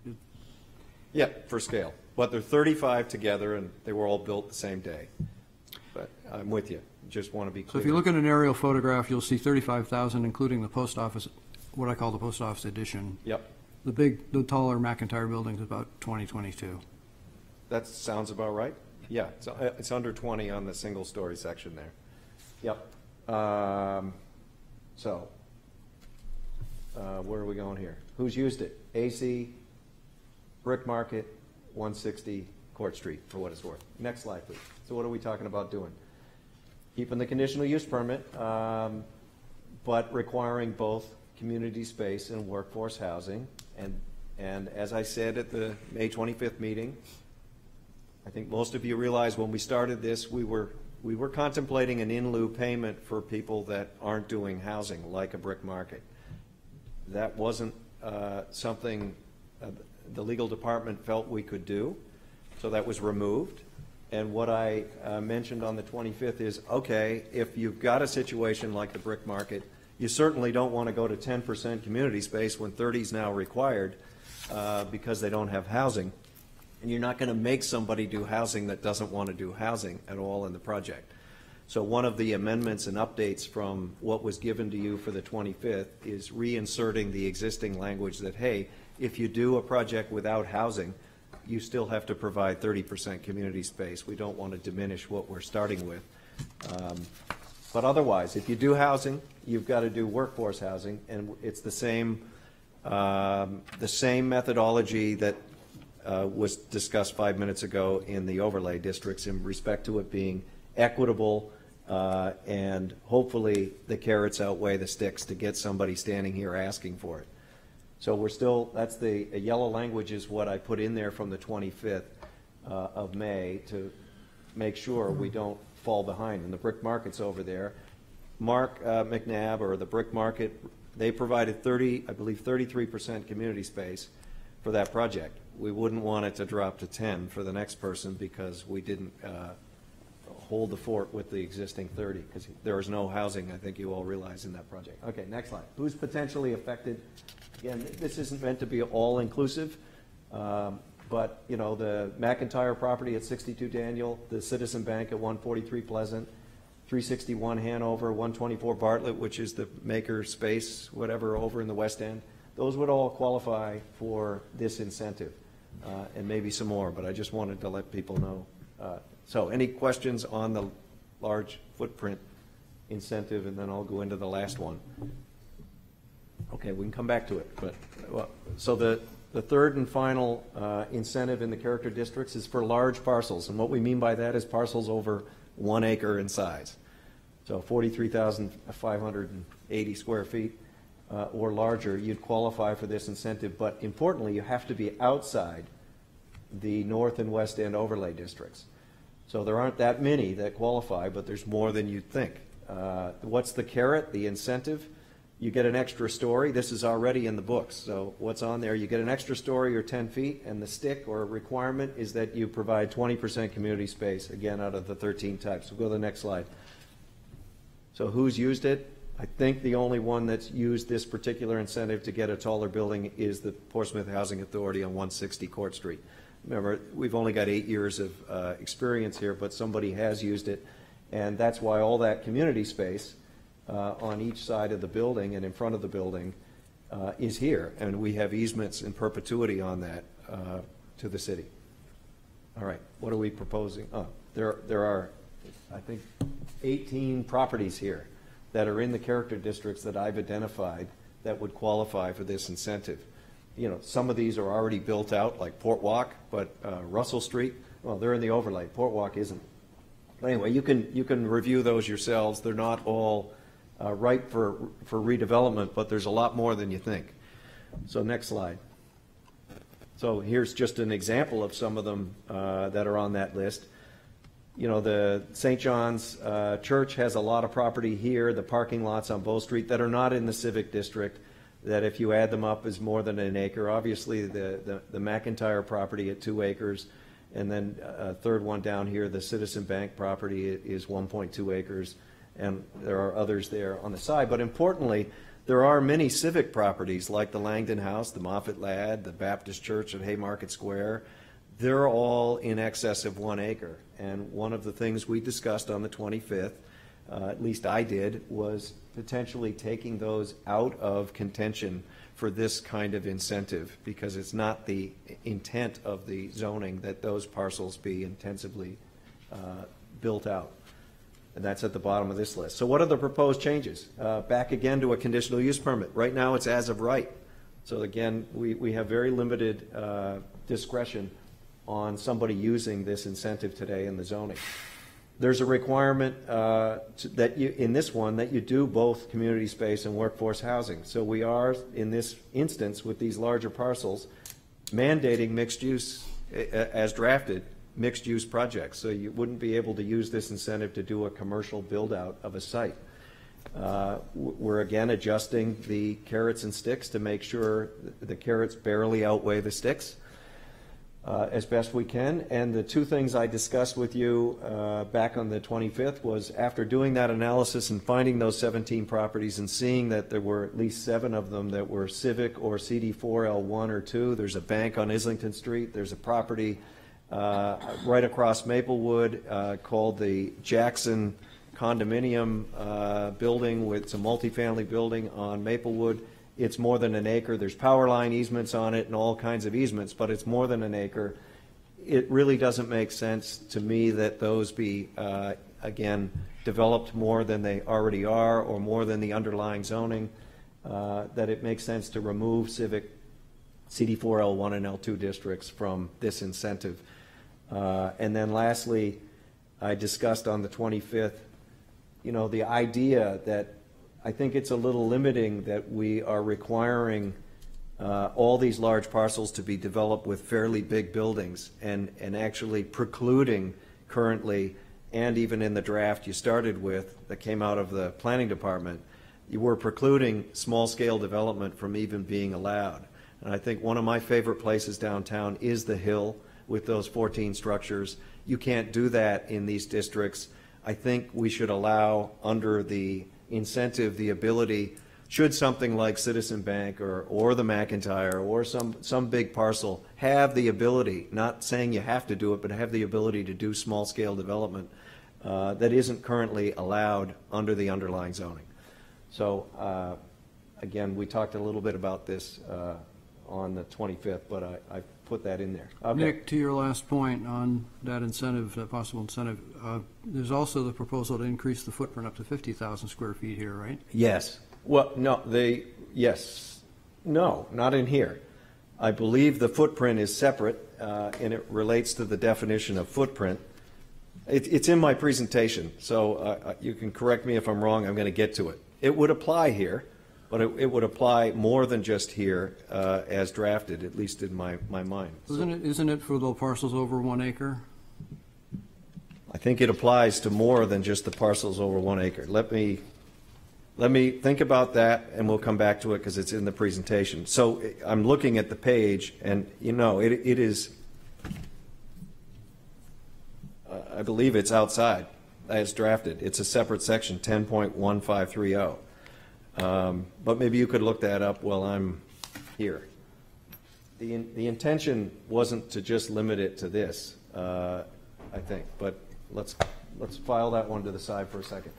R: Yeah, for scale. But they're thirty-five together, and they were all built the same day. But I'm with you. Just want to be
A: So
R: clear.
A: if you look at an aerial photograph, you'll see thirty-five thousand, including the post office, what I call the post office addition.
R: Yep.
A: The big, the taller McIntyre building is about twenty twenty-two.
R: That sounds about right. Yeah, it's, uh, it's under twenty on the single-story section there. Yep. Um, so, uh, where are we going here? Who's used it? A C, Brick Market, one sixty Court Street, for what it's worth. Next slide, please. So what are we talking about doing? Keeping the conditional use permit, um, but requiring both community space and workforce housing. And, and as I said at the May twenty-fifth meeting, I think most of you realize when we started this, we were, we were contemplating an in lieu payment for people that aren't doing housing, like a Brick Market. That wasn't uh, something uh, the legal department felt we could do, so that was removed. And what I uh, mentioned on the twenty-fifth is, okay, if you've got a situation like the Brick Market, you certainly don't want to go to ten percent community space when thirty is now required uh, because they don't have housing. And you're not going to make somebody do housing that doesn't want to do housing at all in the project. So one of the amendments and updates from what was given to you for the twenty-fifth is reinserting the existing language that, hey, if you do a project without housing, you still have to provide thirty percent community space. We don't want to diminish what we're starting with. Um, but otherwise, if you do housing, you've got to do workforce housing, and it's the same, um, the same methodology that uh, was discussed five minutes ago in the overlay districts in respect to it being equitable, uh, and hopefully the carrots outweigh the sticks to get somebody standing here asking for it. So we're still, that's the uh, yellow language is what I put in there from the twenty-fifth uh, of May to make sure we don't fall behind. And the brick market's over there. Mark uh, McNabb, or the brick market, they provided thirty, I believe thirty-three percent community space for that project. We wouldn't want it to drop to ten for the next person because we didn't uh, hold the fort with the existing thirty, because there is no housing, I think you all realize, in that project. Okay, next slide. Who's potentially affected? Again, this isn't meant to be all-inclusive, um, but, you know, the McIntyre property at sixty-two Daniel, the Citizen Bank at one forty-three Pleasant, three sixty-one Hanover, one twenty-four Bartlett, which is the maker space, whatever, over in the West End, those would all qualify for this incentive, uh, and maybe some more, but I just wanted to let people know. Uh, so any questions on the large footprint incentive, and then I'll go into the last one. Okay, we can come back to it. But well, so the, the third and final uh, incentive in the character districts is for large parcels. And what we mean by that is parcels over one acre in size. So forty-three thousand five hundred eighty square feet uh, or larger, you'd qualify for this incentive. But importantly, you have to be outside the North and West End overlay districts. So there aren't that many that qualify, but there's more than you'd think. Uh, what's the carrot, the incentive? You get an extra story. This is already in the books. So what's on there? You get an extra story or ten feet, and the stick or requirement is that you provide twenty percent community space, again, out of the thirteen types. We'll go to the next slide. So who's used it? I think the only one that's used this particular incentive to get a taller building is the Portsmouth Housing Authority on one sixty Court Street. Remember, we've only got eight years of uh, experience here, but somebody has used it, and that's why all that community space Uh, on each side of the building and in front of the building uh, is here, and we have easements in perpetuity on that uh, to the city. All right, what are we proposing? Oh, there, there are, I think, eighteen properties here that are in the character districts that I've identified that would qualify for this incentive. You know, some of these are already built out, like Port Walk, but uh, Russell Street, well, they're in the overlay. Port Walk isn't. But anyway, you can you can review those yourselves. They're not all Uh, ripe for, for redevelopment, but there's a lot more than you think. So next slide. So here's just an example of some of them uh, that are on that list. You know, the Saint John's uh, Church has a lot of property here, the parking lots on Bow Street that are not in the Civic District, that if you add them up is more than an acre. Obviously, the, the, the McIntyre property at two acres, and then a third one down here, the Citizen Bank property is one point two acres. And there are others there on the side. But importantly, there are many civic properties like the Langdon House, the Moffett Ladd, the Baptist Church at Haymarket Square. They're all in excess of one acre. And one of the things we discussed on the twenty-fifth, uh, at least I did, was potentially taking those out of contention for this kind of incentive, because it's not the intent of the zoning that those parcels be intensively uh, built out. And that's at the bottom of this list. So what are the proposed changes? Uh, back again to a conditional use permit. Right now it's as of right. So again, we, we have very limited uh, discretion on somebody using this incentive today in the zoning. There's a requirement uh, to, that you, in this one, that you do both community space and workforce housing. So we are, in this instance, with these larger parcels, mandating mixed use as drafted, mixed use projects. So you wouldn't be able to use this incentive to do a commercial build out of a site. Uh, we're again adjusting the carrots and sticks to make sure the carrots barely outweigh the sticks. uh, as best we can. And the two things I discussed with you uh, back on the twenty-fifth was, after doing that analysis and finding those seventeen properties and seeing that there were at least seven of them that were Civic or C D four L one or two. There's a bank on Islington Street. There's a property uh, right across Maplewood uh, called the Jackson condominium uh, building. With, it's a multifamily building on Maplewood. It's more than an acre. There's power line easements on it and all kinds of easements, but it's more than an acre. It really doesn't make sense to me that those be, uh, again, developed more than they already are or more than the underlying zoning, uh, that it makes sense to remove Civic C D four L one and L two districts from this incentive. Uh, and then lastly, I discussed on the twenty-fifth, you know, the idea that I think it's a little limiting that we are requiring uh, all these large parcels to be developed with fairly big buildings, and, and actually precluding currently, and even in the draft you started with that came out of the planning department, you were precluding small-scale development from even being allowed. And I think one of my favorite places downtown is the Hill with those fourteen structures. You can't do that in these districts. I think we should allow, under the incentive, the ability, should something like Citizen Bank or, or the McIntyre or some, some big parcel have the ability, not saying you have to do it, but have the ability to do small-scale development uh, that isn't currently allowed under the underlying zoning. So, uh, again, we talked a little bit about this uh, on the twenty-fifth, but I, I put that in there. Okay.
A: Nick, to your last point on that incentive, that possible incentive, uh, there's also the proposal to increase the footprint up to fifty thousand square feet here, right?
R: Yes. Well, no, they, yes. No, not in here. I believe the footprint is separate, uh, and it relates to the definition of footprint. It, it's in my presentation, so uh, you can correct me if I'm wrong. I'm going to get to it. It would apply here, but it, it would apply more than just here uh, as drafted, at least in my, my mind.
A: Isn't it, isn't it for the parcels over one acre?
R: I think it applies to more than just the parcels over one acre. Let me, let me think about that, and we'll come back to it because it's in the presentation. So I'm looking at the page, and you know, it, it is, uh, I believe it's outside as drafted. It's a separate section, ten point one five three zero. Um, but maybe you could look that up while I'm here. The, in, the intention wasn't to just limit it to this, uh, I think, but let's, let's file that one to the side for a second.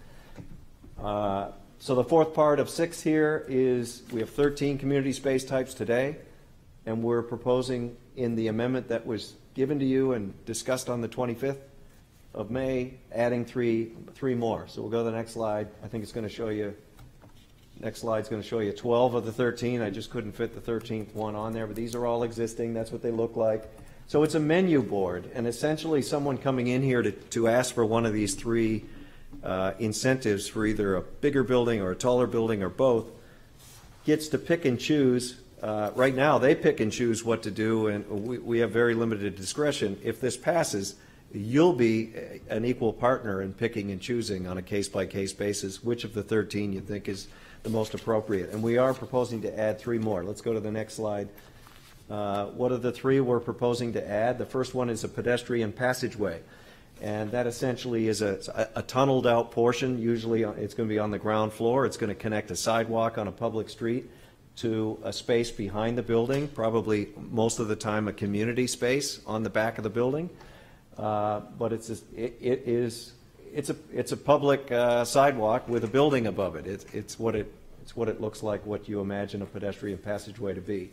R: Uh, so the fourth part of six here is we have thirteen community space types today, and we're proposing in the amendment that was given to you and discussed on the twenty-fifth of May, adding three, three more. So we'll go to the next slide. I think it's going to show you, next slide's going to show you twelve of the thirteen. I just couldn't fit the thirteenth one on there, but these are all existing. That's what they look like. So it's a menu board, and essentially someone coming in here to, to ask for one of these three uh, incentives for either a bigger building or a taller building or both gets to pick and choose. Uh, right now, they pick and choose what to do, and we, we have very limited discretion. If this passes, you'll be an equal partner in picking and choosing on a case-by-case basis which of the thirteen you think is the most appropriate. And we are proposing to add three more. Let's go to the next slide. Uh, what are the three we're proposing to add? The first one is a pedestrian passageway. And that essentially is a, a tunneled out portion. Usually it's going to be on the ground floor. It's going to connect a sidewalk on a public street to a space behind the building, probably most of the time a community space on the back of the building. Uh, but it's a, it, it is it's a it's a public uh, sidewalk with a building above it. It's it's what it it's what it looks like. What you imagine a pedestrian passageway to be.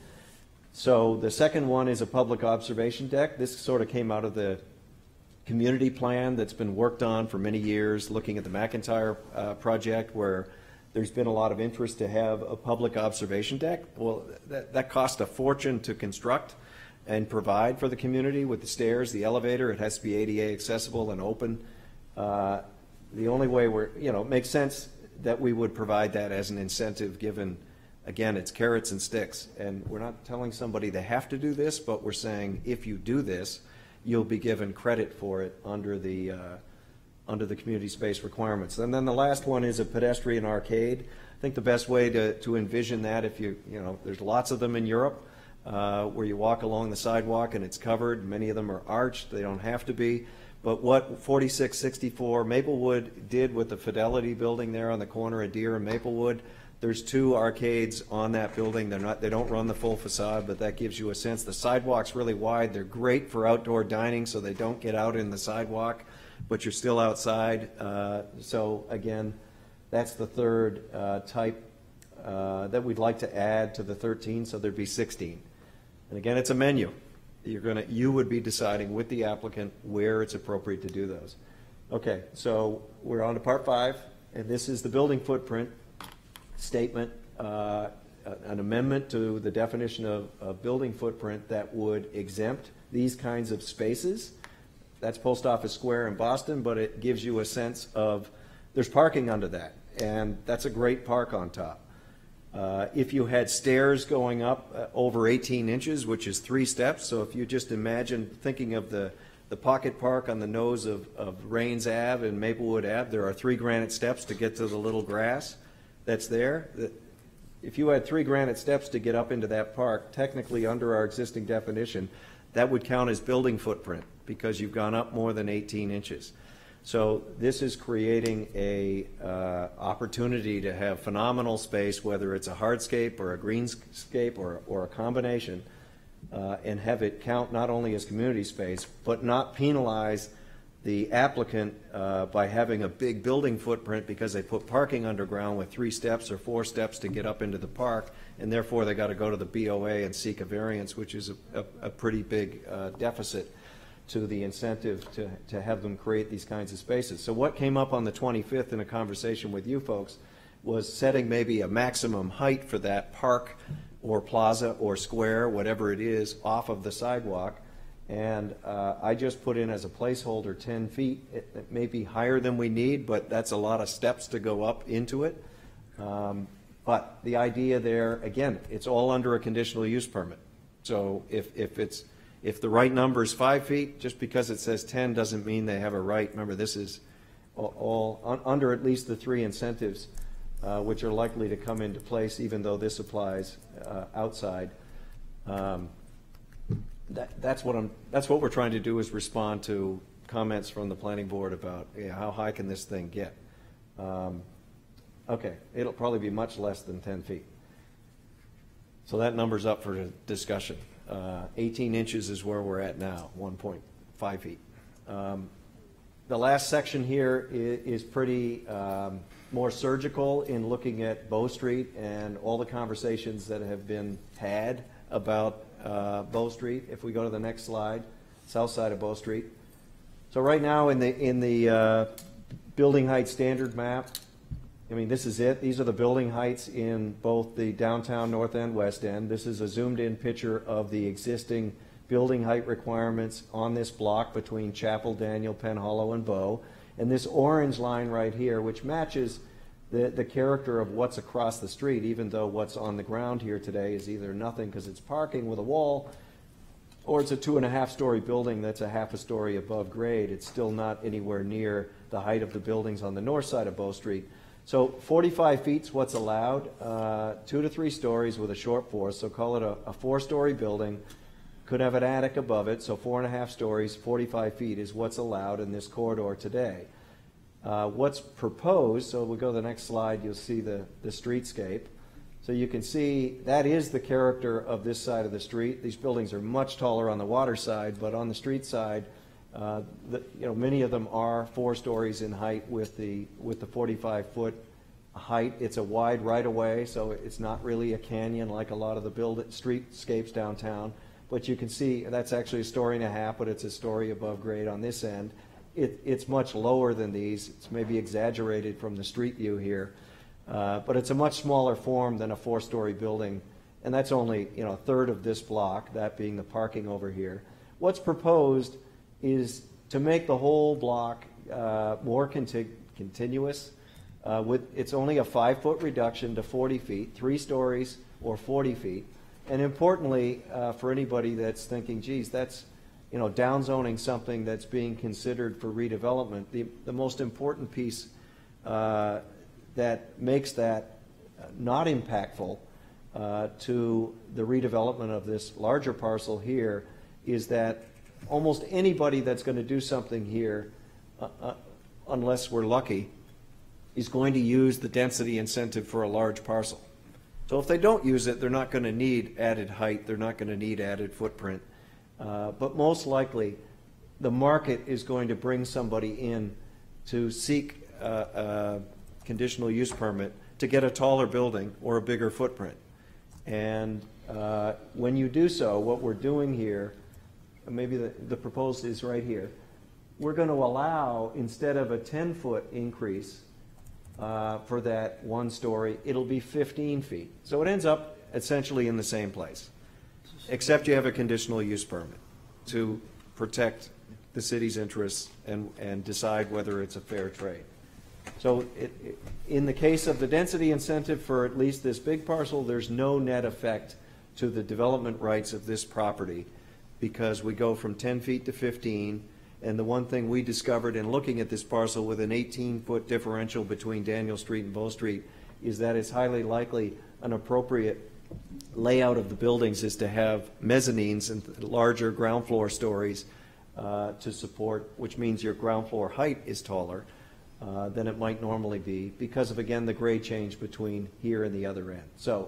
R: So the second one is a public observation deck. This sort of came out of the community plan that's been worked on for many years, looking at the McIntyre uh, project, where there's been a lot of interest to have a public observation deck. Well, that, that cost a fortune to construct and provide for the community with the stairs, the elevator. It has to be A D A accessible and open. Uh, the only way we're, you know, it makes sense that we would provide that as an incentive, given, again, it's carrots and sticks. And we're not telling somebody they have to do this, but we're saying if you do this, you'll be given credit for it under the uh, under the community space requirements. And then the last one is a pedestrian arcade. I think the best way to, to envision that, if you, you know, there's lots of them in Europe. uh, where you walk along the sidewalk and it's covered. Many of them are arched. They don't have to be. But what forty-six sixty-four Maplewood did with the Fidelity building there on the corner of Deer and Maplewood, there's two arcades on that building. They're not, they don't run the full facade, but that gives you a sense. The sidewalk's really wide. They're great for outdoor dining, so they don't get out in the sidewalk, but you're still outside. Uh, so again, that's the third uh, type uh, that we'd like to add to the thirteen, so there'd be sixteen. And again, it's a menu. You're gonna, you would be deciding with the applicant where it's appropriate to do those. Okay, so we're on to part five, and this is the building footprint statement, uh, an amendment to the definition of, of building footprint that would exempt these kinds of spaces. That's Post Office Square in Boston, but it gives you a sense of there's parking under that, and that's a great park on top. Uh, if you had stairs going up uh, over eighteen inches, which is three steps, so if you just imagine thinking of the, the pocket park on the nose of, of Rains Ave and Maplewood Ave, there are three granite steps to get to the little grass that's there. If you had three granite steps to get up into that park, technically under our existing definition, that would count as building footprint because you've gone up more than eighteen inches. So this is creating a uh, opportunity to have phenomenal space, whether it's a hardscape or a greenscape or, or a combination, uh, and have it count not only as community space, but not penalize the applicant uh, by having a big building footprint because they put parking underground with three steps or four steps to get up into the park, and therefore they got to go to the B O A and seek a variance, which is a, a, a pretty big uh, deficit to the incentive to, to have them create these kinds of spaces. So what came up on the twenty-fifth in a conversation with you folks was setting maybe a maximum height for that park or plaza or square, whatever it is, off of the sidewalk. And uh, I just put in as a placeholder ten feet. It, it may be higher than we need, but that's a lot of steps to go up into it. Um, but the idea there, again, it's all under a conditional use permit. So if, if it's If the right number is five feet, just because it says ten doesn't mean they have a right. Remember, this is all, all un, under at least the three incentives, uh, which are likely to come into place, even though this applies uh, outside. Um, that, that's what I'm. That's what we're trying to do is respond to comments from the planning board about yeah, how high can this thing get. Um, okay, it'll probably be much less than ten feet. So that number's up for discussion. Uh, eighteen inches is where we're at now, one point five feet. Um, the last section here is, is pretty um, more surgical in looking at Bow Street and all the conversations that have been had about uh, Bow Street. If we go to the next slide, south side of Bow Street. So right now in the in the uh, building height standard map, I mean, this is it. These are the building heights in both the downtown north end, west end. This is a zoomed in picture of the existing building height requirements on this block between Chapel, Daniel, Penn Hollow, and Bow. And this orange line right here, which matches the, the character of what's across the street, even though what's on the ground here today is either nothing because it's parking with a wall, or it's a two and a half story building that's a half a story above grade. It's still not anywhere near the height of the buildings on the north side of Bow Street. So forty-five feet is what's allowed, uh, two to three stories with a short fourth, so call it a, a four-story building. Could have an attic above it, so four and a half stories, forty-five feet is what's allowed in this corridor today. Uh, what's proposed, so we'll go to the next slide, you'll see the, the streetscape. So you can see that is the character of this side of the street. These buildings are much taller on the water side, but on the street side, Uh, the, you know, many of them are four stories in height with the with the forty-five foot height. It's a wide right of way, so it's not really a canyon like a lot of the build streetscapes downtown. But you can see that's actually a story and a half, but it's a story above grade on this end. It, it's much lower than these. It's maybe exaggerated from the street view here, uh, but it's a much smaller form than a four-story building, and that's only you know a third of this block. That being the parking over here. What's proposed is to make the whole block uh, more contig continuous. Uh, with it's only a five foot reduction to forty feet, three stories or forty feet. And importantly, uh, for anybody that's thinking, geez, that's you know downzoning something that's being considered for redevelopment, the, the most important piece uh, that makes that not impactful uh, to the redevelopment of this larger parcel here is that almost anybody that's going to do something here, uh, uh, unless we're lucky, is going to use the density incentive for a large parcel. So if they don't use it, they're not going to need added height, they're not going to need added footprint. Uh, but most likely, the market is going to bring somebody in to seek a, a conditional use permit to get a taller building or a bigger footprint. And uh, when you do so, what we're doing here, maybe the, the proposal is right here, we're going to allow, instead of a ten-foot increase uh, for that one story, it'll be fifteen feet. So it ends up essentially in the same place, except you have a conditional use permit to protect the city's interests and, and decide whether it's a fair trade. So it, it, in the case of the density incentive for at least this big parcel, there's no net effect to the development rights of this property because we go from ten feet to fifteen. And the one thing we discovered in looking at this parcel with an eighteen-foot differential between Daniel Street and Bow Street is that it's highly likely an appropriate layout of the buildings is to have mezzanines and larger ground floor stories uh, to support, which means your ground floor height is taller uh, than it might normally be because of, again, the grade change between here and the other end. So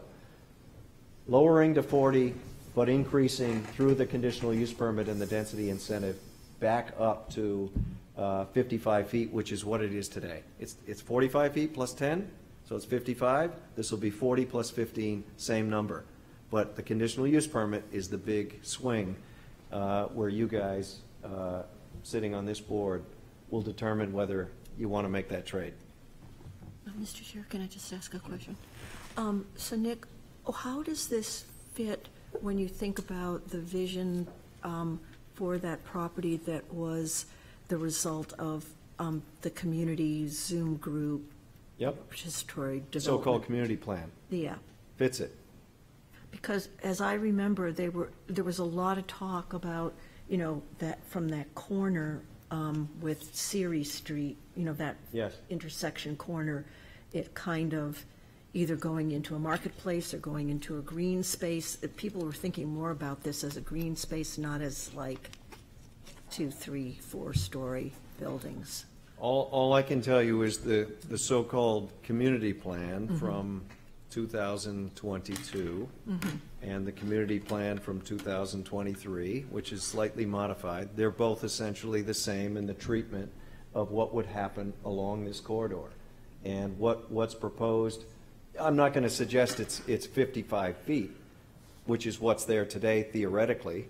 R: lowering to forty, but increasing through the conditional use permit and the density incentive back up to uh, fifty-five feet, which is what it is today. It's, it's forty-five feet plus ten, so it's fifty-five. This will be forty plus fifteen, same number. But the conditional use permit is the big swing uh, where you guys uh, sitting on this board will determine whether you want to make that trade.
K: Uh, Mister Chair, can I just ask a question? Um, so Nick, oh, how does this fit when you think about the vision um, for that property that was the result of um, the community Zoom group
R: Yep.
K: participatory development?
R: So-called community plan.
K: Yeah.
R: Fits it.
K: Because as I remember, they were, there was a lot of talk about, you know, that from that corner um, with Siri Street, you know, that
R: Yes.
K: intersection corner, it kind of either going into a marketplace or going into a green space. Uh, People were thinking more about this as a green space, not as like two, three, four-story buildings.
R: All, all I can tell you is the, the so-called community plan
K: Mhm.
R: from two thousand twenty-two
K: Mhm.
R: and the community plan from two thousand twenty-three, which is slightly modified. They're both essentially the same in the treatment of what would happen along this corridor. And what, what's proposed, I'm not going to suggest it's, it's fifty-five feet, which is what's there today theoretically.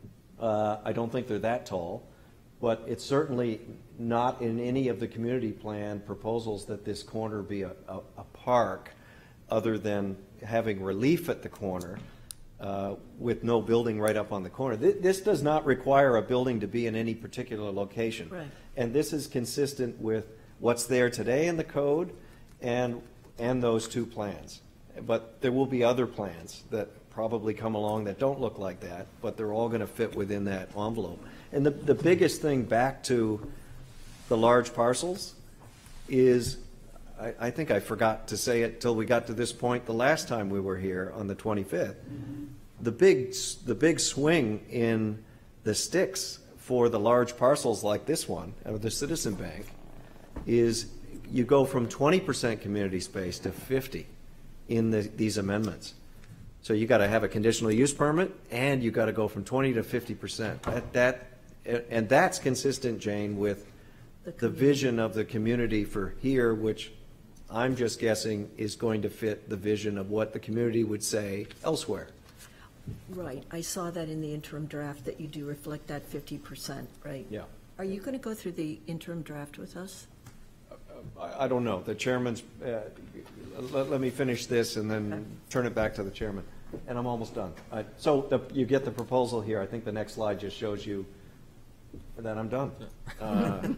R: Uh, I don't think they're that tall, but it's certainly not in any of the community plan proposals that this corner be a, a, a park, other than having relief at the corner uh, with no building right up on the corner. Th this does not require a building to be in any particular location.
K: Right.
R: And this is consistent with what's there today in the code and, and those two plans. But there will be other plans that probably come along that don't look like that, but they're all going to fit within that envelope. And the, the biggest thing back to the large parcels is, I, I think I forgot to say it till we got to this point the last time we were here on the twenty-fifth. The big, the big swing in the sticks for the large parcels like this one, or the Citizen Bank, is you go from twenty percent community space to fifty in the, these amendments. So you got to have a conditional use permit, and you got to go from twenty to fifty percent. That, that, and that's consistent, Jane, with the, the vision of the community for here, which I'm just guessing is going to fit the vision of what the community would say elsewhere.
K: Right. I saw that in the interim draft that you do reflect that fifty percent, right?
R: Yeah.
K: Are you going to go through the interim draft with us?
R: I, I don't know. The chairman's, uh, let, let me finish this and then turn it back to the chairman. And I'm almost done. Uh, so the, you get the proposal here. I think the next slide just shows you that I'm done. Uh,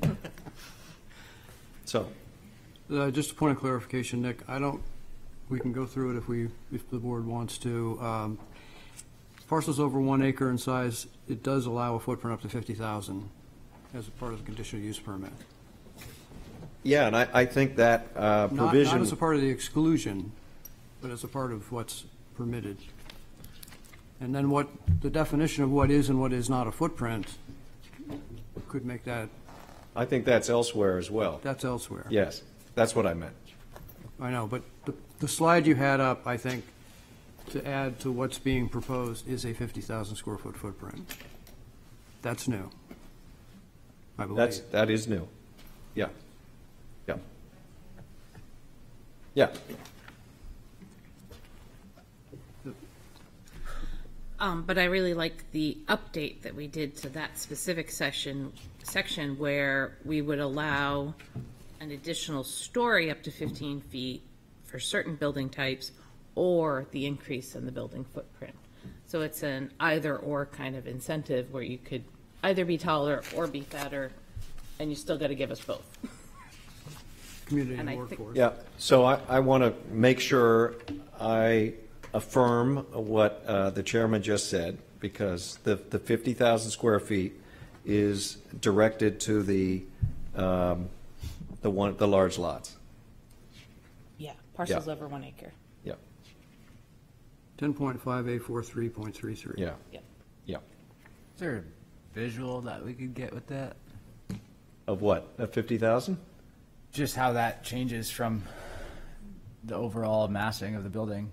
R: so.
A: Uh, just a point of clarification, Nick, I don't, we can go through it if we, if the board wants to. Um, parcels over one acre in size, it does allow a footprint up to fifty thousand as a part of the conditional use permit.
R: Yeah, and I, I think that uh,
A: Not,
R: provision.
A: not as a part of the exclusion, but as a part of what's permitted. And then what, the definition of what is and what is not a footprint could make that,
R: I think that's elsewhere as well.
A: that's elsewhere.
R: Yes, that's what I meant.
A: I know, but the, the slide you had up, I think, to add to what's being proposed is a fifty thousand square foot footprint. That's new, I believe.
R: That's, that is new. Yeah. Yeah. Yeah.
C: Um, but I really like the update that we did to that specific section, section where we would allow an additional story up to fifteen feet for certain building types or the increase in the building footprint. So it's an either or kind of incentive where you could either be taller or be fatter, and you still got to give us both.
A: Community
C: And
A: and
C: I think-
A: workforce.
R: Yeah, so I, I want to make sure I affirm what uh, the chairman just said, because the, the fifty thousand square feet is directed to the, um, the one, the large lots.
C: Yeah, parcels
R: Yeah.
C: over one acre.
R: Yeah,
A: ten point five A forty-three point three three.
R: yeah,
C: Yep.
R: yeah.
O: Is there a visual that we could get with that?
R: Of what, of fifty thousand?
O: Just how that changes from the overall massing of the building.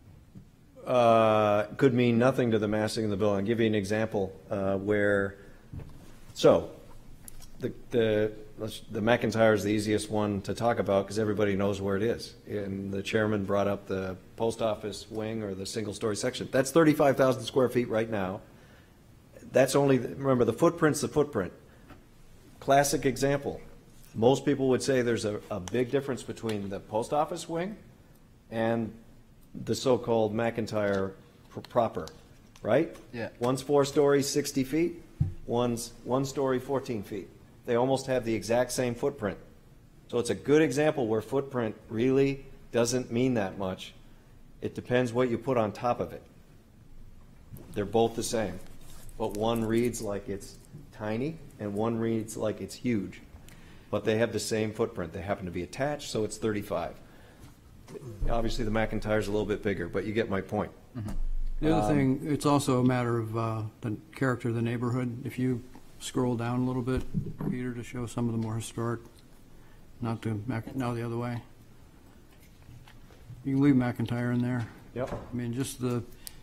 R: Uh, could mean nothing to the massing of the building. I'll give you an example uh, where, so, the, the, let's- the McIntyre is the easiest one to talk about because everybody knows where it is. And the chairman brought up the post office wing or the single-story section. That's thirty-five thousand square feet right now. That's only, remember, the footprint's the footprint. Classic example. Most people would say there's a, a big difference between the post office wing and the so-called McIntyre pr- proper, right?
O: Yeah.
R: One's four stories, sixty feet. One's one story, fourteen feet. They almost have the exact same footprint. So it's a good example where footprint really doesn't mean that much. It depends what you put on top of it. They're both the same, but one reads like it's tiny and one reads like it's huge. But they have the same footprint. They happen to be attached, so it's thirty-five. Obviously, the McIntyre's a little bit bigger, but you get my point.
A: The other
R: Um,
A: thing, it's also a matter of uh, the character of the neighborhood. If you scroll down a little bit, Peter, to show some of the more historic, not to, Mac- now the other way. You can leave McIntyre in there.
R: Yep.
A: I mean, just the,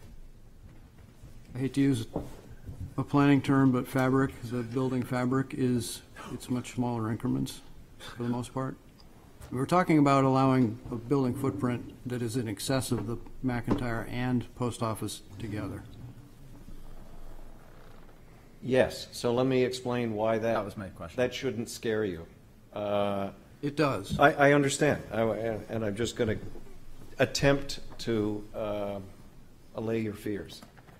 A: I hate to use a planning term, but fabric, the building fabric is, it's much smaller increments for the most part. We're talking about allowing a building footprint that is in excess of the McIntyre and post office together.
R: Yes, so let me explain why that.
O: That was my question.
R: That shouldn't scare you. Uh,
A: It does.
R: I, I understand, I- and I'm just going to attempt to uh, allay your fears.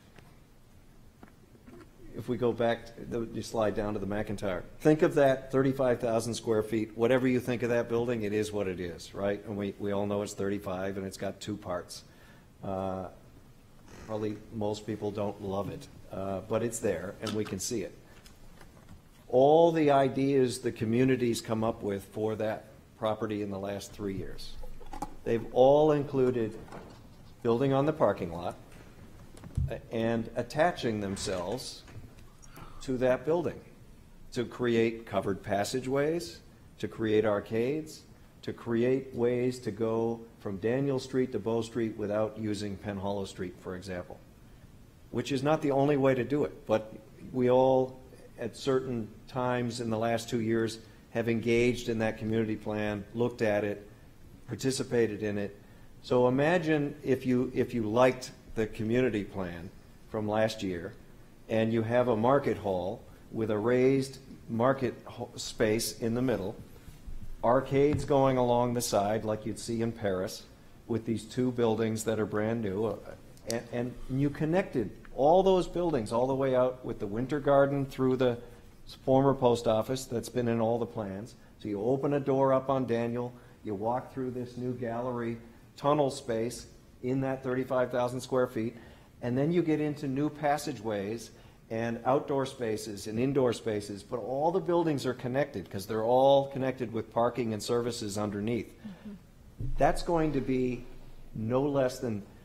R: If we go back, the- you slide down to the McIntyre. Think of that thirty-five thousand square feet. Whatever you think of that building, it is what it is, right? And we, we all know it's thirty-five, and it's got two parts. Uh, Probably most people don't love it, uh, but it's there, and we can see it. All the ideas the community's come up with for that property in the last three years, they've all included building on the parking lot uh, and attaching themselves to that building to create covered passageways, to create arcades, to create ways to go from Daniel Street to Bow Street without using Penn Hollow Street, for example, which is not the only way to do it. But we all, at certain times in the last two years, have engaged in that community plan, looked at it, participated in it. So imagine if you, if you liked the community plan from last year, and you have a market hall with a raised market ho- space in the middle, arcades going along the side like you'd see in Paris with these two buildings that are brand new, uh, and, and you connected all those buildings all the way out with the Winter Garden through the former post office that's been in all the plans. So you open a door up on Daniel, you walk through this new gallery tunnel space in that thirty-five thousand square feet, and then you get into new passageways and outdoor spaces and indoor spaces, but all the buildings are connected because they're all connected with parking and services underneath. Mm-hmm. That's going to be no less than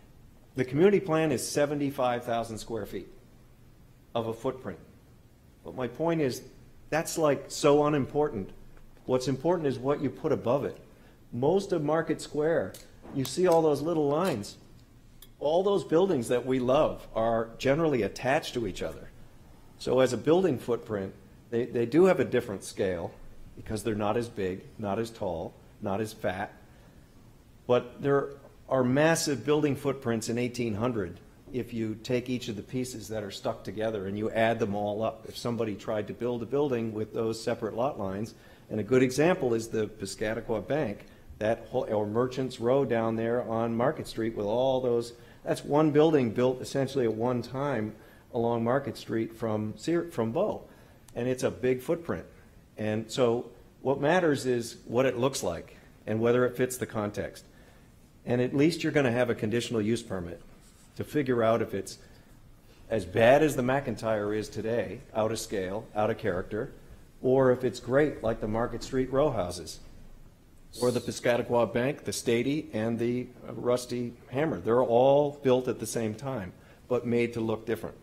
R: The community plan is seventy-five thousand square feet of a footprint. But my point is, that's like so unimportant. What's important is what you put above it. Most of Market Square, you see all those little lines. All those buildings that we love are generally attached to each other. So as a building footprint, they, they do have a different scale because they're not as big, not as tall, not as fat. But there are massive building footprints in eighteen hundred if you take each of the pieces that are stuck together and you add them all up. If somebody tried to build a building with those separate lot lines, and a good example is the Piscataqua Bank, that whole, or Merchants Row down there on Market Street with all those, that's one building built essentially at one time along Market Street from, from Bow. And it's a big footprint. And so what matters is what it looks like and whether it fits the context. And at least you're going to have a conditional use permit to figure out if it's as bad as the McIntyre is today, out of scale, out of character, or if it's great like the Market Street row houses, or the Piscataqua Bank, the Stady, and the Rusty Hammer. They're all built at the same time, but made to look different.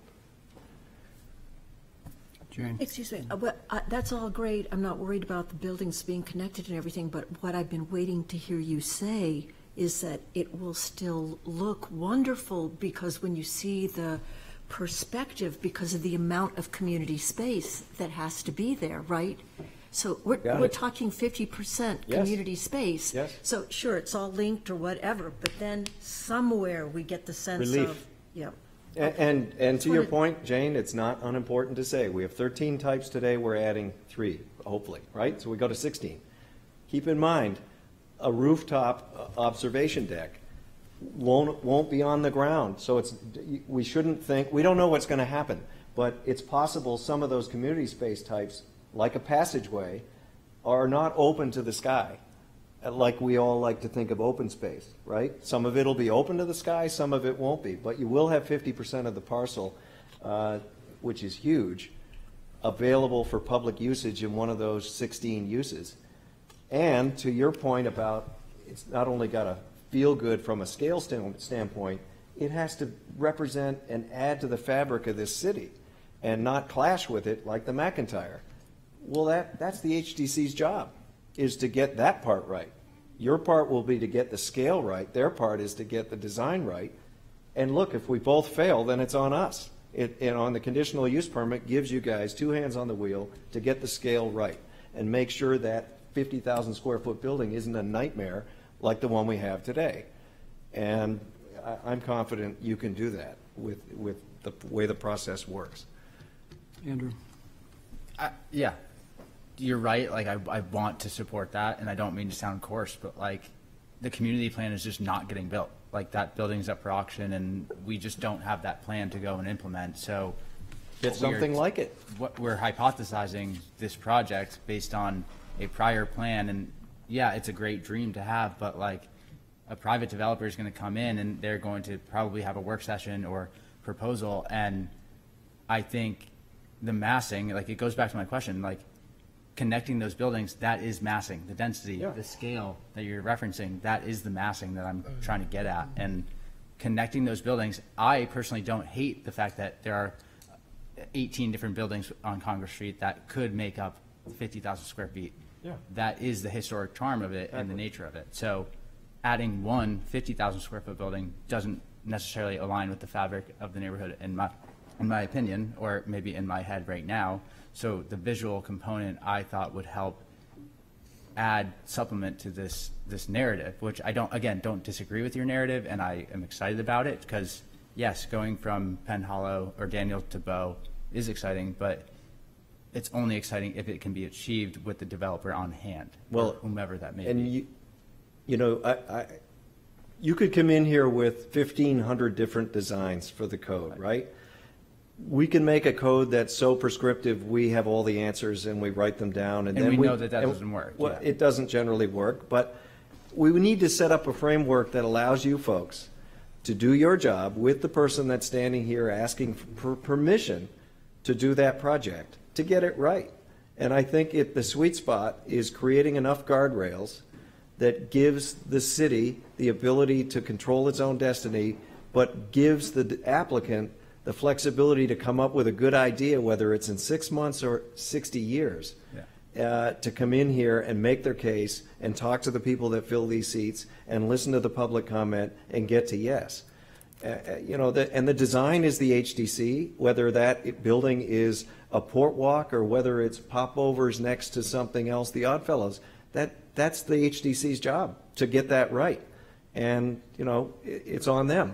A: Jane?
K: Excuse me, uh, but, uh, that's all great. I'm not worried about the buildings being connected and everything, but what I've been waiting to hear you say is that it will still look wonderful because when you see the perspective, because of the amount of community space that has to be there, right? So we're,
R: Got
K: we're
R: it.
K: talking fifty percent
R: Yes.
K: community space.
R: Yes.
K: So sure, it's all linked or whatever, but then somewhere we get the sense
R: Relief.
K: of, yep.
R: And, and, and to your
K: wanted-
R: point, Jane, it's not unimportant to say, we have thirteen types today, we're adding three, hopefully, right? So we go to sixteen. Keep in mind, a rooftop uh, observation deck won't, won't be on the ground. So it's, we shouldn't think, we don't know what's going to happen, but it's possible some of those community space types, like a passageway, are not open to the sky, uh, like we all like to think of open space, right? Some of it will be open to the sky, some of it won't be, but you will have fifty percent of the parcel, uh, which is huge, available for public usage in one of those sixteen uses. And to your point about it's not only got to feel good from a scale stand- standpoint, it has to represent and add to the fabric of this city and not clash with it like the McIntyre. Well, that, that's the H D C's job, is to get that part right. Your part will be to get the scale right. Their part is to get the design right. And look, if we both fail, then it's on us. It, and on the conditional use permit gives you guys two hands on the wheel to get the scale right and make sure that fifty thousand square foot building isn't a nightmare like the one we have today. And I, I'm confident you can do that with, with the way the process works.
A: Andrew?
O: I, yeah, you're right. Like, I, I want to support that, and I don't mean to sound coarse, but like, the community plan is just not getting built. Like, that building's up for auction, and we just don't have that plan to go and implement. So,
R: Get
O: what we are-
R: something like it.
O: What we're hypothesizing this project based on a prior plan, and yeah, it's a great dream to have, but like, a private developer is going to come in and they're going to probably have a work session or proposal, and I think the massing, like, it goes back to my question, like, connecting those buildings, that is massing. The density,
R: Yeah.
O: the scale that you're referencing, that is the massing that I'm trying to get at. And connecting those buildings, I personally don't hate the fact that there are eighteen different buildings on Congress Street that could make up fifty thousand square feet.
R: Yeah.
O: That is the historic charm of it and the nature of it. So adding one fifty thousand square foot building doesn't necessarily align with the fabric of the neighborhood, in my, in my opinion, or maybe in my head right now. So the visual component, I thought, would help add supplement to this this narrative, which I don't, again, don't disagree with your narrative, and I am excited about it because, yes, going from Penn Hollow or Daniel to Bow is exciting, but it's only exciting if it can be achieved with the developer on hand,
R: Well,
O: or whomever that may
R: and
O: be.
R: you, you know, I, I, you could come in here with fifteen hundred different designs for the code, right? We can make a code that's so prescriptive, we have all the answers and we write them down, and,
O: And
R: then
O: we know that that
R: and-
O: doesn't work,
R: Well,
O: yeah.
R: it doesn't generally work, but we need to set up a framework that allows you folks to do your job with the person that's standing here asking for permission to do that project, to get it right. And I think it, the sweet spot is creating enough guardrails that gives the city the ability to control its own destiny but gives the applicant the flexibility to come up with a good idea, whether it's in six months or sixty years, uh, to come in here and make their case and talk to the people that fill these seats and listen to the public comment and get to yes. Uh, you know, the, and the design is the H D C, whether that building is a port walk or whether it's popovers next to something else, the Oddfellows, that, that's the H D C's job, to get that right. And, you know, it, it's on them.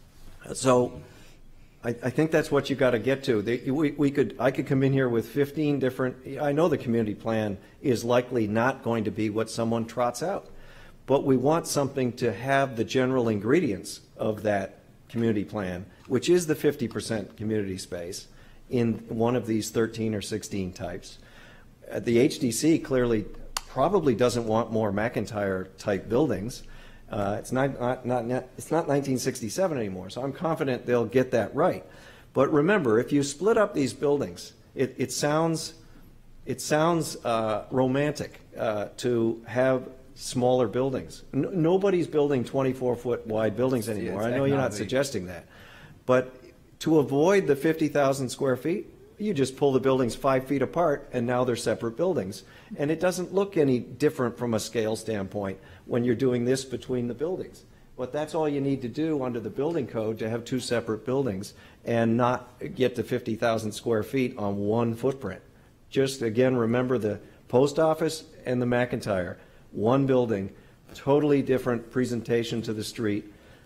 R: So I, I think that's what you got to get to. They, we, we could, I could come in here with fifteen different, I know the community plan is likely not going to be what someone trots out, but we want something to have the general ingredients of that community plan, which is the fifty percent community space in one of these thirteen or sixteen types. Uh, the H D C clearly probably doesn't want more McIntyre type buildings. Uh, it's not, not, not, it's not nineteen sixty-seven anymore, so I'm confident they'll get that right. But remember, if you split up these buildings, it, it sounds, it sounds uh, romantic uh, to have smaller buildings. N nobody's building twenty-four foot wide buildings anymore. I know you're not suggesting that. But to avoid the fifty thousand square feet, you just pull the buildings five feet apart and now they're separate buildings. And it doesn't look any different from a scale standpoint when you're doing this between the buildings. But that's all you need to do under the building code to have two separate buildings and not get to fifty thousand square feet on one footprint. Just again, remember the post office and the McIntyre. One building, totally different presentation to the street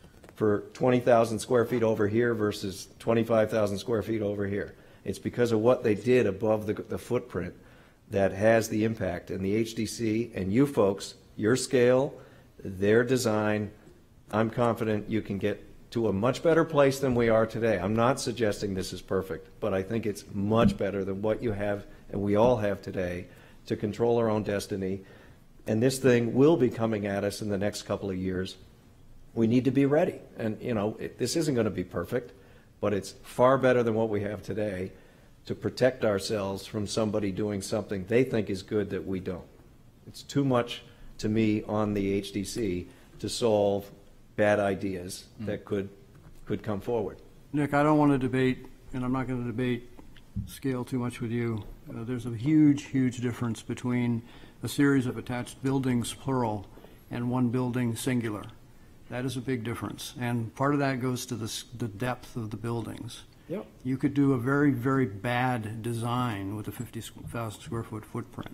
R: for twenty thousand square feet over here versus twenty-five thousand square feet over here. It's because of what they did above the, the footprint that has the impact. And the H D C and you folks, your scale, their design, I'm confident you can get to a much better place than we are today. I'm not suggesting this is perfect, but I think it's much better than what you have and we all have today to control our own destiny. And this thing will be coming at us in the next couple of years. We need to be ready. And, you know, it, this isn't going to be perfect, but it's far better than what we have today to protect ourselves from somebody doing something they think is good that we don't. It's too much, to me, on the H D C to solve bad ideas mm. that could, could come forward.
A: Nick, I don't want to debate, and I'm not going to debate scale too much with you. Uh, there's a huge, huge difference between a series of attached buildings, plural, and one building, singular. That is a big difference. And part of that goes to the, the depth of the buildings.
R: Yep.
A: You could do a very, very bad design with a fifty thousand square foot footprint.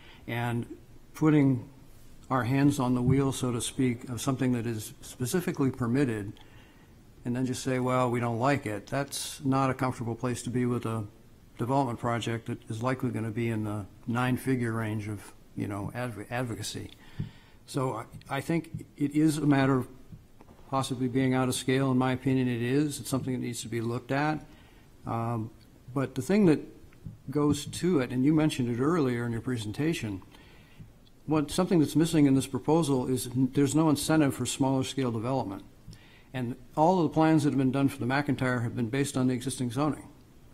A: And putting our hands on the wheel, so to speak, of something that is specifically permitted, and then just say, well, we don't like it, that's not a comfortable place to be with a development project that is likely going to be in the nine-figure range of, you know, adv advocacy. So I, I think it is a matter of possibly being out of scale. In my opinion, it is. It's something that needs to be looked at. Um, but the thing that goes to it, and you mentioned it earlier in your presentation, what something that's missing in this proposal is there's no incentive for smaller scale development. And all of the plans that have been done for the McIntyre have been based on the existing zoning.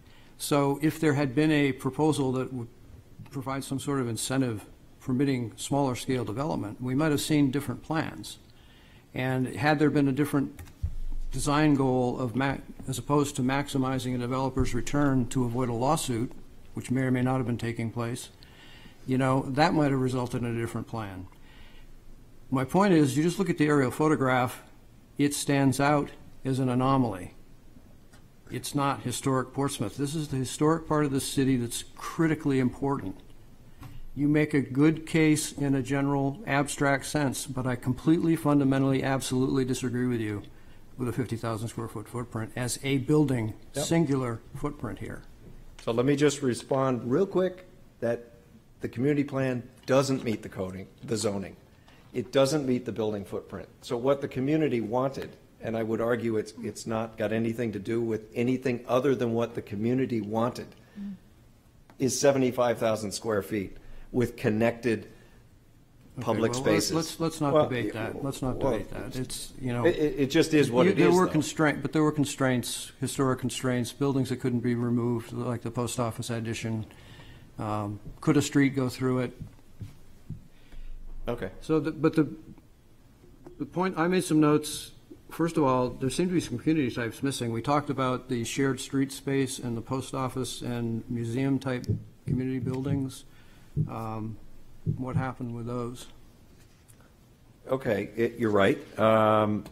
A: So if there had been a proposal that would provide some sort of incentive permitting smaller scale development, we might have seen different plans. And had there been a different design goal of, ma as opposed to maximizing a developer's return to avoid a lawsuit, which may or may not have been taking place, you know, that might have resulted in a different plan. My point is, you just look at the aerial photograph, it stands out as an anomaly. It's not historic Portsmouth. This is the historic part of the city that's critically important. You make a good case in a general abstract sense, but I completely, fundamentally, absolutely disagree with you with a fifty thousand square foot footprint as a building, yep. Singular footprint here.
R: So let me just respond real quick that the community plan doesn't meet the coding, the zoning. It doesn't meet the building footprint. So what the community wanted, and I would argue it's, it's not got anything to do with anything other than what the community wanted, mm. is seventy-five thousand square feet with connected public
A: okay, well,
R: spaces.
A: Let's, let's not
R: well,
A: debate that. Let's not
R: well,
A: debate that. It's, you know.
R: It, it just is what
A: you,
R: it
A: there
R: is,
A: were
R: though.
A: constraint, but there were constraints, historic constraints, buildings that couldn't be removed, like the post office addition. Um, could a street go through it?
R: Okay.
A: So, the, but the, the point, I made some notes first of all, there seem to be some community types missing. We talked about the shared street space and the post office and museum type community buildings. Um, what happened with those?
R: Okay, it, you're right. Um,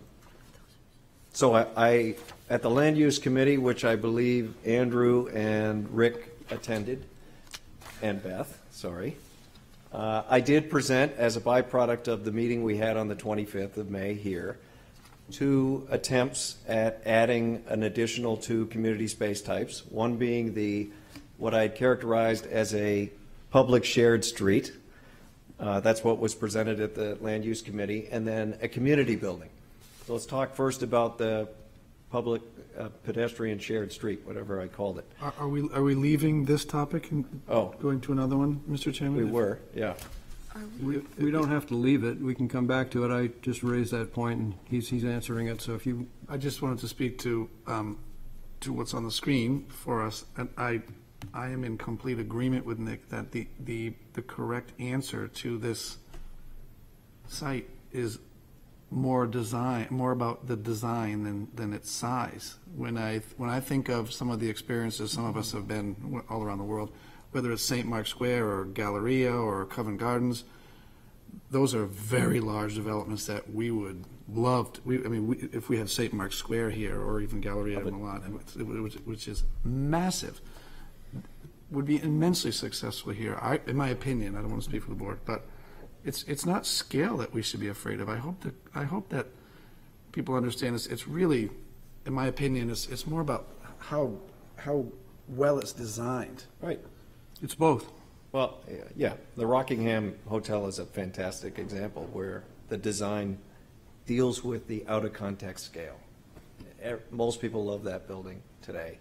R: so I, I, at the Land Use Committee, which I believe Andrew and Rick attended, and Beth, sorry, uh, I did present as a byproduct of the meeting we had on the twenty-fifth of May here, two attempts at adding an additional two community space types, one being the, what I had characterized as a public shared street. Uh, that's what was presented at the Land Use Committee, and then a community building. So let's talk first about the public uh, pedestrian shared street, whatever I called it.
L: Are, are we, are we leaving this topic and
R: Oh.
L: going to another one, Mister Chairman?
R: We were, yeah.
A: We, we don't have to leave it. We can come back to it. I just raised that point, and he's, he's answering it. So if you,
L: I just wanted to speak to, um, to what's on the screen for us, and I, I am in complete agreement with Nick that the, the, the correct answer to this site is more design, more about the design than, than its size. When I, when I think of some of the experiences some of us have been all around the world, whether it's Saint Mark Square or Galleria or Covent Gardens, those are very large developments that we would love to, we, I mean, we, if we had Saint Mark Square here or even Galleria in Milan, which, which is massive, would be immensely successful here. I, in my opinion, I don't want to speak for the board, but it's it's not scale that we should be afraid of. I hope that I hope that people understand it's it's really, in my opinion, it's it's more about how how well it's designed.
R: Right.
A: It's both.
R: Well, yeah, the Rockingham Hotel is a fantastic example where the design deals with the out of context scale. Most people love that building today,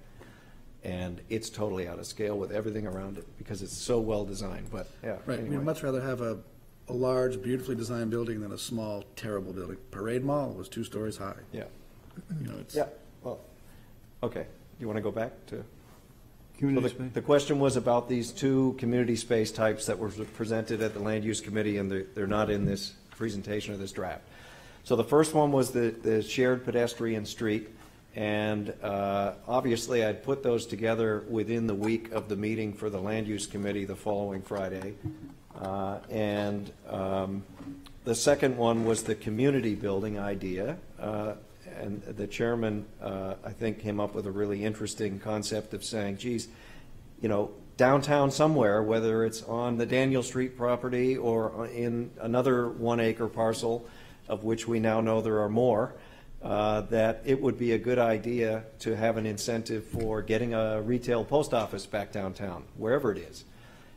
R: and it's totally out of scale with everything around it because it's so well designed. But yeah,
L: right.
R: Anyway.
L: We'd much rather have a, a large, beautifully designed building than a small, terrible building. Parade Mall was two stories high.
R: Yeah.
L: You know, it's
R: yeah. Well, okay. You want to go back to?
A: Community
R: so the,
A: space.
R: the question was about these two community space types that were presented at the Land Use Committee, and they're, they're not in this presentation or this draft. So the first one was the, the shared pedestrian street, and uh, obviously I'd put those together within the week of the meeting for the Land Use Committee the following Friday. Uh, and um, the second one was the community building idea. Uh, And the chairman, uh, I think, came up with a really interesting concept of saying, geez, you know, downtown somewhere, whether it's on the Daniel Street property or in another one acre parcel, of which we now know there are more, uh, that it would be a good idea to have an incentive for getting a retail post office back downtown, wherever it is.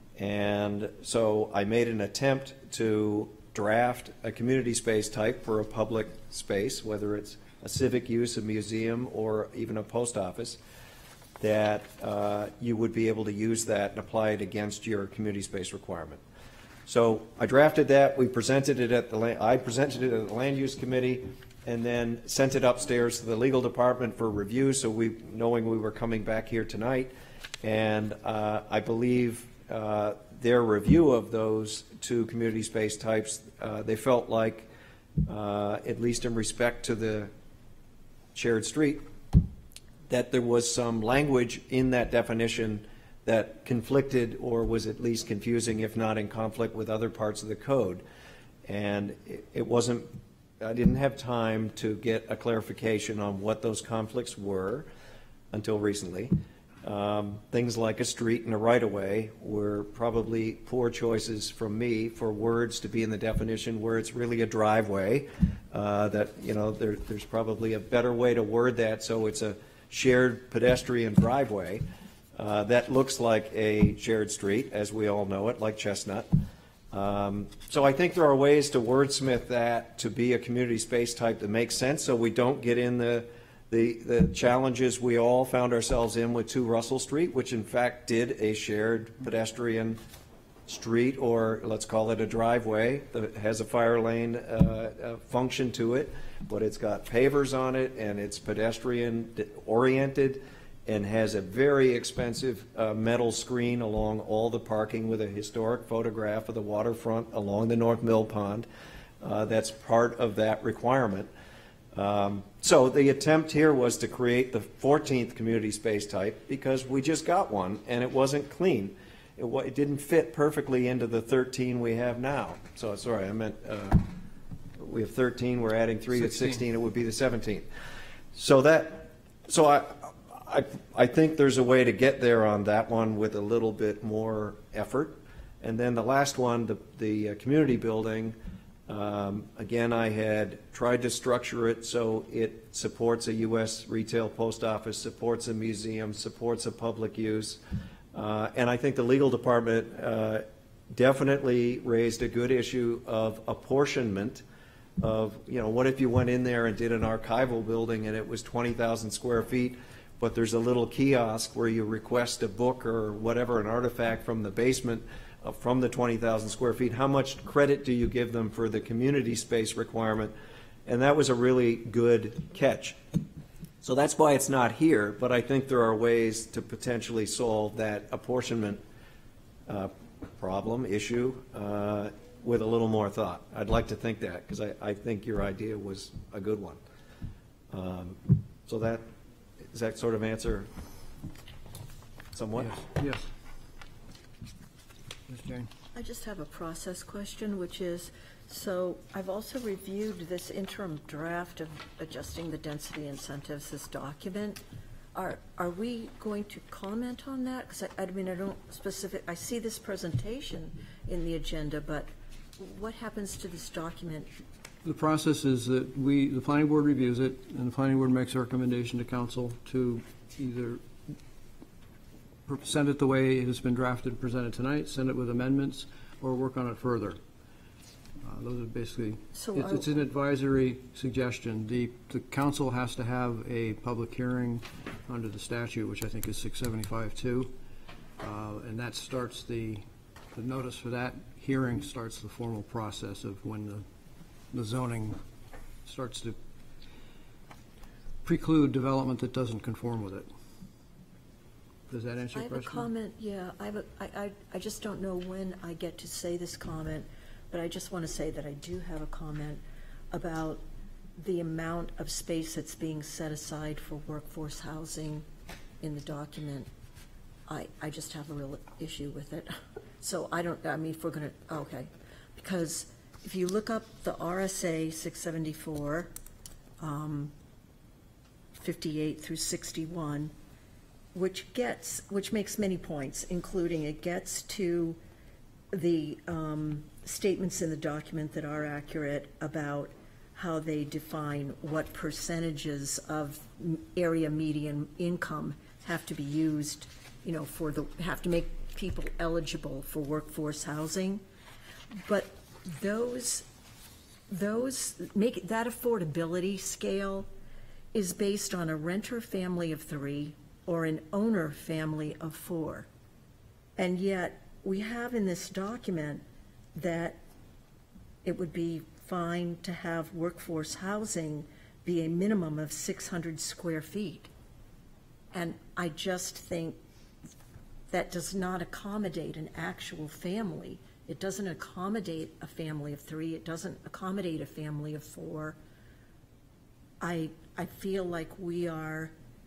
R: And so I made an attempt to draft a community space type for a public space, whether it's a civic use, a museum, or even a post office, that uh, you would be able to use that and apply it against your community space requirement. So I drafted that. We presented it at the land, I presented it at the Land Use Committee, and then sent it upstairs to the legal department for review. So we, knowing we were coming back here tonight, and uh, I believe uh, their review of those two community space types, uh, they felt like, uh, at least in respect to the shared street, that there was some language in that definition that conflicted or was at least confusing, if not in conflict with other parts of the code. And it, it wasn't, I didn't have time to get a clarification on what those conflicts were until recently. Um, things like a street and a right-of-way were probably poor choices from me for words to be in the definition where it's really a driveway. Uh, that, you know, there, there's probably a better way to word that so it's a shared pedestrian driveway uh, that looks like a shared street, as we all know it, like Chestnut. Um, so I think there are ways to wordsmith that to be a community space type that makes sense so we don't get in the The, the challenges we all found ourselves in with two Russell Street, which in fact did a shared pedestrian street, or let's call it a driveway that has a fire lane uh, uh, function to it, but it's got pavers on it and it's pedestrian oriented and has a very expensive uh, metal screen along all the parking with a historic photograph of the waterfront along the North Mill Pond. Uh, that's part of that requirement. Um, So the attempt here was to create the fourteenth community space type because we just got one and it wasn't clean. It, wa- it didn't fit perfectly into the thirteen we have now. So, sorry, I meant, uh, we have thirteen, we're adding three to
A: sixteen.
R: sixteen, it would be the seventeenth. So that, so I, I, I think there's a way to get there on that one with a little bit more effort. And then the last one, the, the uh, community building, um, again, I had tried to structure it so it supports a U S retail post office, supports a museum, supports a public use. Uh, and I think the legal department uh, definitely raised a good issue of apportionment of, you know, what if you went in there and did an archival building and it was twenty thousand square feet, but there's a little kiosk where you request a book or whatever, an artifact from the basement uh, from the twenty thousand square feet, how much credit do you give them for the community space requirement? And that was a really good catch. So that's why it's not here, but I think there are ways to potentially solve that apportionment uh, problem, issue, uh, with a little more thought. I'd like to think that, because I, I think your idea was a good one. Um, so that, does that sort of answer somewhat?
A: Yes. Yes. Miz Jane?
K: I just have a process question, which is, so I've also reviewed this interim draft of adjusting the density incentives, this document. Are, are we going to comment on that? Because I, I mean, I don't specific, I see this presentation in the agenda, but what happens to this document?
A: The process is that we, the planning board reviews it, and the planning board makes a recommendation to council to either send it the way it has been drafted, presented tonight, send it with amendments, or work on it further. Uh, Those are basically,
K: So
A: it's,
K: are-
A: it's an advisory suggestion. The, the council has to have a public hearing under the statute, which I think is six seventy-five two. Uh, and that starts the, the notice for that hearing starts the formal process of when the, the zoning starts to preclude development that doesn't conform with it. Does that answer
K: I
A: your
K: have a
A: question?
K: comment, yeah, I have a, I, I, I just don't know when I get to say this comment, but I just want to say that I do have a comment about the amount of space that's being set aside for workforce housing in the document. I, I just have a real issue with it. So I don't, I mean, if we're going to, okay. Because if you look up the R S A six seventy-four, um, fifty-eight through sixty-one, which gets, which makes many points, including it gets to the um, statements in the document that are accurate about how they define what percentages of m- area median income have to be used, you know, for the, have to make people eligible for workforce housing. But those, those, make, that affordability scale is based on a renter family of three or an owner family of four. And yet, we have in this document that it would be fine to have workforce housing be a minimum of six hundred square feet. And I just think that does not accommodate an actual family. It doesn't accommodate a family of three. It doesn't accommodate a family of four. I, I feel like we are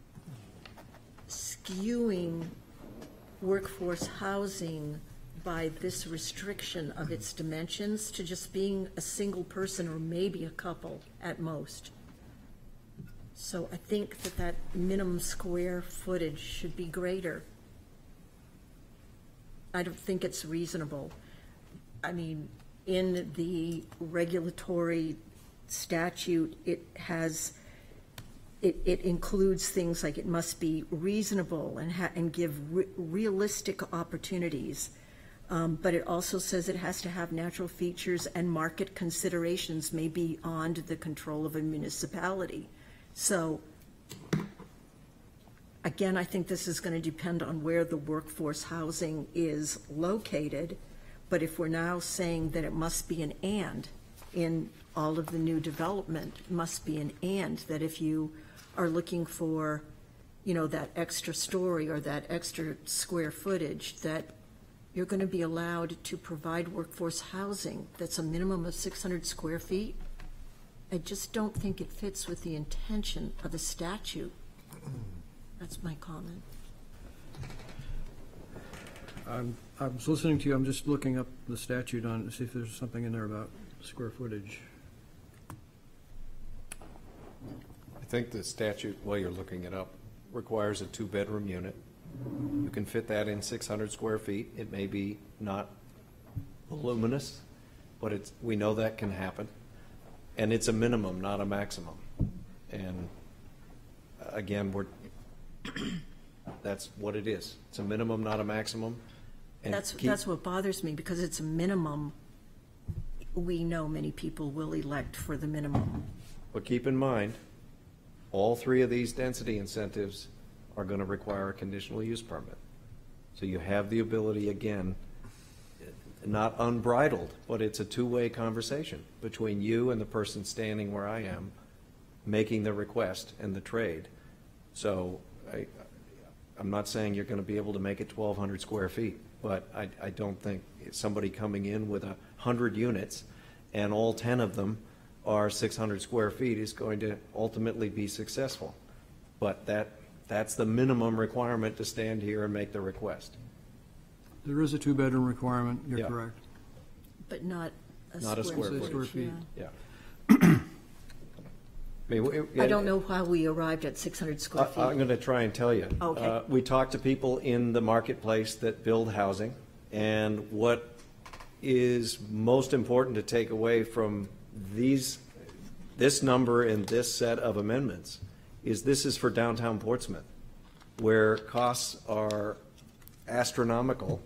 K: skewing workforce housing by this restriction of its dimensions to just being a single person or maybe a couple at most. So I think that that minimum square footage should be greater. I don't think it's reasonable. I mean, in the regulatory statute, it has, it, it includes things like it must be reasonable and ha- and give re- realistic opportunities. Um, but it also says it has to have natural features and market considerations may be beyond the control of a municipality. So, again, I think this is going to depend on where the workforce housing is located. But if we're now saying that it must be an and in all of the new development, it must be an and, that if you are looking for, you know, that extra story or that extra square footage, that you're going to be allowed to provide workforce housing that's a minimum of six hundred square feet. I just don't think it fits with the intention of the statute. That's my comment.
A: I'm, I was listening to you, I'm just looking up the statute on, to see if there's something in there about square footage.
R: I think the statute, while you're looking it up, requires a two-bedroom unit. You can fit that in six hundred square feet. It may be not voluminous, but it's, we know that can happen. And it's a minimum, not a maximum. And uh, again, we're, that's what it is. It's a minimum, not a maximum. And
K: That's,
R: keep-
K: that's what bothers me, because it's a minimum. We know many people will elect for the minimum.
R: But keep in mind, all three of these density incentives are going to require a conditional use permit. So you have the ability, again, not unbridled, but it's a two-way conversation between you and the person standing where I am, making the request and the trade. So I, I'm not saying you're going to be able to make it twelve hundred square feet, but I, I don't think somebody coming in with a hundred units and all ten of them are six hundred square feet is going to ultimately be successful. But that, that's the minimum requirement to stand here and make the request.
A: There is a two-bedroom requirement, you're
R: Yeah.
A: correct.
K: But not a
R: Not a square
K: footage,
A: Square feet.
K: yeah.
R: Yeah. I mean, it-
K: I don't know how we arrived at six hundred square feet.
R: I- I'm going to try and tell you.
K: Okay.
R: Uh, We talk to people in the marketplace that build housing, and what is most important to take away from these, this number and this set of amendments is this is for downtown Portsmouth, where costs are astronomical.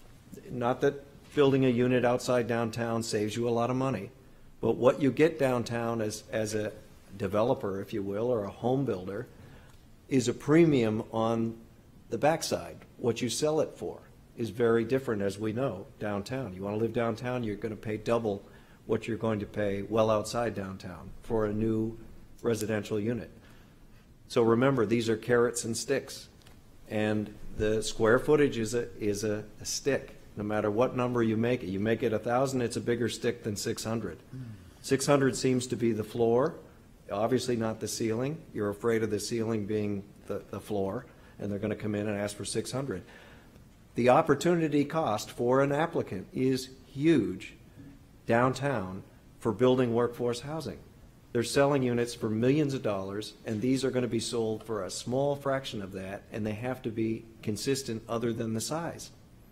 R: Not that building a unit outside downtown saves you a lot of money, but what you get downtown as, as a developer, if you will, or a home builder, is a premium on the backside. What you sell it for is very different, as we know, downtown. You want to live downtown, you're going to pay double what you're going to pay well outside downtown for a new residential unit. So remember, these are carrots and sticks. And the square footage is a, is a, a stick, no matter what number you make it. You make it a thousand, it's a bigger stick than six hundred. Six hundred seems to be the floor, obviously not the ceiling. You're afraid of the ceiling being the, the floor, and they're gonna come in and ask for six hundred. The opportunity cost for an applicant is huge downtown for building workforce housing. They're selling units for millions of dollars, and these are going to be sold for a small fraction of that, and they have to be consistent other than the size.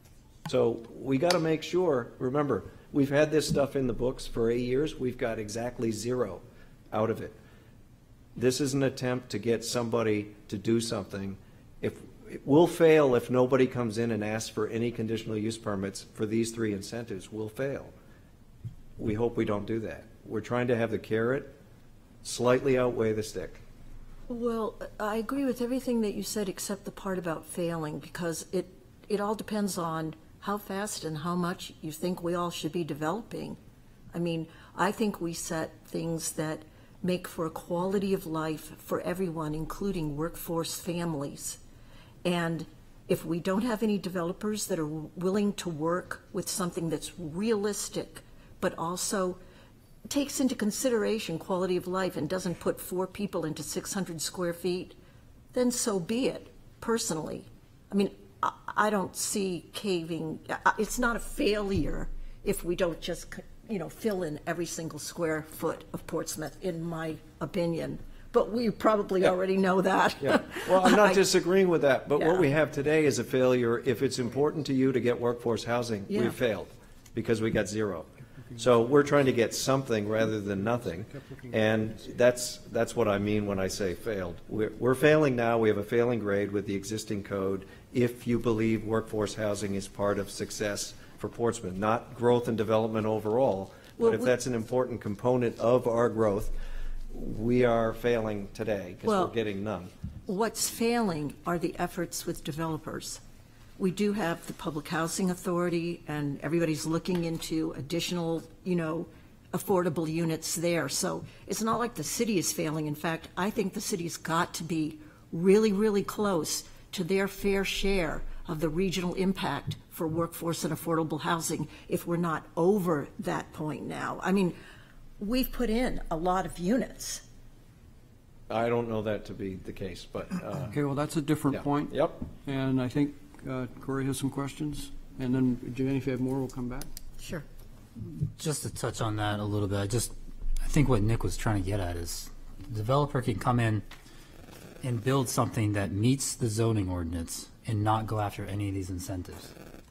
R: So we got to make sure, remember, we've had this stuff in the books for eight years. We've got exactly zero out of it. This is an attempt to get somebody to do something. If it will fail if nobody comes in and asks for any conditional use permits for these three incentives, we'll fail. We hope we don't do that. We're trying to have the carrot slightly outweigh the stick.
K: Well, I agree with everything that you said except the part about failing, because it, it all depends on how fast and how much you think we all should be developing. I mean, I think we set things that make for a quality of life for everyone, including workforce families. And if we don't have any developers that are willing to work with something that's realistic, but also takes into consideration quality of life and doesn't put four people into six hundred square feet, then so be it, personally. I mean, I, I don't see caving, I- it's not a failure if we don't just, you know, fill in every single square foot of Portsmouth, in my opinion. But we probably
R: Yeah.
K: already know that.
R: Yeah. Well, I'm not
K: I-
R: disagreeing with that, but what
K: Yeah.
R: we have today is a failure. If it's important to you to get workforce housing,
K: Yeah.
R: we failed because we got zero. So we're trying to get something rather than nothing, and that's that's what I mean when I say failed. We're, we're failing now. We have a failing grade with the existing code. If you believe workforce housing is part of success for Portsmouth, not growth and development overall,
K: Well,
R: but if
K: we-
R: that's an important component of our growth, we are failing today because
K: Well-
R: we're getting none.
K: What's failing are the efforts with developers. We do have the Public Housing Authority, and everybody's looking into additional, you know, affordable units there. So it's not like the city is failing. In fact, I think the city's got to be really, really close to their fair share of the regional impact for workforce and affordable housing if we're not over that point now. I mean, we've put in a lot of units.
R: I don't know that to be the case, but. uh,
A: Okay, well, that's a different
R: yeah.
A: point.
R: Yep.
A: And I think uh, Corey has some questions, and then Jenny, if you have more, we'll come back.
K: Sure.
D: Just to touch on that a little bit, I just, I think what Nick was trying to get at is the developer can come in and build something that meets the zoning ordinance and not go after any of these incentives.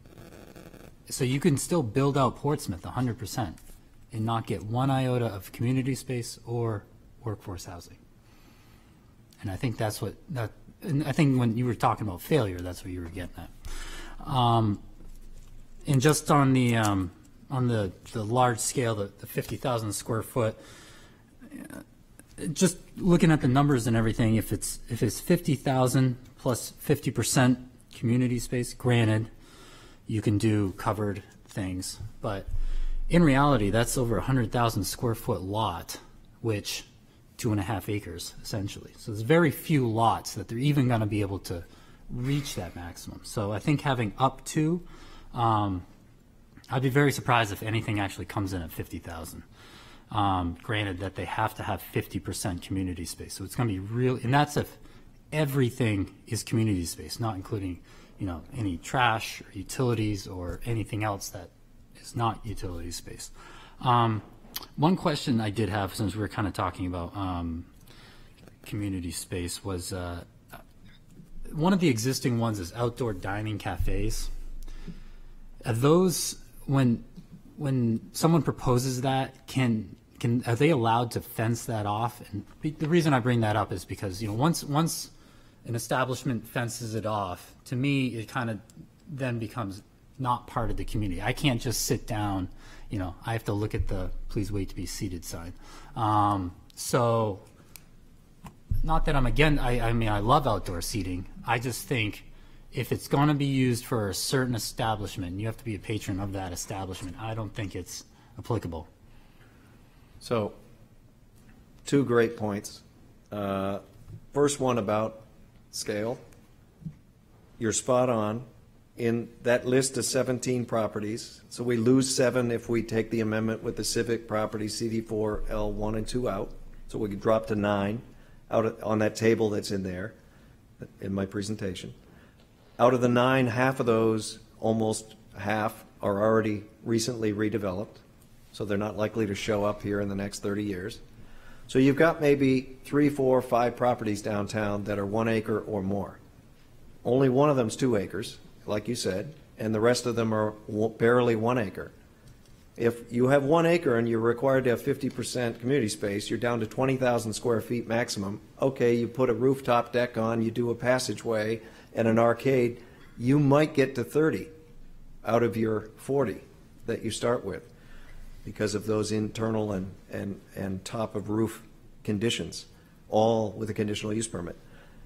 D: So you can still build out Portsmouth one hundred percent and not get one iota of community space or workforce housing. And I think that's what, that, and I think when you were talking about failure, that's what you were getting at. Um, and just on the, um, on the, the large scale, the, the fifty thousand square foot, uh, just looking at the numbers and everything, if it's, if it's fifty thousand plus fifty percent community space, granted, you can do covered things, but in reality, that's over a hundred thousand square foot lot, which two and a half acres essentially. So there's very few lots that they're even going to be able to reach that maximum. So I think having up to, um, I'd be very surprised if anything actually comes in at fifty thousand. Um, granted that they have to have fifty percent community space. So it's going to be real, and that's if everything is community space, not including, you know, any trash or utilities or anything else that is not utility space. Um, one question I did have, since we were kind of talking about um, community space, was uh, one of the existing ones is outdoor dining cafes. Are those, when when someone proposes that, can can are they allowed to fence that off? And the reason I bring that up is because, you know, once once an establishment fences it off, to me, it kind of then becomes not part of the community. I can't just sit down, you know, I have to look at the please wait to be seated sign. Um, so, not that I'm again, I, I mean, I love outdoor seating. I just think if it's going to be used for a certain establishment, and you have to be a patron of that establishment, I don't think it's applicable.
R: So, two great points. Uh, first one about scale. You're spot on. In that list of seventeen properties, so we lose seven if we take the amendment with the civic property C D four L one and two out. So we could drop to nine out of, on that table that's in there in my presentation. Out of the nine, half of those, almost half, are already recently redeveloped. So they're not likely to show up here in the next thirty years. So you've got maybe three, four, five properties downtown that are one acre or more. Only one of them's two acres, like you said, and the rest of them are barely one acre. If you have one acre and you're required to have fifty percent community space, you're down to twenty thousand square feet maximum. Okay, you put a rooftop deck on, you do a passageway and an arcade, you might get to thirty out of your forty that you start with because of those internal and, and, and top of roof conditions, all with a conditional use permit.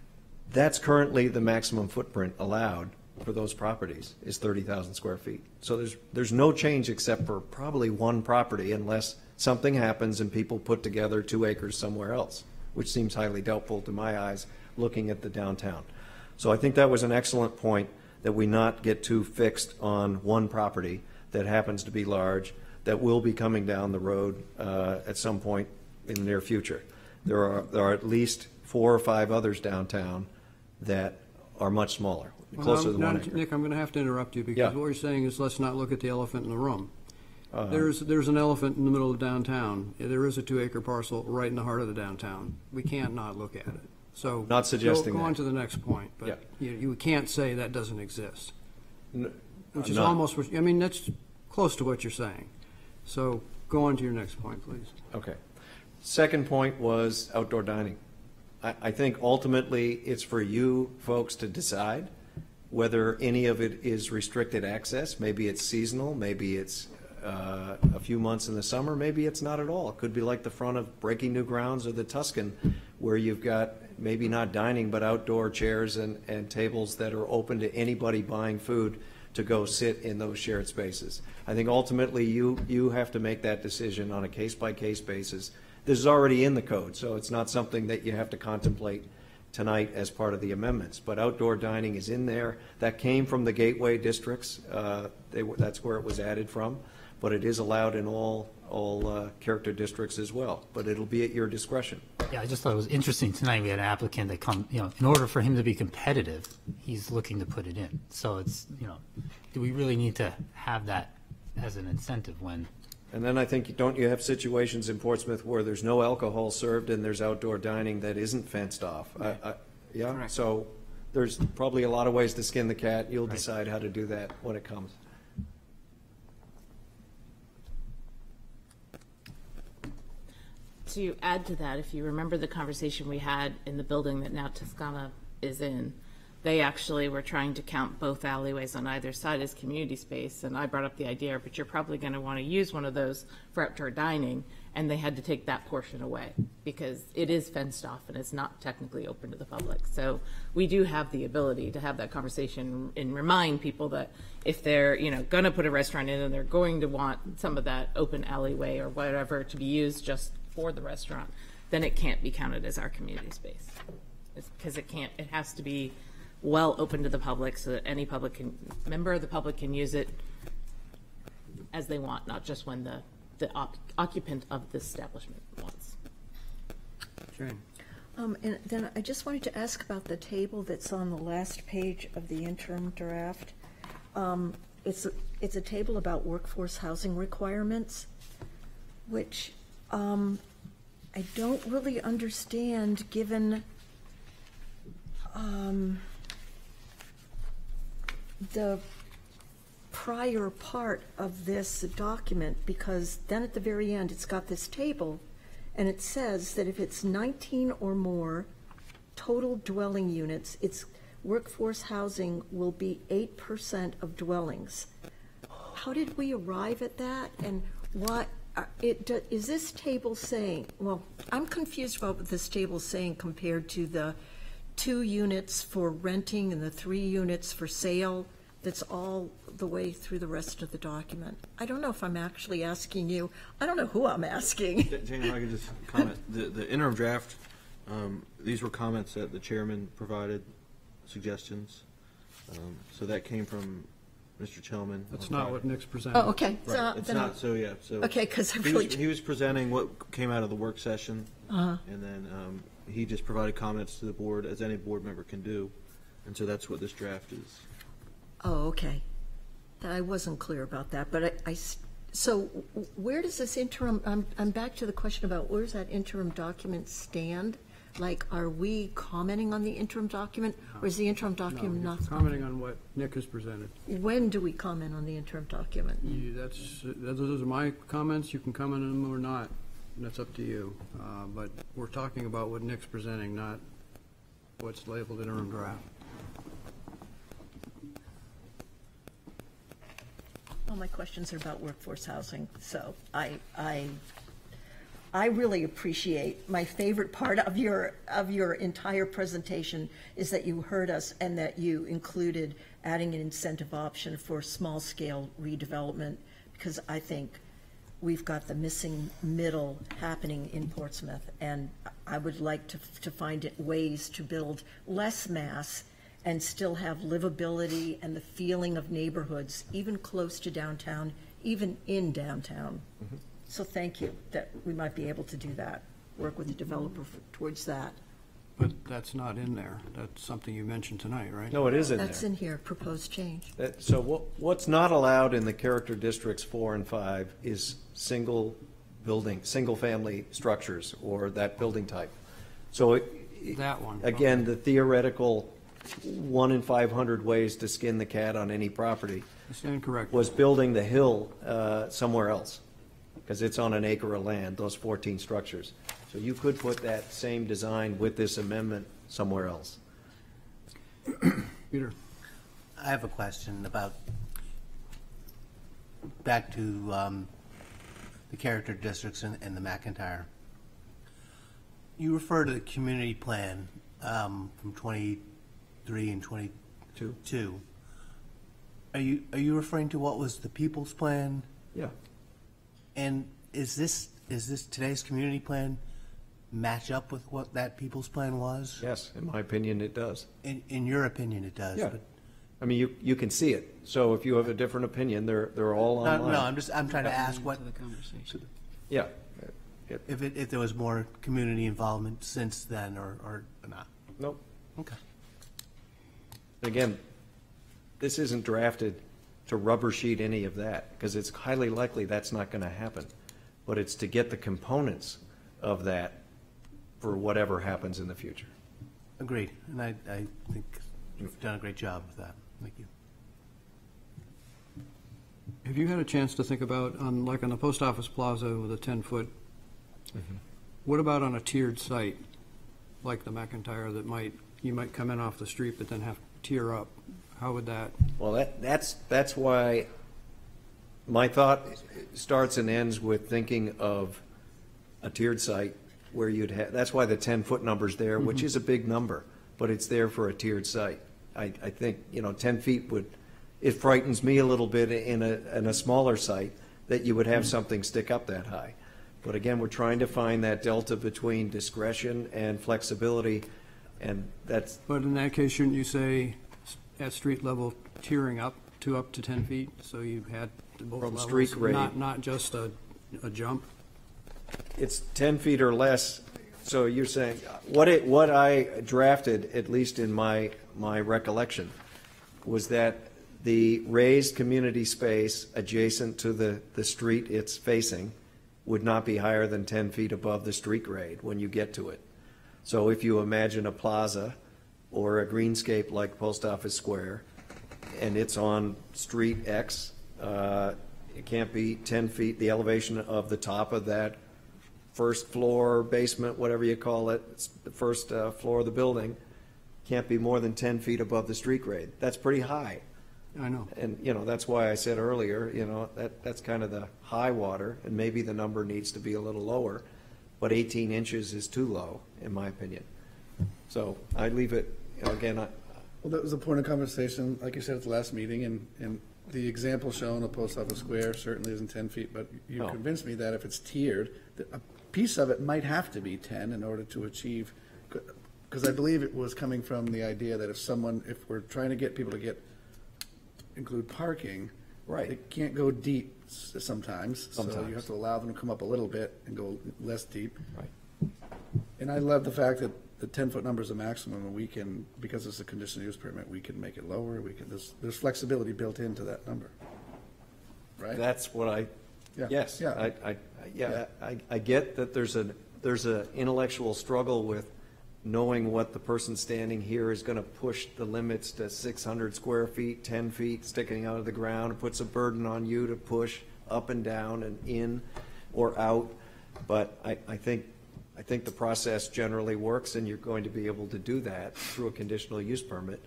R: That's currently the maximum footprint allowed for those properties is thirty thousand square feet. So there's there's no change except for probably one property unless something happens and people put together two acres somewhere else, which seems highly doubtful to my eyes looking at the downtown. So I think that was an excellent point, that we not get too fixed on one property that happens to be large that will be coming down the road uh, at some point in the near future. There are there are at least four or five others downtown that are much smaller.
A: Well,
R: Closer
A: now-
R: than
A: now,
R: one acre.
A: Nick, I'm going to have to interrupt you
R: Yeah.
A: because what you're saying is let's not look at the elephant in the room.
R: Uh-huh.
A: There's there's an elephant in the middle of downtown. There is a two-acre parcel right in the heart of the downtown. We can't not look at it. So
R: Not suggesting
A: go, go on
R: that.
A: to the next point, but
R: Yeah.
A: you, you can't say that doesn't exist.
R: N-
A: Which is
R: not.
A: almost, what- I mean, that's close to what you're saying. So go on to your next point, please.
R: Okay. Second point was outdoor dining. I, I think ultimately it's for you folks to decide whether any of it is restricted access. Maybe it's seasonal, maybe it's uh, a few months in the summer, maybe it's not at all. It could be like the front of Breaking New Grounds or the Tuscan, where you've got maybe not dining, but outdoor chairs and, and tables that are open to anybody buying food to go sit in those shared spaces. I think ultimately you, you have to make that decision on a case-by-case basis. This is already in the code, so it's not something that you have to contemplate tonight as part of the amendments. But outdoor dining is in there. That came from the gateway districts. Uh, they, were- that's where it was added from. But it is allowed in all, all uh, character districts as well, but it'll be at your discretion.
D: Yeah, I just thought it was interesting tonight. We had an applicant that come, you know, in order for him to be competitive, he's looking to put it in. So it's, you know, do we really need to have that as an incentive when?
R: And then I think, don't you have situations in Portsmouth where there's no alcohol served and there's outdoor dining that isn't fenced off? I, I, yeah,
A: Correct.
R: so there's probably a lot of ways to skin the cat. You'll decide how to do that when it comes.
C: To add to that, if you remember the conversation we had in the building that now Toscana is in, they actually were trying to count both alleyways on either side as community space, and I brought up the idea, but you're probably going to want to use one of those for outdoor dining, and they had to take that portion away because it is fenced off and it's not technically open to the public. So we do have the ability to have that conversation and remind people that if they're, you know, going to put a restaurant in and they're going to want some of that open alleyway or whatever to be used just for the restaurant, then it can't be counted as our community space. Because it can't, it has to be well open to the public so that any public can, member of the public can use it as they want, not just when the, the op, occupant of this establishment wants.
A: Jane.
K: Um, and then I just wanted to ask about the table that's on the last page of the interim draft. Um, it's, a, it's a table about workforce housing requirements, which um, I don't really understand given um, the prior part of this document, because then at the very end it's got this table and it says that if it's nineteen or more total dwelling units, its workforce housing will be eight percent of dwellings. How did we arrive at that, and what it is this table saying? Well, I'm confused about what this table is saying compared to the two units for renting and the three units for sale. That's all the way through the rest of the document. I don't know if I'm actually asking you. I don't know who I'm asking.
M: Jane, if I could just comment. The, the interim draft, um, these were comments that the chairman provided, suggestions. Um, so that came from Mister Chelman.
A: That's not what Nick's presented.
K: Oh, okay.
M: Right.
K: So,
M: it's
K: then
M: not,
K: I'll-
M: so yeah. So
K: Okay, 'cause I
M: he
K: really-
M: was, he was presenting what came out of the work session,
K: Uh-huh.
M: and then um, he just provided comments to the board, as any board member can do. And so that's what this draft is.
K: Oh, okay. I wasn't clear about that, but I, I s- so where does this interim, I'm, I'm back to the question about where does that interim document stand? Like, are we commenting on the interim document, or is the interim document
A: No,
K: not?
A: you're commenting on what Nick has presented.
K: When do we comment on the interim document?
A: You, that's, those are my comments, you can comment on them or not, that's up to you. Uh, but we're talking about what Nick's presenting, not what's labeled interim draft.
K: All my questions are about workforce housing, so I, I, I really appreciate, my favorite part of your, of your entire presentation is that you heard us and that you included adding an incentive option for small-scale redevelopment, because I think we've got the missing middle happening in Portsmouth, and I would like to, to find it ways to build less mass and still have livability and the feeling of neighborhoods, even close to downtown, even in downtown.
R: Mm-hmm.
K: So thank you that we might be able to do that, work with the developer f- towards that.
A: But that's not in there, that's something you mentioned tonight, right?
R: No, it is in there.
K: That's in here, proposed change.
R: That- So what, what's not allowed in the character districts four and five is single building, single-family structures, or that building type. So it-
A: That one.
R: Again, the theoretical one in five hundred ways to skin the cat on any property
A: I stand corrected.
R: was building the hill uh, somewhere else, because it's on an acre of land, those fourteen structures. So you could put that same design with this amendment somewhere else.
A: Peter.
G: I have a question about, back to um, the character districts and, and the McIntyre. You refer to the community plan um, from twenty-three and twenty-two. Two. Are you, are you referring to what was the people's plan?
R: Yeah.
G: And is this, is this today's community plan match up with what that people's plan was?
R: Yes, in my opinion, it does.
G: In, in your opinion, it does.
R: Yeah.
G: But
R: I mean, you, you can see it. So if you have a different opinion, they're, they're all
G: no,
R: online.
G: no, I'm just, I'm trying to ask what,
B: To the conversation.
R: Yeah. It-
G: If it, if there was more community involvement since then or, or not?
R: Nope.
G: Okay.
R: Again, this isn't drafted to rubber sheet any of that, because it's highly likely that's not going to happen. But it's to get the components of that for whatever happens in the future.
G: Agreed. And I, I think you've done a great job with that. Thank you.
A: Have you had a chance to think about, on, like on the post office plaza with a ten-foot, what about on a tiered site, like the McIntyre, that might, you might come in off the street but then have to tier up? How would that?
R: Well, that, that's, that's why my thought starts and ends with thinking of a tiered site where you'd have, that's why the ten-foot number's there, which
A: Mhm.
R: is a big number, but it's there for a tiered site. I, I think, you know, ten feet would, it frightens me a little bit in a, in a smaller site that you would have something stick up that high. But again, we're trying to find that delta between discretion and flexibility, and that's,
A: But in that case, shouldn't you say s- at street level tiering up to up to ten feet? So you had to both
R: From
A: levels,
R: street grade.
A: not, not just a, a jump?
R: it's ten feet or less. So you're saying, what it, what I drafted, at least in my, my recollection, was that the raised community space adjacent to the, the street it's facing would not be higher than ten feet above the street grade when you get to it. So if you imagine a plaza or a greenscape like Post Office Square, and it's on street X, uh, it can't be ten feet, the elevation of the top of that first floor, basement, whatever you call it, it's the first uh, floor of the building, can't be more than ten feet above the street grade. That's pretty high.
A: I know.
R: And, you know, that's why I said earlier, you know, that, that's kind of the high water, and maybe the number needs to be a little lower, but eighteen inches is too low, in my opinion. So I leave it, you know, again, I,
L: Well, that was a point of conversation, like you said at the last meeting, and, and the example shown of Post Office Square certainly isn't ten feet, but you
R: No.
L: convinced me that if it's tiered, that a piece of it might have to be ten in order to achieve, because I believe it was coming from the idea that if someone, if we're trying to get people to get, include parking,
R: Right.
L: they can't go deep s- sometimes, so you
R: Sometimes.
L: have to allow them to come up a little bit and go less deep.
R: Right.
L: And I love the fact that the ten-foot number is a maximum, and we can, because it's a conditional use permit, we can make it lower, we can, there's, there's flexibility built into that number. Right?
R: that's what I,
L: Yeah.
R: yes,
L: Yeah.
R: I, I, yeah, I, I get that there's a, there's a intellectual struggle with knowing what the person standing here is gonna push the limits to six hundred square feet, ten feet sticking out of the ground. It puts a burden on you to push up and down and in or out. But I, I think, I think the process generally works, and you're going to be able to do that through a conditional use permit.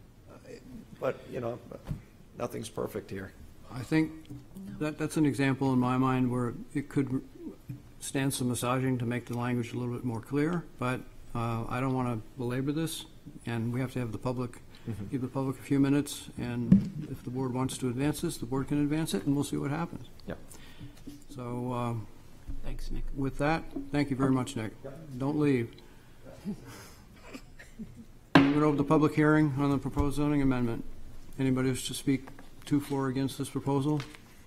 R: But, you know, nothing's perfect here.
A: I think that, that's an example in my mind where it could stand some massaging to make the language a little bit more clear, but uh, I don't want to belabor this, and we have to have the public, give the public a few minutes, and if the board wants to advance this, the board can advance it, and we'll see what happens.
R: Yep.
A: So um,
B: Thanks, Nick.
A: with that, thank you very much, Nick. Don't leave. We're going to open the public hearing on the proposed zoning amendment. Anybody wish to speak to, for, or against this proposal?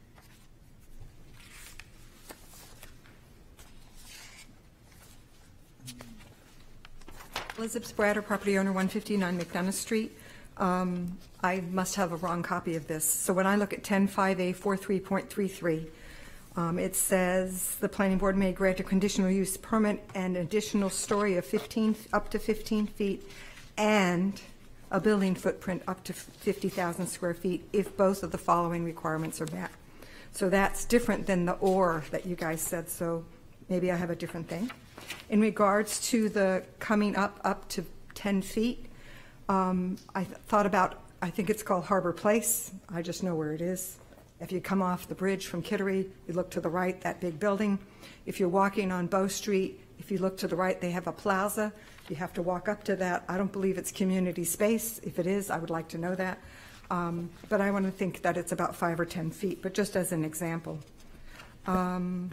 J: Elizabeth Spratter, property owner, one fifty-nine McDonough Street. Um, I must have a wrong copy of this. So when I look at ten five A forty-three point three three, um, it says the planning board may grant a conditional use permit and additional story of fifteen, up to fifteen feet, and a building footprint up to fifty thousand square feet if both of the following requirements are met. So that's different than the or that you guys said, so maybe I have a different thing. In regards to the coming up, up to ten feet, um, I th- thought about, I think it's called Harbor Place. I just know where it is. If you come off the bridge from Kittery, you look to the right, that big building. If you're walking on Bow Street, if you look to the right, they have a plaza. You have to walk up to that. I don't believe it's community space. If it is, I would like to know that. Um, but I want to think that it's about five or ten feet, but just as an example. Um,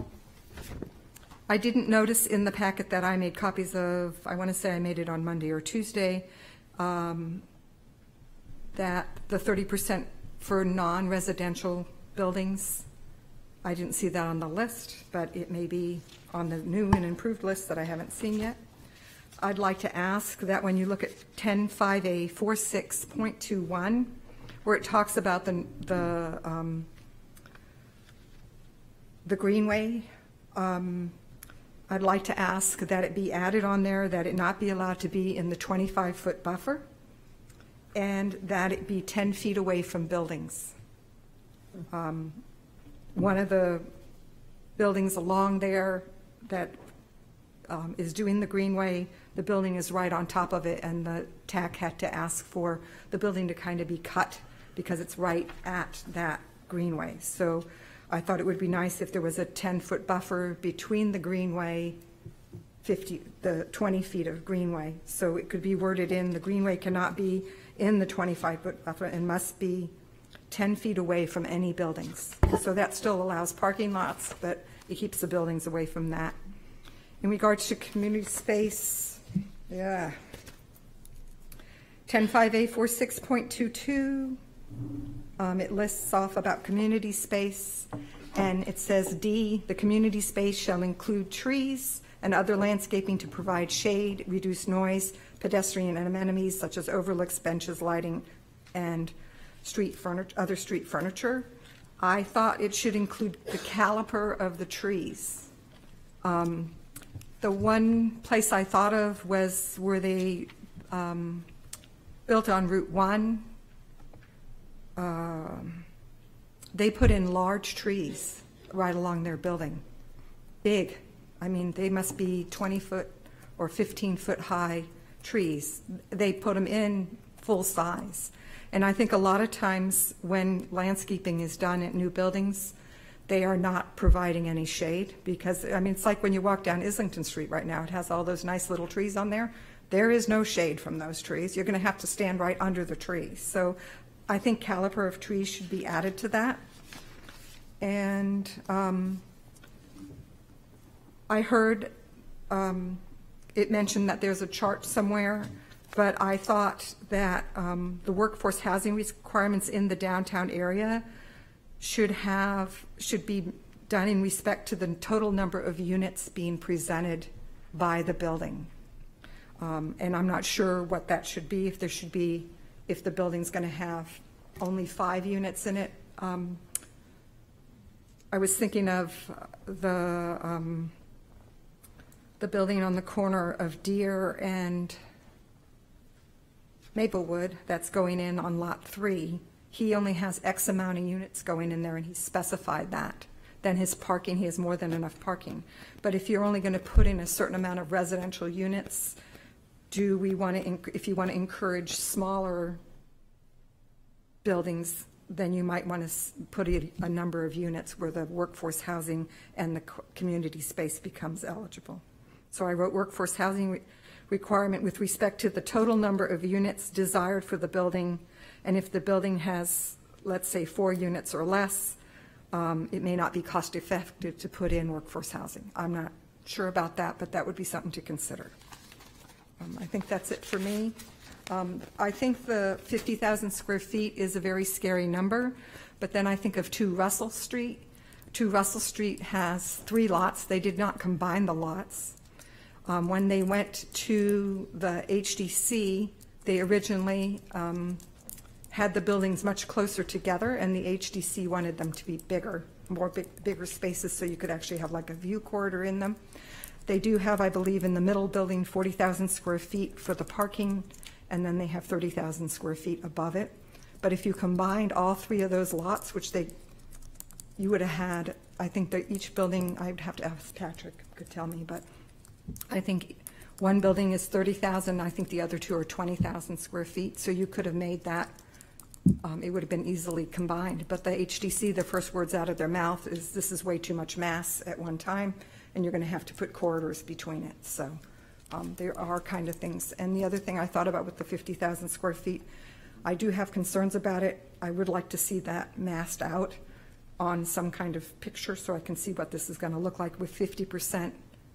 J: I didn't notice in the packet that I made copies of, I want to say I made it on Monday or Tuesday, um, that the thirty percent for non-residential buildings, I didn't see that on the list, but it may be on the new and improved list that I haven't seen yet. I'd like to ask that when you look at ten five A forty-six point two one, where it talks about the, the, um, the greenway, um, I'd like to ask that it be added on there, that it not be allowed to be in the twenty-five foot buffer, and that it be ten feet away from buildings. Um, one of the buildings along there that um, is doing the greenway, the building is right on top of it, and the T A C had to ask for the building to kind of be cut because it's right at that greenway. So I thought it would be nice if there was a ten foot buffer between the greenway, fifty, the twenty feet of greenway. So it could be worded in, the greenway cannot be in the twenty-five foot buffer and must be ten feet away from any buildings. So that still allows parking lots, but it keeps the buildings away from that. In regards to community space, yeah. ten five A forty-six point two two, um, it lists off about community space, and it says D, the community space shall include trees and other landscaping to provide shade, reduce noise, pedestrian amenities such as overlooks, benches, lighting, and street furniture, other street furniture. I thought it should include the caliper of the trees. Um, the one place I thought of was where they um, built on Route One. Uh, they put in large trees right along their building, big. I mean, they must be twenty foot or fifteen foot high trees. They put them in full size. And I think a lot of times when landscaping is done at new buildings, they are not providing any shade because, I mean, it's like when you walk down Islington Street right now, it has all those nice little trees on there. There is no shade from those trees. You're going to have to stand right under the trees. So I think caliper of trees should be added to that. And um, I heard um, it mentioned that there's a chart somewhere, but I thought that um, the workforce housing requirements in the downtown area should have, should be done in respect to the total number of units being presented by the building. Um, and I'm not sure what that should be, if there should be, if the building's going to have only five units in it. Um, I was thinking of the, um, the building on the corner of Deer and Maplewood that's going in on lot three. He only has X amount of units going in there, and he specified that. Then his parking, he has more than enough parking. But if you're only going to put in a certain amount of residential units, do we want to, if you want to encourage smaller buildings, then you might want to put a, a number of units where the workforce housing and the community space becomes eligible. So I wrote workforce housing re requirement with respect to the total number of units desired for the building. And if the building has, let's say, four units or less, um, it may not be cost effective to put in workforce housing. I'm not sure about that, but that would be something to consider. Um, I think that's it for me. Um, I think the fifty thousand square feet is a very scary number, but then I think of two Russell Street. Two Russell Street has three lots. They did not combine the lots. Um, when they went to the H D C, they originally um, had the buildings much closer together, and the H D C wanted them to be bigger, more big, bigger spaces, so you could actually have like a view corridor in them. They do have, I believe, in the middle building forty thousand square feet for the parking, and then they have thirty thousand square feet above it. But if you combined all three of those lots, which they, you would have had, I think that each building, I'd have to ask Patrick, could tell me, but I think one building is thirty thousand, I think the other two are twenty thousand square feet, so you could have made that, um, it would have been easily combined. But the H D C, the first words out of their mouth is, this is way too much mass at one time, and you're going to have to put corridors between it. So um, there are kind of things. And the other thing I thought about with the fifty thousand square feet, I do have concerns about it. I would like to see that massed out on some kind of picture so I can see what this is going to look like with fifty percent.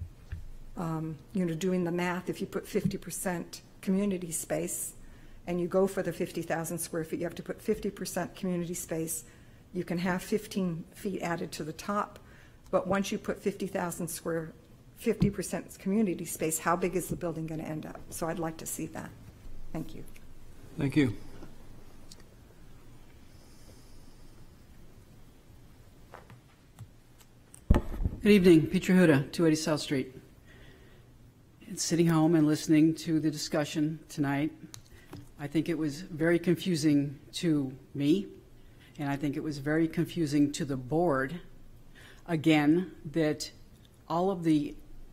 J: Um, you know, doing the math, if you put fifty percent community space and you go for the fifty thousand square feet, you have to put fifty percent community space you can have fifteen feet added to the top, but once you put fifty thousand square, fifty percent community space, how big is the building going to end up? So I'd like to see that. Thank you.
A: Thank you.
B: Good evening, Peter Huda, two eighty South Street. And sitting home and listening to the discussion tonight, I think it was very confusing to me, and I think it was very confusing to the board, again, that all of the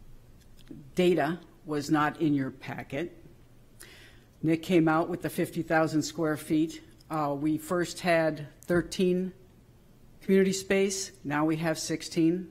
B: data was not in your packet. Nick came out with the fifty thousand square feet. Uh, we first had thirteen community space, now we have sixteen.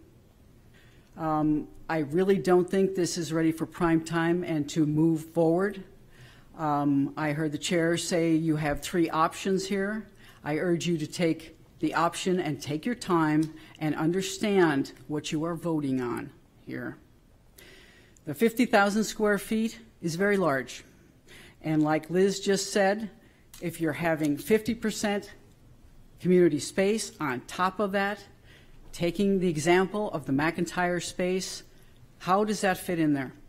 B: Um, I really don't think this is ready for prime time and to move forward. Um, I heard the chair say you have three options here. I urge you to take the option and take your time and understand what you are voting on here. The fifty thousand square feet is very large. And like Liz just said, if you're having fifty percent community space on top of that, taking the example of the McIntyre space, how does that fit in there?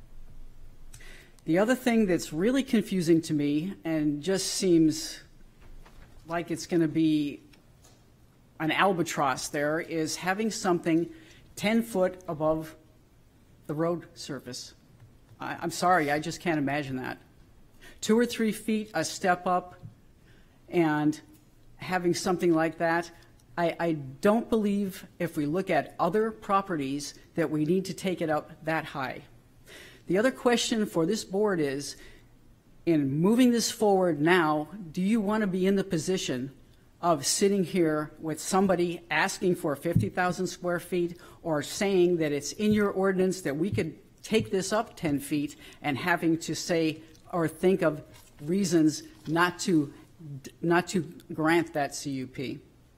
B: The other thing that's really confusing to me and just seems like it's going to be an albatross there is having something ten foot above the road surface. I, I'm sorry, I just can't imagine that. Two or three feet a step up and having something like that. I, I don't believe if we look at other properties that we need to take it up that high. The other question for this board is, in moving this forward now, do you want to be in the position of sitting here with somebody asking for fifty thousand square feet or saying that it's in your ordinance that we could take this up ten feet and having to say or think of reasons not to, not to grant that C U P?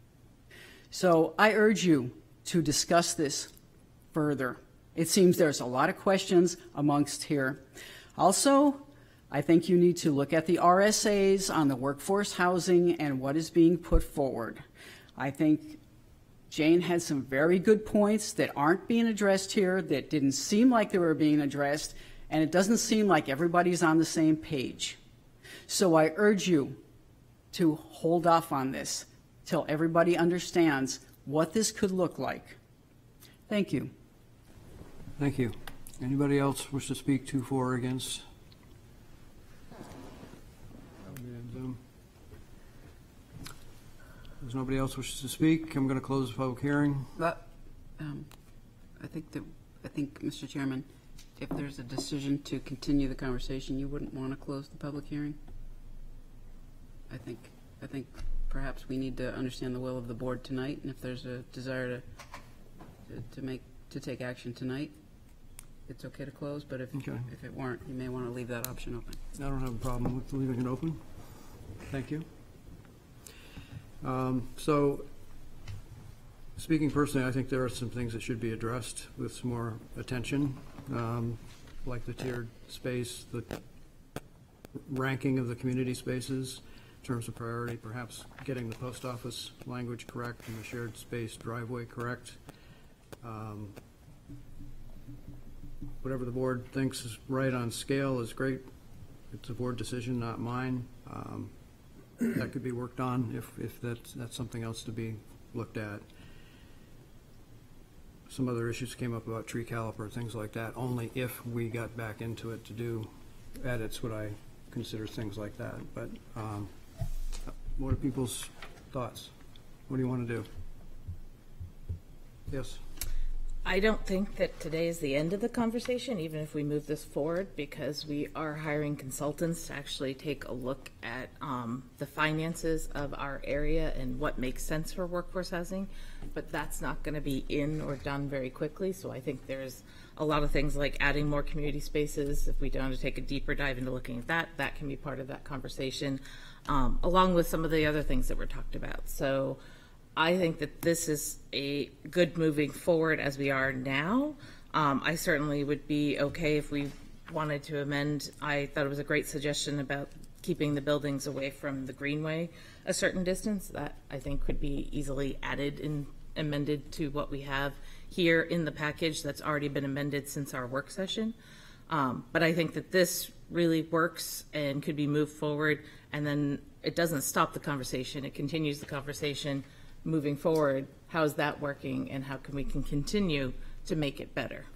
B: So I urge you to discuss this further. It seems there's a lot of questions amongst here. Also, I think you need to look at the R S As on the workforce housing and what is being put forward. I think Jane had some very good points that aren't being addressed here, that didn't seem like they were being addressed, and it doesn't seem like everybody's on the same page. So I urge you to hold off on this till everybody understands what this could look like. Thank you.
A: Thank you. Anybody else wish to speak to, for, or against? And, um, There's nobody else wishes to speak. I'm going to close the public hearing.
B: But um, I think that I think, Mister Chairman, if there's a decision to continue the conversation, you wouldn't want to close the public hearing. I think I think perhaps we need to understand the will of the board tonight, and if there's a desire to to, to make to take action tonight, it's okay to close. But if
A: Okay.
B: if it weren't, you may want to leave that option open.
A: I don't have a problem with leaving it open. Thank you. Um, so, speaking personally, I think there are some things that should be addressed with some more attention, um, like the tiered space, the ranking of the community spaces in terms of priority, perhaps getting the post office language correct and the shared space driveway correct. Um, whatever the board thinks is right on scale is great. It's a board decision, not mine. Um, that could be worked on if, if that's, that's something else to be looked at. Some other issues came up about tree caliper, things like that, only if we got back into it to do edits would I consider things like that. But um, what are people's thoughts? What do you want to do? Yes.
C: I don't think that today is the end of the conversation, even if we move this forward, because we are hiring consultants to actually take a look at um, the finances of our area and what makes sense for workforce housing. But that's not going to be in or done very quickly. So I think there's a lot of things like adding more community spaces. If we don't want to take a deeper dive into looking at that, that can be part of that conversation, um, along with some of the other things that were talked about. So I think that this is a good moving forward as we are now. Um, I certainly would be okay if we wanted to amend. I thought it was a great suggestion about keeping the buildings away from the greenway a certain distance. That, I think, could be easily added and amended to what we have here in the package that's already been amended since our work session. Um, but I think that this really works and could be moved forward, and then it doesn't stop the conversation. It continues the conversation moving forward. How's that working, and how can we can continue to make it better?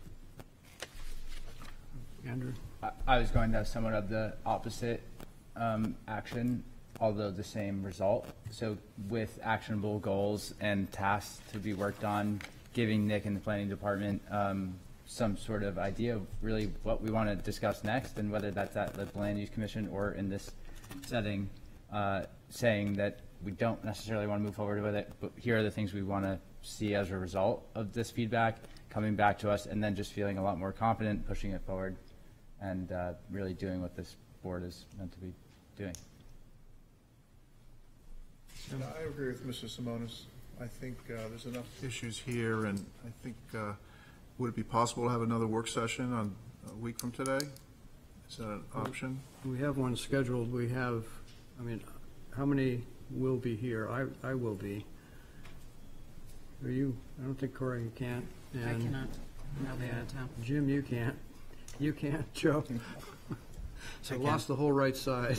A: Andrew?
O: I, I was going to have somewhat of the opposite um, action, although the same result. So with actionable goals and tasks to be worked on, giving Nick and the planning department um, some sort of idea of really what we want to discuss next, and whether that's at the land use commission or in this setting, uh, saying that we don't necessarily want to move forward with it, but here are the things we want to see as a result of this feedback coming back to us, and then just feeling a lot more confident pushing it forward and uh, really doing what this board is meant to be doing.
H: And I agree with Mister Simonis. I think uh, there's enough issues here, and I think, uh, would it be possible to have another work session on a week from today? Is that an option?
A: We have one scheduled. We have, I mean, how many will be here? I, I will be. Are you? I don't think Corey, you can't.
B: I
A: And
B: cannot. I'll be out of town.
A: Jim, you can't. You can't, Joe. So
G: I can.
A: lost the whole right side.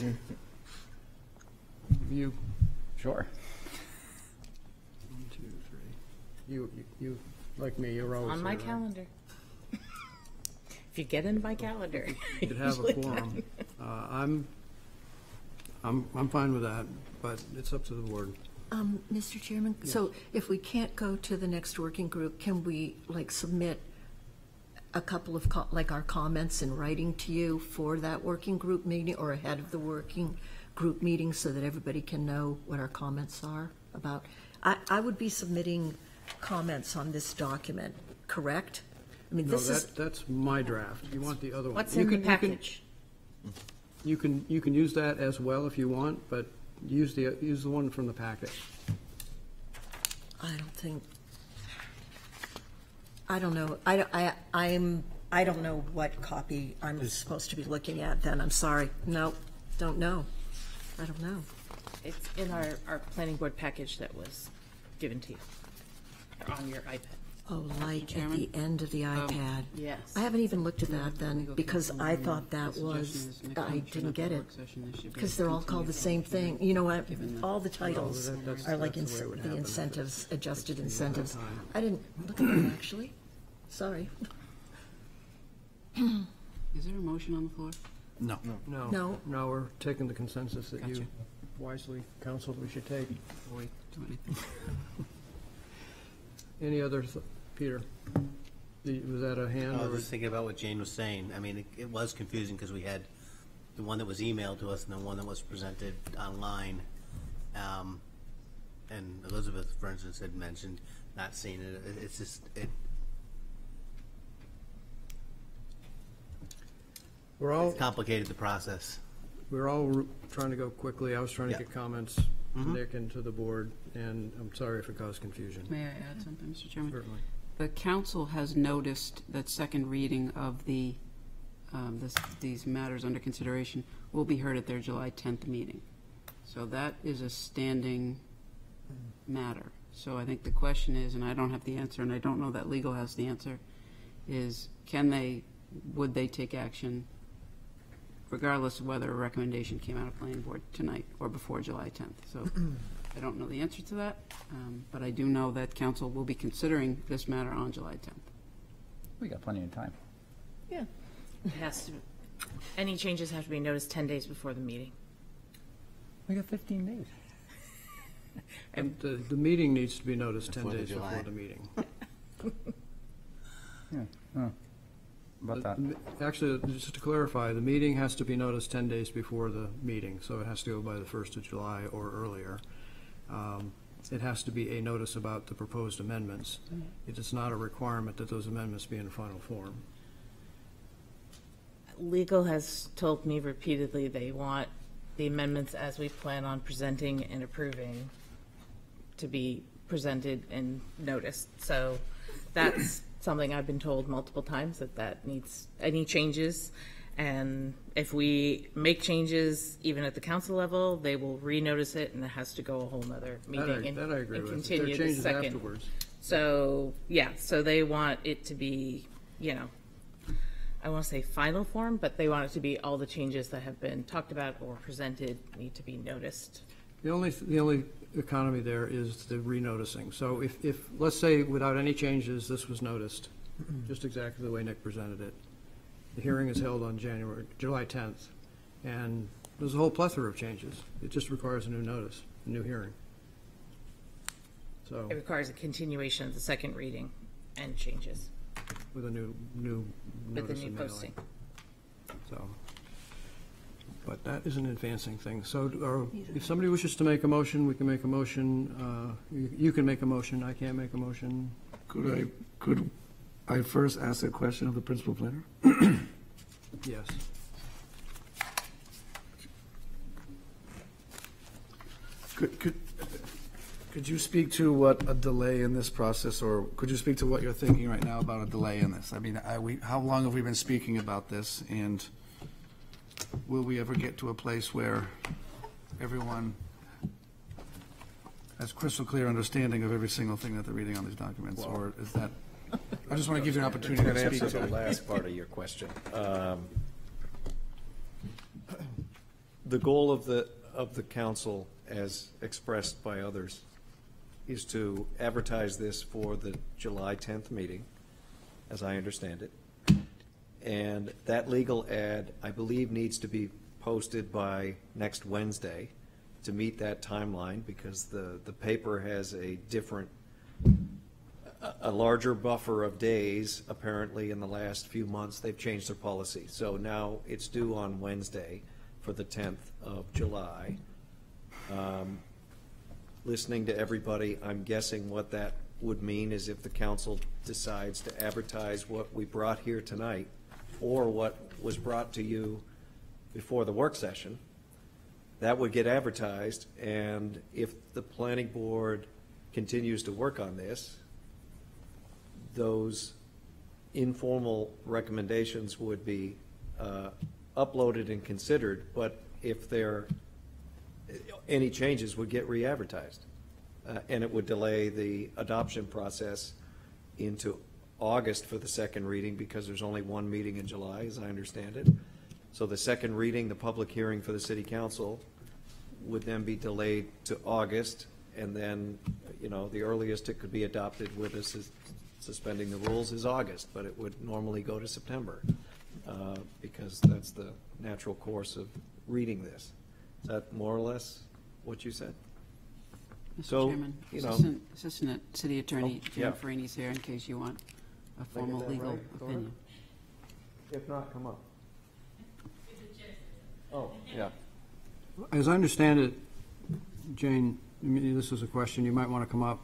A: You.
O: Sure.
A: One, two, three. You, you, you like me, you're always
C: On my
A: here, right?
C: calendar. If you get into my calendar.
A: You could have a
C: usually
A: quorum.
C: can.
A: Uh, I'm, I'm, I'm fine with that, but it's up to the board.
K: Um, Mister Chairman, so if we can't go to the next working group, can we, like, submit a couple of, co- like, our comments in writing to you for that working group meeting, or ahead of the working group meeting, so that everybody can know what our comments are about? I, I would be submitting comments on this document, correct? I mean,
A: No,
K: this is,
A: that, that's my draft. You want the other one.
C: What's
A: You
C: in the
A: can- you can-
C: package?
A: You can, you can use that as well if you want, but use the, use the one from the packet.
K: I don't think, I don't know, I, I, I'm, I don't know what copy I'm supposed to be looking at then, I'm sorry. No, don't know. I don't know.
C: It's in our, our planning board package that was given to you, or on your iPad.
K: Oh, like at
B: Chairman?
K: the end of the iPad.
C: Yes.
K: I haven't even looked at that then, because I thought that was, I didn't get it. Because they're all called the same thing. You know what, all the titles
A: that- that's-
K: are like
A: that's the way it
K: ins-
A: would
K: the
A: happen.
K: incentives, adjusted
A: Just
K: incentives.
A: one time.
K: I didn't look at that, actually. Sorry.
B: Is there a motion on the floor?
G: No.
A: No.
K: No.
A: No, we're taking the consensus that you
B: Gotcha.
A: wisely counseled we should take.
B: Before we do anything.
A: Any other, th- Peter? The- Was that a hand?
G: I
A: or
G: was
A: was-
G: just thinking about what Jane was saying. I mean, it, it was confusing because we had the one that was emailed to us and the one that was presented online. Um, and Elizabeth, for instance, had mentioned not seeing it. It- It's just, it,
A: We're all,
G: it's complicated the process.
A: we're all ru- trying to go quickly. I was trying to
G: Yeah.
A: get comments to
G: Mhm.
A: Nick and to the board, and I'm sorry if it caused confusion.
B: May I add something, Mister Chairman?
A: Certainly.
B: The council has noticed that second reading of the, um, this, these matters under consideration will be heard at their July tenth meeting. So that is a standing matter. So I think the question is, and I don't have the answer, and I don't know that legal has the answer, is can they, would they take action regardless of whether a recommendation came out of planning board tonight or before July tenth? So I don't know the answer to that, um, but I do know that council will be considering this matter on July tenth.
O: We got plenty of time.
C: Yeah. It has to, any changes have to be noticed ten days before the meeting.
O: We got fifteen days.
A: And the, the meeting needs to be noticed ten
G: Before the
A: days before
G: July.
A: the meeting.
O: Yeah. Oh. About that.
A: The- Actually, just to clarify, the meeting has to be noticed ten days before the meeting, so it has to go by the first of July or earlier. Um, It has to be a notice about the proposed amendments. It is not a requirement that those amendments be in final form.
C: Legal has told me repeatedly they want the amendments as we plan on presenting and approving to be presented and noticed. So that's something I've been told multiple times, that that needs, any changes And if we make changes, even at the council level, they will renotice it, and it has to go a whole nother meeting
A: I-
C: and
A: that I agree
C: and
A: with. If there are
C: continue the
A: changes
C: second.
A: afterwards.
C: So, yeah, so they want it to be, you know, I want to say final form, but they want it to be all the changes that have been talked about or presented need to be noticed.
A: The only, the only economy there is the renoticing. So if, if, let's say without any changes, this was noticed, just exactly the way Nick presented it. The hearing is held on January, July tenth, and there's a whole plethora of changes. It just requires a new notice, a new hearing. So,
C: It requires a continuation of the second reading and changes
A: with a new, new
C: with the
A: notice
C: new
A: and mailing.
C: posting.
A: So, but that is an advancing thing. So, or if somebody wishes to make a motion, we can make a motion. Uh, you, you can make a motion. I can't make a motion.
L: Could I, could I first ask a question of the principal planner?
A: Yes.
L: Could, could, could you speak to what a delay in this process, or could you speak to what you're thinking right now about a delay in this? I mean, I, we, how long have we been speaking about this, and will we ever get to a place where everyone has crystal clear understanding of every single thing that they're reading on these documents, or is that, I just want to give you an opportunity
R: To
L: to speak
R: answer
L: to
R: the
L: it.
R: last part of your question. Um, The goal of the, of the council, as expressed by others, is to advertise this for the July tenth meeting, as I understand it. And that legal ad, I believe, needs to be posted by next Wednesday to meet that timeline, because the, the paper has a different, a- a larger buffer of days, apparently, in the last few months. They've changed their policy. So now it's due on Wednesday for the tenth of July. Um, Listening to everybody, I'm guessing what that would mean is if the council decides to advertise what we brought here tonight, or what was brought to you before the work session, that would get advertised, and if the planning board continues to work on this, those informal recommendations would be uh, uploaded and considered, but if there, any changes would get re-advertised. Uh, and it would delay the adoption process into August for the second reading, because there's only one meeting in July, as I understand it. So the second reading, the public hearing for the city council, would then be delayed to August, and then, you know, the earliest it could be adopted with us is suspending the rules is August, but it would normally go to September, uh, because that's the natural course of reading this. Is that more or less what you said?
B: Mister
R: So,
B: Chairman,
R: you know-
B: Assistant, Assistant City Attorney
R: Oh,
B: Jim
R: yeah.
B: Farini's here in case you want a
R: Did I get
B: formal
R: that
B: legal
R: right, Dora?
B: opinion.
R: If not, come up. Oh, yeah.
A: As I understand it, Jane, I mean, this is a question, you might want to come up.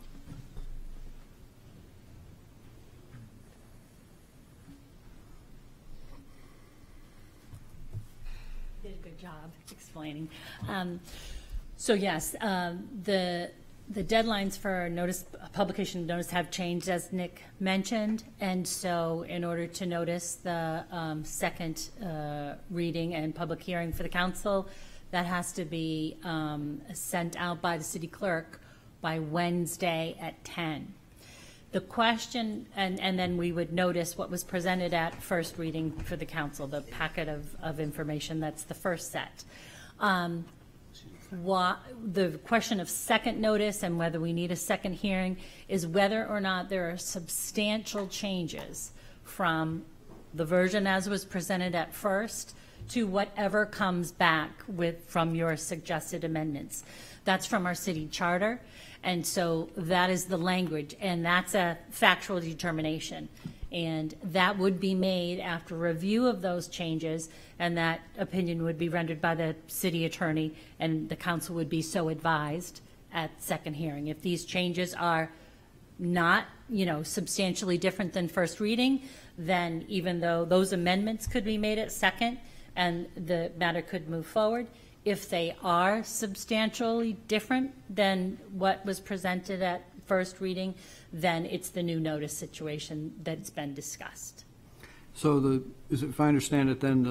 S: Did a good job explaining. Um, So yes, um, the, the deadlines for notice, publication notice have changed, as Nick mentioned. And so in order to notice the um, second uh, reading and public hearing for the council, that has to be um, sent out by the city clerk by Wednesday at ten. The question, and, and then we would notice what was presented at first reading for the council, the packet of, of information, that's the first set. Um, What, the question of second notice and whether we need a second hearing is whether or not there are substantial changes from the version as was presented at first to whatever comes back with, from your suggested amendments. That's from our city charter, and so that is the language, and that's a factual determination. And that would be made after review of those changes, and that opinion would be rendered by the city attorney, and the council would be so advised at second hearing. If these changes are not, you know, substantially different than first reading, then even though those amendments could be made at second and the matter could move forward, if they are substantially different than what was presented at first reading, then it's the new notice situation that's been discussed.
A: So the, is it- if I understand it, then the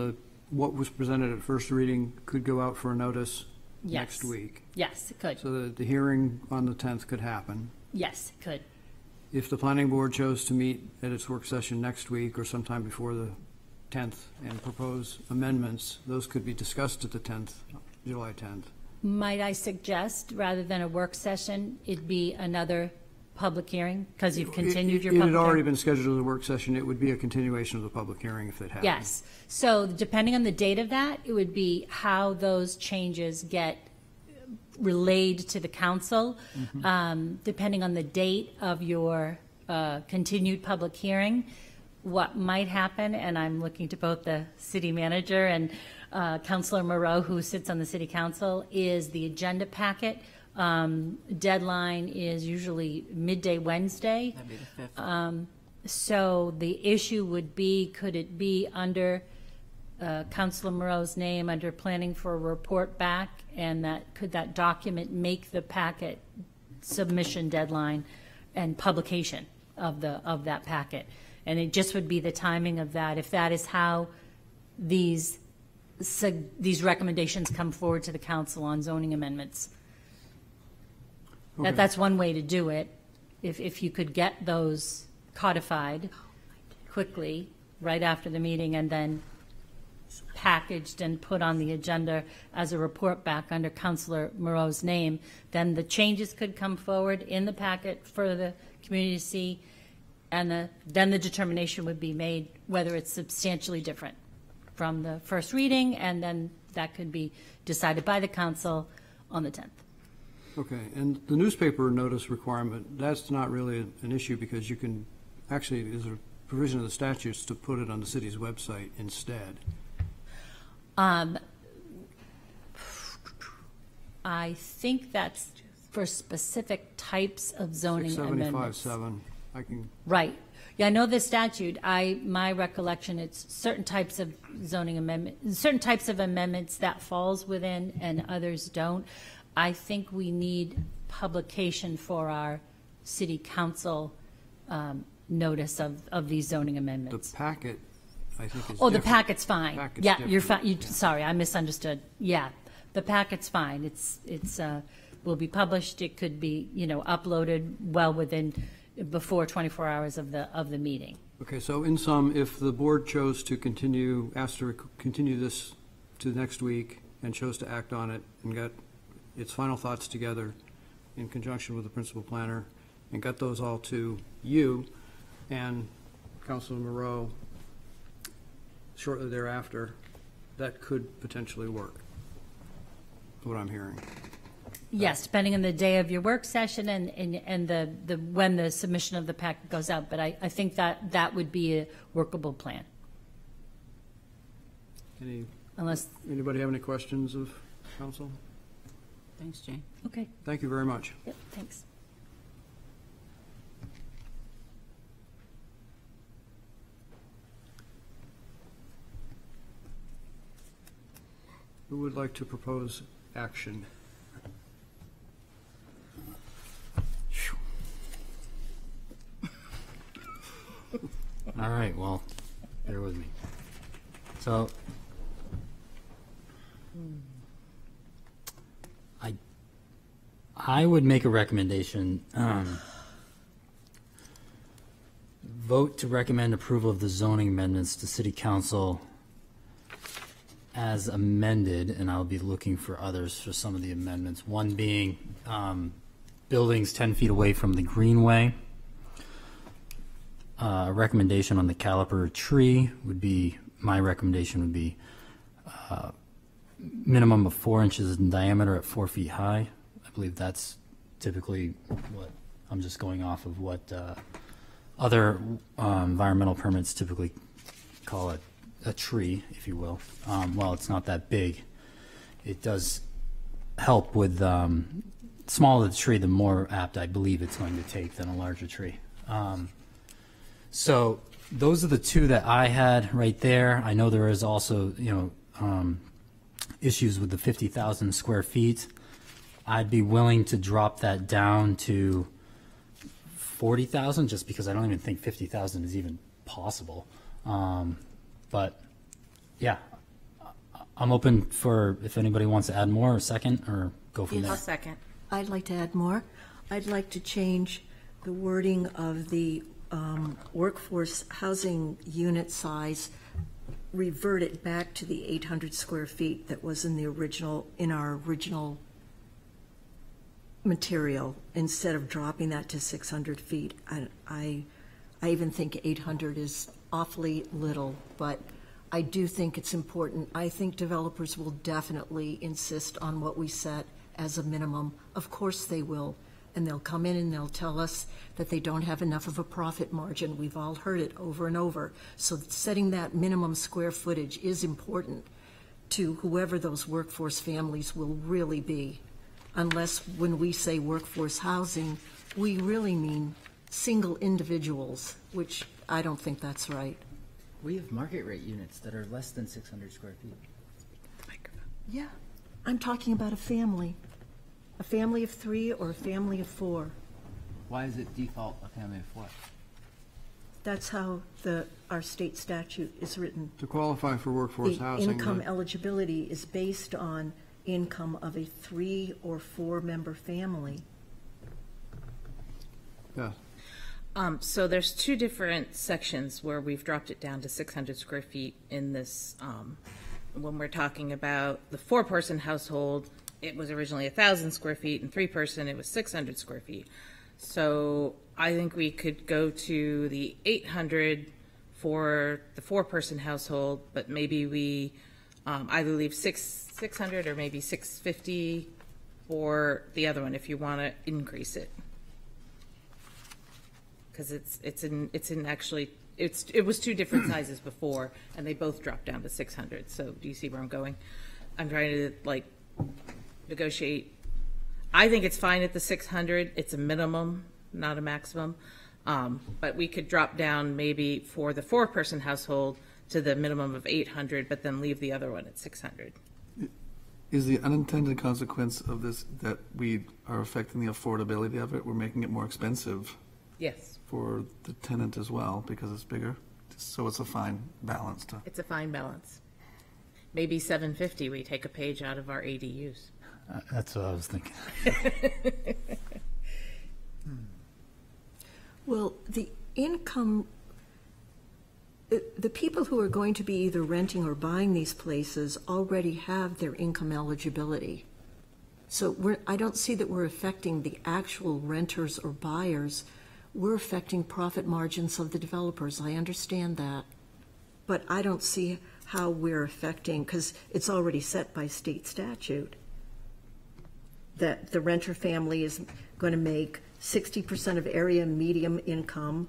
A: what was presented at first reading could go out for a notice
S: Yes.
A: next week.
S: Yes, it could.
A: So that the hearing on the tenth could happen.
S: Yes, it could.
A: If the planning board chose to meet at its work session next week or sometime before the tenth and propose amendments, those could be discussed at the tenth, July tenth.
S: Might I suggest, rather than a work session, it be another public hearing, because you've continued your
A: It
S: public
A: had already
S: hearing?
A: been scheduled as a work session. It would be a continuation of the public hearing if it happened.
S: Yes. So depending on the date of that, it would be how those changes get relayed to the council.
A: Mhm.
S: Um, depending on the date of your uh, continued public hearing, what might happen, and I'm looking to both the city manager and uh, Councilor Moreau, who sits on the city council, is the agenda packet. Um, deadline is usually midday Wednesday.
B: That'd be the fifth.
S: Um, so the issue would be, could it be under uh, Councilor Moreau's name, under planning for a report back, and that, could that document make the packet submission deadline and publication of the, of that packet? And it just would be the timing of that, if that is how these, sug- these recommendations come forward to the council on zoning amendments.
A: Okay.
S: That, that's one way to do it, if, if you could get those codified quickly, right after the meeting, and then packaged and put on the agenda as a report back under Councilor Moreau's name, then the changes could come forward in the packet for the community to see, and the, then the determination would be made whether it's substantially different from the first reading, and then that could be decided by the council on the tenth.
A: Okay, and the newspaper notice requirement, that's not really an issue because you can, actually, there's a provision of the statutes to put it on the city's website instead.
S: Um, I think that's for specific types of zoning
A: six seventy-five
S: amendments.
A: seven, I can,
S: Right. Yeah, I know the statute. I, my recollection, it's certain types of zoning amendment, certain types of amendments that falls within and others don't. I think we need publication for our city council um, notice of, of these zoning
A: the
S: amendments.
A: packet, I think is
S: Oh, the
A: different.
S: packet's fine.
A: Packet's
S: Yeah, you're
A: different.
S: fine. You, sorry, I misunderstood. Yeah, the packet's fine. It's, it's, uh, will be published. It could be, you know, uploaded well within, before twenty-four hours of the, of the meeting.
A: Okay, so in sum, if the board chose to continue, asked to rec- continue this to next week and chose to act on it and got its final thoughts together in conjunction with the principal planner and got those all to you and Councilor Moreau shortly thereafter, that could potentially work, is what I'm hearing.
S: Yes, depending on the day of your work session and, and, and the, the, when the submission of the packet goes out. But I, I think that that would be a workable plan.
A: Any,
S: Unless,
A: anybody have any questions of council?
B: Thanks, Jane.
S: okay,
A: Thank you very much.
S: yep, thanks.
A: Who would like to propose action?
D: All right, well, bear with me. So, I, I would make a recommendation, um, vote to recommend approval of the zoning amendments to city council as amended, and I'll be looking for others for some of the amendments. One being, um, buildings ten feet away from the greenway. Uh, recommendation on the caliper tree would be, my recommendation would be uh, minimum of four inches in diameter at four feet high. I believe that's typically what, I'm just going off of what uh, other um, environmental permits typically call it, a tree, if you will. Um, while it's not that big, it does help with, um, smaller the tree, the more apt I believe it's going to take than a larger tree. Um, So those are the two that I had right there. I know there is also, you know, um, issues with the fifty thousand square feet. I'd be willing to drop that down to forty thousand just because I don't even think fifty thousand is even possible. Um, but yeah, I'm open for if anybody wants to add more, or second, or go from
K: Yes.
D: there.
C: I'll second.
K: I'd like to add more. I'd like to change the wording of the um, workforce housing unit size, revert it back to the eight hundred square feet that was in the original, in our original material, instead of dropping that to six hundred feet. I, I, I even think eight hundred is awfully little, but I do think it's important. I think developers will definitely insist on what we set as a minimum. Of course they will. And they'll come in and they'll tell us that they don't have enough of a profit margin. We've all heard it over and over. So setting that minimum square footage is important to whoever those workforce families will really be. Unless when we say workforce housing, we really mean single individuals, which I don't think that's right.
O: We have market rate units that are less than six hundred square feet.
K: Yeah, I'm talking about a family. A family of three or a family of four.
O: Why is it default a family of four?
K: That's how the, our state statute is written.
A: To qualify for workforce
K: The
A: housing.
K: income
A: the-
K: eligibility is based on income of a three or four-member family.
A: Yeah.
C: Um, so there's two different sections where we've dropped it down to six hundred square feet in this, um, when we're talking about the four-person household, it was originally a thousand square feet, and three-person, it was six hundred square feet. So I think we could go to the eight hundred for the four-person household, but maybe we um, either leave six, six hundred or maybe six fifty for the other one if you want to increase it. Because it's, it's in, it's in actually, it's, it was two different sizes before, and they both dropped down to six hundred. So do you see where I'm going? I'm trying to like negotiate. I think it's fine at the six hundred. It's a minimum, not a maximum. Um, but we could drop down maybe for the four-person household to the minimum of eight hundred, but then leave the other one at six hundred.
L: Is the unintended consequence of this that we are affecting the affordability of it? We're making it more expensive
C: Yes,
L: for the tenant as well because it's bigger? So it's a fine balance to.
C: it's a fine balance. Maybe seven fifty, we take a page out of our A D Us.
D: Uh, That's what I was thinking.
K: Well, the income, the the people who are going to be either renting or buying these places already have their income eligibility. So we're, I don't see that we're affecting the actual renters or buyers. We're affecting profit margins of the developers. I understand that. But I don't see how we're affecting, because it's already set by state statute, that the renter family is going to make sixty percent of area medium income.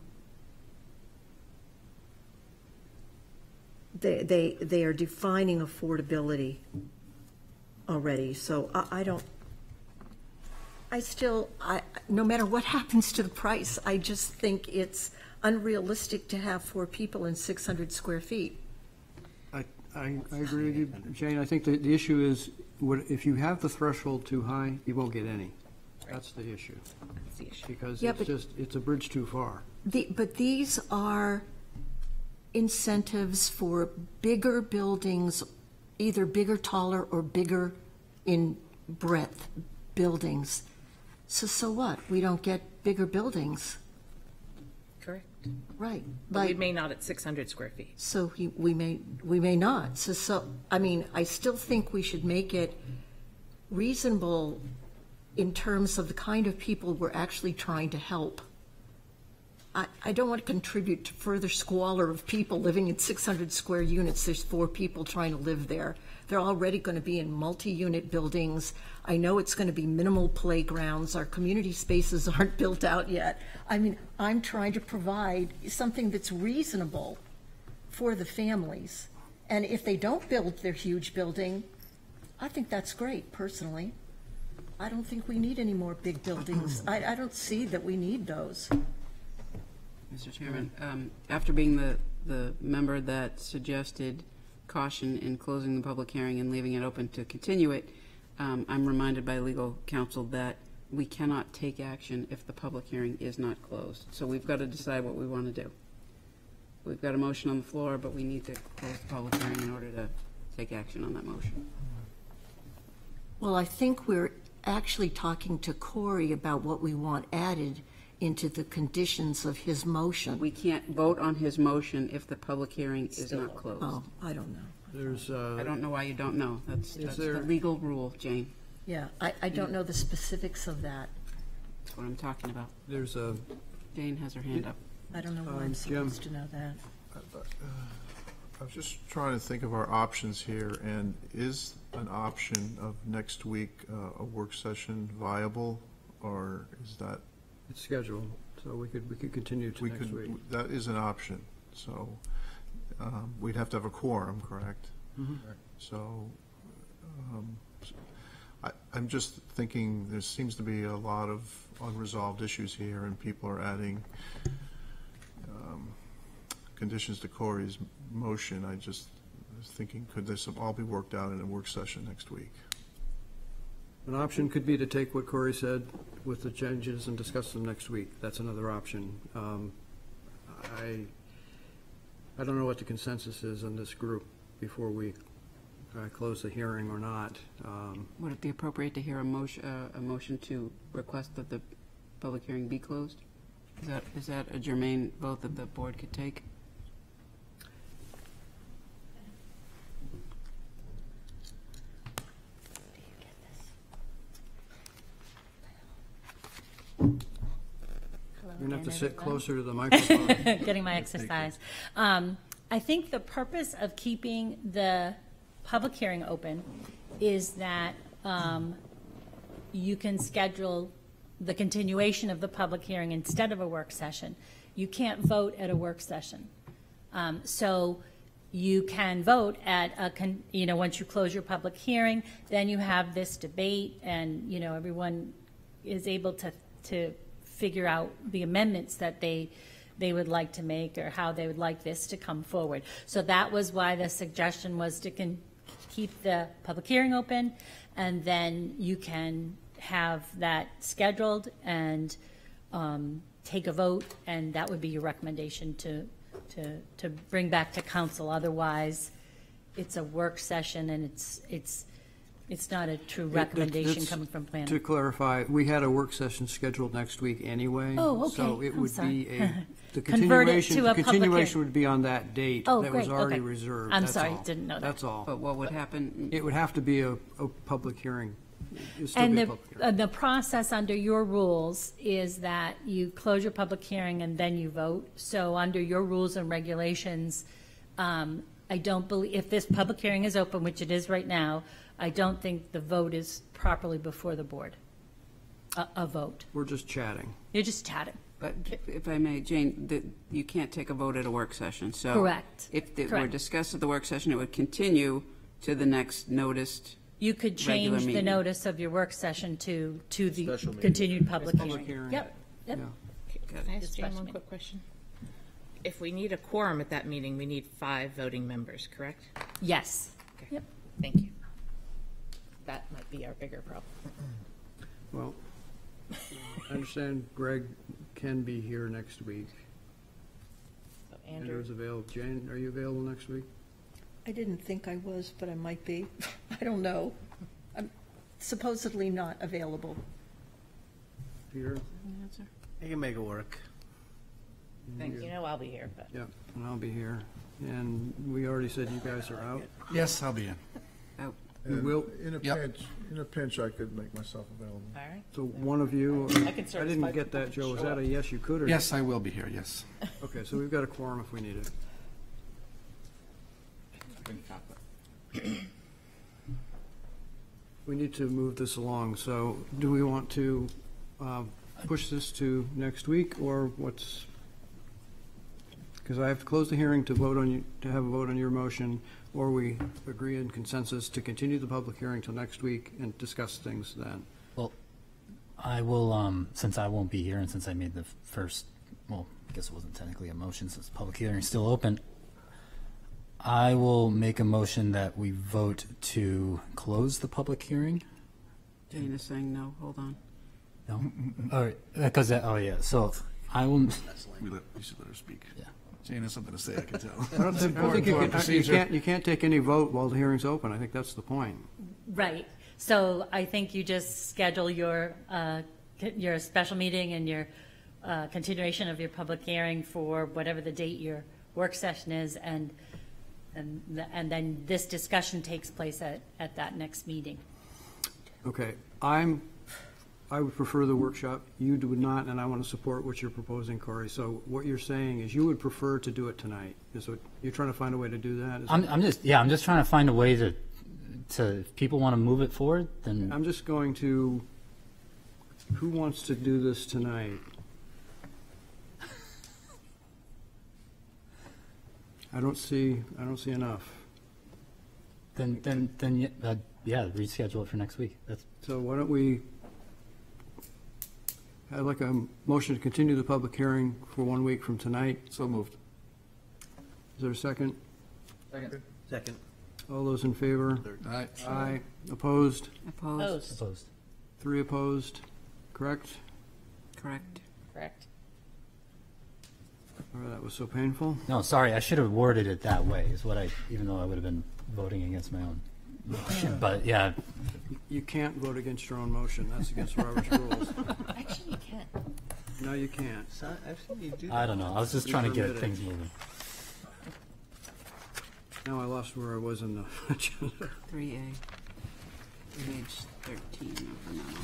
K: They, they, they are defining affordability already, so I, I don't, I still, I, no matter what happens to the price, I just think it's unrealistic to have four people in six hundred square feet.
A: I, I, I agree with you, Jane. I think the, the issue is, what, if you have the threshold too high, you won't get any. That's the issue.
C: That's the issue.
A: Because
K: Yeah,
A: it's
K: but-
A: just, it's a bridge too far.
K: The, but these are incentives for bigger buildings, either bigger, taller, or bigger in breadth buildings. So, so what? We don't get bigger buildings,
C: Correct.
K: right?
C: But we
K: Like-
C: may not at six hundred square feet.
K: So he, we may, we may not. So, so, I mean, I still think we should make it reasonable in terms of the kind of people we're actually trying to help. I, I don't want to contribute to further squalor of people living in six hundred square units. There's four people trying to live there. They're already going to be in multi-unit buildings. I know it's going to be minimal playgrounds. Our community spaces aren't built out yet. I mean, I'm trying to provide something that's reasonable for the families. And if they don't build their huge building, I think that's great, personally. I don't think we need any more big buildings. I, I don't see that we need those.
B: Mister Chairman, um, after being the, the member that suggested caution in closing the public hearing and leaving it open to continue it, um, I'm reminded by legal counsel that we cannot take action if the public hearing is not closed. So we've got to decide what we want to do. We've got a motion on the floor, but we need to close the public hearing in order to take action on that motion.
K: Well, I think we're actually talking to Corey about what we want added into the conditions of his motion.
B: We can't vote on his motion if the public hearing is
K: Still
B: not
K: open.
B: closed.
K: Oh, I don't know.
A: There's, uh,
B: I don't know why you don't know. That's,
A: Is
B: that's
A: there-
B: the legal rule, Jane.
K: Yeah, I, I don't know the specifics of that.
B: That's what I'm talking about.
A: there's a,
B: Jane has her hand up.
K: I don't know why
A: Um,
K: I'm
A: Jim.
K: supposed to know that.
H: I was just trying to think of our options here, and is an option of next week uh, a work session viable, or is that?
A: it's scheduled, so we could, we could continue to
H: we
A: next
H: could-
A: week.
H: That is an option, so um, we'd have to have a quorum, correct?
A: Mhm.
H: So um, I, I'm just thinking there seems to be a lot of unresolved issues here, and people are adding um, conditions to Corey's motion. I just was thinking, could this all be worked out in a work session next week?
A: An option could be to take what Corey said with the changes and discuss them next week. That's another option. Um, I, I don't know what the consensus is in this group before we uh, close the hearing or not. Um,
B: Would it be appropriate to hear a motion, uh, a motion to request that the public hearing be closed? Is that, is that a germane vote that the board could take?
A: You're going to have to sit closer to the microphone.
S: Getting my exercise. Um, I think the purpose of keeping the public hearing open is that um, you can schedule the continuation of the public hearing instead of a work session. You can't vote at a work session. Um, So you can vote at a, con- you know, once you close your public hearing, then you have this debate and, you know, everyone is able to, to figure out the amendments that they, they would like to make or how they would like this to come forward. So that was why the suggestion was to con- keep the public hearing open, and then you can have that scheduled and um, take a vote, and that would be your recommendation to, to, to bring back to council. Otherwise, it's a work session, and it's, it's, it's not a true
A: It-
S: recommendation
A: it's-
S: coming from planning.
A: To clarify, we had a work session scheduled next week anyway.
S: Oh,
A: So
S: okay.
A: it
S: I'm
A: would
S: sorry.
A: be a, the
S: Convert it
A: continuation,
S: to a
A: the
S: public
A: continuation
S: hearing.
A: would be on that date.
S: Oh,
A: That was
S: great,
A: already
S: okay.
A: reserved.
S: I'm
A: That's
S: sorry,
A: all.
S: didn't know that.
A: That's all.
B: But what would happen?
A: It would have to be a, a public hearing. It'd still
S: And
A: be a
S: the,
A: public hearing.
S: uh, the process under your rules is that you close your public hearing and then you vote. So under your rules and regulations, um, I don't believe, if this public hearing is open, which it is right now, I don't think the vote is properly before the board. A, a vote.
A: We're just chatting.
S: You're just chatting.
B: But if I may, Jane, the, you can't take a vote at a work session, so.
S: Correct.
B: If it were
S: Correct.
B: discussed at the work session, it would continue to the next noticed.
S: You could
B: regular
S: change the
B: meeting.
S: notice of your work session to, to the
M: Special meeting.
S: continued public
A: Public
S: hearing.
A: hearing.
S: Yep, yep.
A: Yeah.
C: Can I ask
S: It's
C: Jane
S: special
C: one
S: meeting.
C: quick question? If we need a quorum at that meeting, we need five voting members, correct?
S: Yes.
C: Okay.
S: Yep.
C: Thank you. That might be our bigger problem.
A: Well, I understand Greg can be here next week.
C: So Andrew,
A: Andrew's available. Jane, are you available next week?
K: I didn't think I was, but I might be. I don't know. I'm supposedly not available.
A: Peter?
G: I can make it work.
C: thank you know I'll be here, but.
A: Yeah, and I'll be here. And we already said you guys are out.
E: Yes, I'll be in.
B: Out.
A: You will,
H: In a
E: Yep.
H: pinch, in a pinch, I could make myself available.
C: All right.
A: so one of you,
C: I can
A: I
C: start
A: didn't
C: five
A: get that, Joe. Was
C: show
A: that
C: up.
A: a yes, you could, or?
E: Yes, I will be here, yes.
A: Okay, so we've got a quorum if we need it. We need to move this along, so do we want to uh, push this to next week, or what's? Because I have to close the hearing to vote on, you to have a vote on your motion, or we agree in consensus to continue the public hearing till next week and discuss things then.
D: Well, I will, um, since I won't be here and since I made the first, well, I guess it wasn't technically a motion since the public hearing is still open, I will make a motion that we vote to close the public hearing.
B: Jane is saying no, hold on.
D: No? All right, because, oh yeah, so I will,
H: We let, we should let her speak.
D: yeah.
L: Jane has something to say, I can tell.
A: I don't think, I don't think you, can, you can't, you can't take any vote while the hearing's open. I think that's the point.
S: Right. So I think you just schedule your, uh, c- your special meeting and your uh, continuation of your public hearing for whatever the date your work session is, and and th- and then this discussion takes place at, at that next meeting.
A: Okay, I'm, I would prefer the workshop. You do not, and I want to support what you're proposing, Corey. So what you're saying is you would prefer to do it tonight. Is what, you're trying to find a way to do that? Is
D: I'm,
A: it-
D: I'm just, yeah, I'm just trying to find a way to, to, if people want to move it forward, then.
A: I'm just going to, who wants to do this tonight? I don't see, I don't see enough.
D: Then, then, then, yeah, uh, yeah, reschedule it for next week. That's,
A: So why don't we, I'd like a motion to continue the public hearing for one week from tonight.
L: So moved.
A: Is there a second?
O: Second.
G: Second.
A: All those in favor?
L: Aye.
A: Aye. Opposed?
B: Opposed?
D: opposed.
A: Three opposed, correct?
B: Correct.
S: Correct.
A: Oh, that was so painful.
D: No, sorry, I should have worded it that way, is what I, even though I would have been voting against my own motion. But, yeah,
A: You can't vote against your own motion. That's against Robert's rules.
C: Actually, you can.
A: No, you can't.
G: So I've seen you do that.
D: I don't know. I was just trying to get
A: Permitted.
D: things moving.
A: Now I lost where I was in the agenda.
B: Three A, page thirteen of the memo.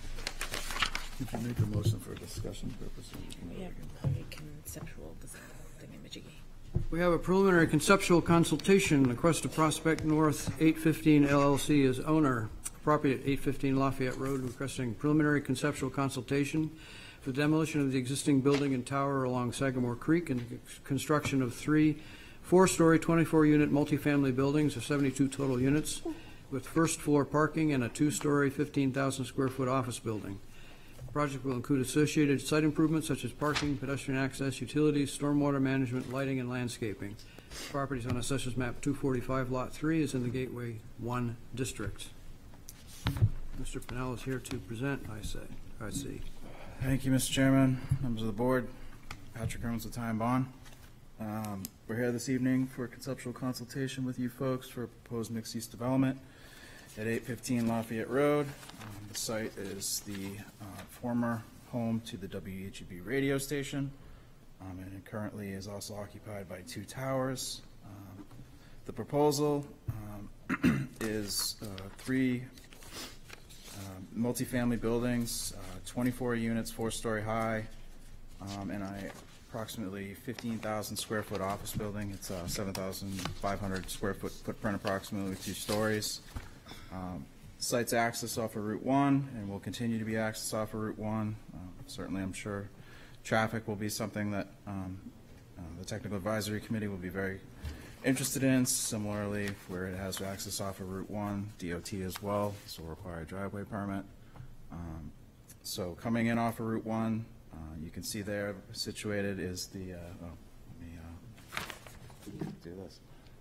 L: Did you make a motion for discussion purposes?
C: We have a conceptual design thingamajiggy.
A: We have a preliminary conceptual consultation, request to Prospect North eight fifteen L L C as owner, property at eight fifteen Lafayette Road, requesting preliminary conceptual consultation for the demolition of the existing building and tower along Sagamore Creek and the construction of three four-story, twenty-four unit multifamily buildings of seventy-two total units with first floor parking and a two-story, fifteen thousand square foot office building. The project will include associated site improvements such as parking, pedestrian access, utilities, stormwater management, lighting, and landscaping. Properties on Assessors Map two forty-five, Lot three is in the Gateway one district. Mister Pennell is here to present, I say, I see.
E: Thank you, Mister Chairman, members of the board. Patrick Owens with Time Bond. Um, We're here this evening for a conceptual consultation with you folks for proposed mixed-use development at eight fifteen Lafayette Road. Um, The site is the uh, former home to the W H E B radio station, um, and it currently is also occupied by two towers. Um, The proposal um, is uh, three um, multifamily buildings, uh, twenty-four units, four-story high, um, and I approximately fifteen thousand square foot office building. It's a seven thousand five hundred square foot footprint, approximately with two stories. Um, Site's access off of Route one, and will continue to be access off of Route one. Um, Certainly, I'm sure traffic will be something that um, uh, the Technical Advisory Committee will be very interested in. Similarly, where it has access off of Route one, D O T as well, so will require a driveway permit. Um, So coming in off of Route one, uh, you can see there situated is the, uh, oh, let me uh, do this.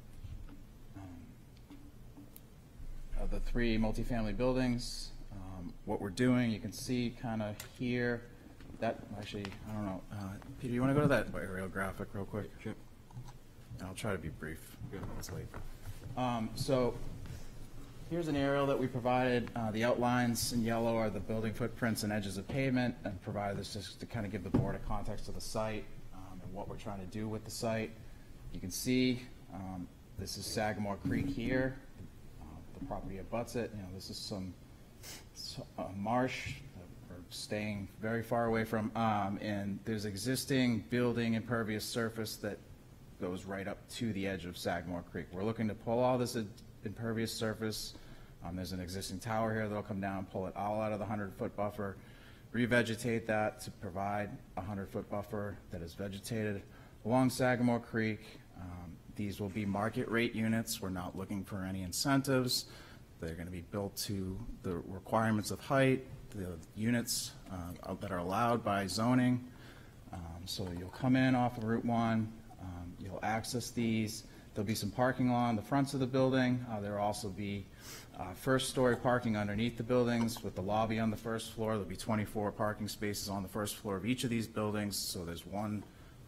E: Uh, the three multifamily buildings. Um, what we're doing, you can see kind of here, that, actually, I don't know, uh, Peter, you want to go to that aerial graphic real quick? Sure. I'll try to be brief. It's late. Um, so here's an aerial that we provided. Uh, the outlines in yellow are the building footprints and edges of pavement, and provided this just to kind of give the board a context of the site um, and what we're trying to do with the site. You can see um, this is Sagamore Creek here. The property abuts it. You know, this is some uh, marsh that we're staying very far away from, um, and there's existing building impervious surface that goes right up to the edge of Sagamore Creek. We're looking to pull all this impervious surface. Um, there's an existing tower here that'll come down and pull it all out of the hundred-foot buffer, revegetate that to provide a hundred-foot buffer that is vegetated along Sagamore Creek. Um, These will be market rate units. We're not looking for any incentives. They're going to be built to the requirements of height, the units uh, that are allowed by zoning. Um, so you'll come in off of Route one. Um, you'll access these. There'll be some parking along the fronts of the building. Uh, there'll also be uh, first-story parking underneath the buildings with the lobby on the first floor. There'll be twenty-four parking spaces on the first floor of each of these buildings. So there's one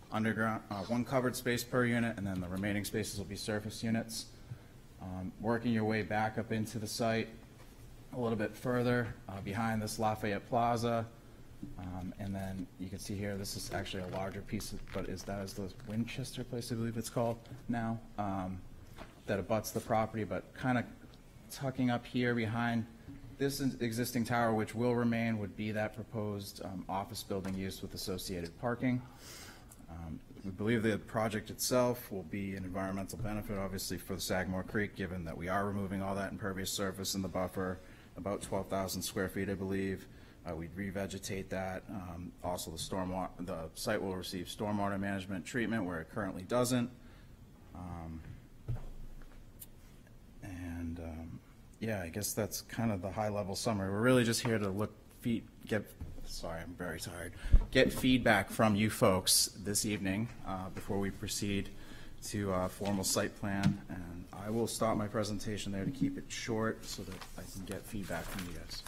E: underground, uh, one covered space per unit, and then the remaining spaces will be surface units. Um, working your way back up into the site a little bit further, uh, behind this Lafayette Plaza, um, and then you can see here, this is actually a larger piece, of, but is that is the Winchester place, I believe it's called now, um, that abuts the property, but kind of tucking up here behind this existing tower, which will remain, would be that proposed um, office building use with associated parking. Um, we believe the project itself will be an environmental benefit, obviously, for the Sagamore Creek, given that we are removing all that impervious surface in the buffer, about twelve thousand square feet, I believe. Uh, we'd revegetate that. Um, also, the stormwater, the site will receive stormwater management treatment where it currently doesn't. Um, and um, yeah, I guess that's kind of the high-level summary. We're really just here to look, feed, get. Sorry, I'm very tired. Get feedback from you folks this evening uh, before we proceed to a formal site plan. And I will stop my presentation there to keep it short so that I can get feedback from you guys.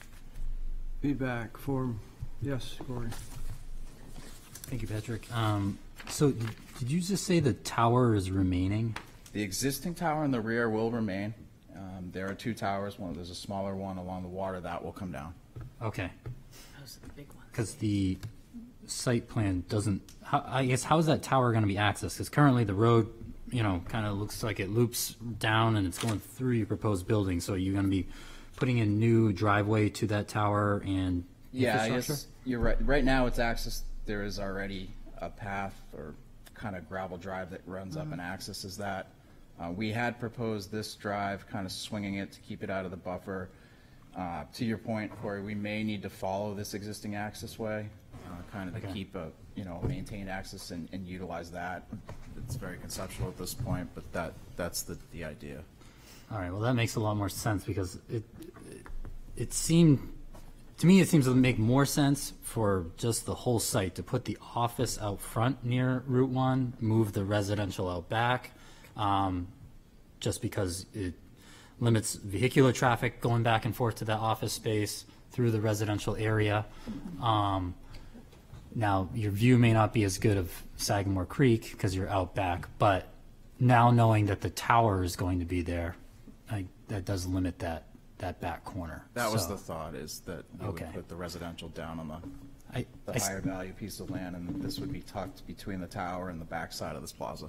A: Feedback for, yes, Corey.
D: Thank you, Patrick. Um, so did, did you just say the tower is remaining?
E: The existing tower in the rear will remain. Um, there are two towers. One, there's a smaller one along the water that will come down.
D: Okay.
C: Those are the big ones.
D: Because the site plan doesn't, how, I guess, how is that tower going to be accessed? Because currently the road, you know, kind of looks like it loops down and it's going through your proposed building. So you're going to be putting in new driveway to that tower and
E: Yeah, I
D: infrastructure?
E: guess you're right. Right now it's access, there is already a path or kind of gravel drive that runs up and accesses that. Uh, we had proposed this drive, kind of swinging it to keep it out of the buffer. Uh, to your point, Corey, we may need to follow this existing access way, uh, kind of to
D: Okay.
E: keep a, you know, maintain access and, and utilize that. It's very conceptual at this point, but that, that's the, the idea.
D: All right, well, that makes a lot more sense because it, it, it seemed, to me, it seems to make more sense for just the whole site to put the office out front near Route One, move the residential out back, um, just because it limits vehicular traffic going back and forth to that office space through the residential area. Um, now, your view may not be as good of Sagamore Creek because you're out back, but now knowing that the tower is going to be there, I, that does limit that, that back corner.
E: That was
D: So-
E: the thought, is that we
D: Okay.
E: would put the residential down on the,
D: I-
E: the
D: I s-
E: higher value piece of land, and this would be tucked between the tower and the back side of this plaza.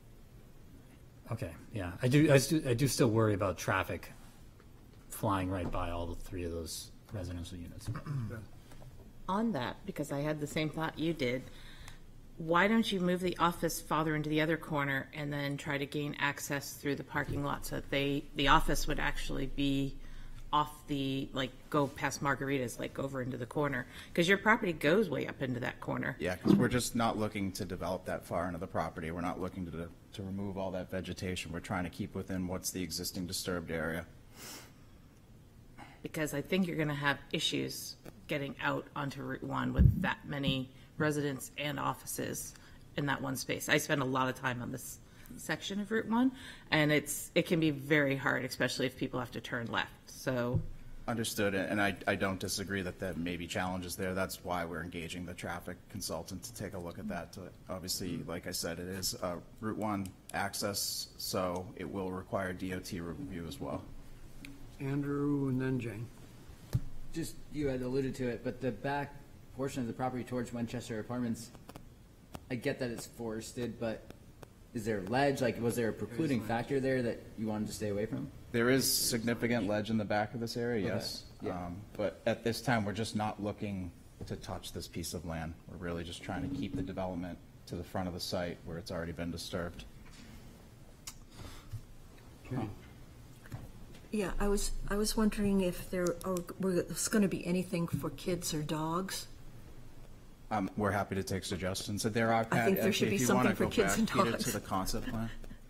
D: Okay, yeah, I do, I do, I do still worry about traffic flying right by all the three of those residential units.
C: On that, because I had the same thought you did, why don't you move the office farther into the other corner and then try to gain access through the parking lot so that they, the office would actually be off the, like, go past Margaritas, like over into the corner? Because your property goes way up into that corner.
E: Yeah, because we're just not looking to develop that far into the property. We're not looking to, to remove all that vegetation. We're trying to keep within what's the existing disturbed area.
C: Because I think you're gonna have issues getting out onto Route One with that many residents and offices in that one space. I spend a lot of time on this section of Route One, and it's, it can be very hard, especially if people have to turn left, so.
E: Understood, and I, I don't disagree that there may be challenges there. That's why we're engaging the traffic consultant to take a look at that. To, obviously, like I said, it is uh, Route One access, so it will require D O T review as well.
A: Andrew and then Jane.
O: Just, you had alluded to it, but the back portion of the property towards Winchester Apartments, I get that it's forested, but is there ledge? Like, was there a precluding factor there that you wanted to stay away from?
E: There is significant ledge in the back of this area,
O: Okay.
E: yes.
O: Yeah.
E: Um, But at this time, we're just not looking to touch this piece of land. We're really just trying to keep the development to the front of the site where it's already been disturbed.
K: Yeah, I was, I was wondering if there are, was going to be anything for kids or dogs?
E: Um, We're happy to take suggestions. There are,
K: I think there
E: Pat,
K: should
E: if
K: be
E: you
K: something
E: wanna
K: for
E: go
K: kids
E: back,
K: and
E: Peter,
K: dogs.
E: to the concept plan.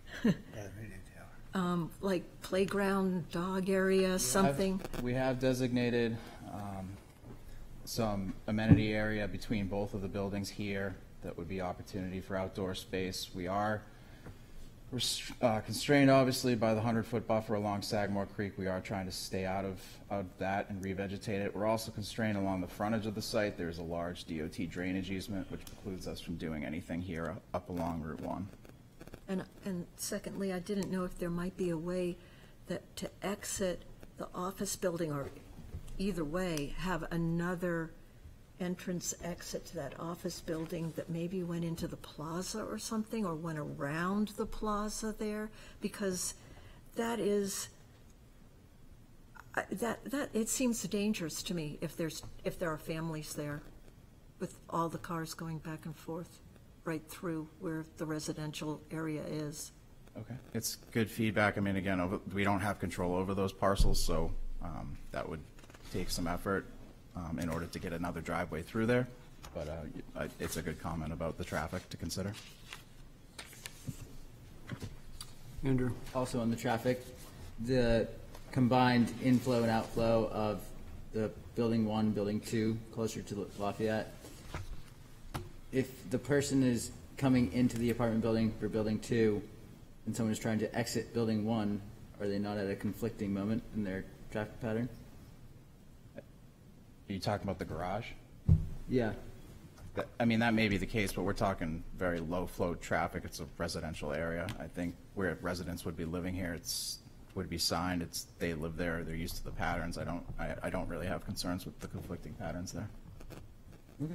K: Um, like playground, dog area, something?
E: We have designated um, some amenity area between both of the buildings here that would be opportunity for outdoor space. We are We're uh, constrained, obviously, by the hundred-foot buffer along Sagamore Creek. We are trying to stay out of, of that and revegetate it. We're also constrained along the frontage of the site. There's a large D O T drainage easement, which precludes us from doing anything here up along Route one.
K: And, and secondly, I didn't know if there might be a way that to exit the office building, or either way, have another entrance exit to that office building that maybe went into the plaza or something, or went around the plaza there, because that is, I- that, that, it seems dangerous to me if there's, if there are families there with all the cars going back and forth right through where the residential area is.
E: Okay. It's good feedback. I mean, again, over- we don't have control over those parcels, so um, that would take some effort um, in order to get another driveway through there. But uh, I- it's a good comment about the traffic to consider.
A: Andrew?
O: Also on the traffic, the combined inflow and outflow of the building one, building two, closer to Lafayette. If the person is coming into the apartment building for building two, and someone is trying to exit building one, are they not at a conflicting moment in their traffic pattern?
E: Are you talking about the garage?
O: Yeah.
E: That- I mean, that may be the case, but we're talking very low flow traffic. It's a residential area. I think where residents would be living here, it's, would be signed, it's, they live there, they're used to the patterns. I don't, I, I don't really have concerns with the conflicting patterns there.
O: Okay.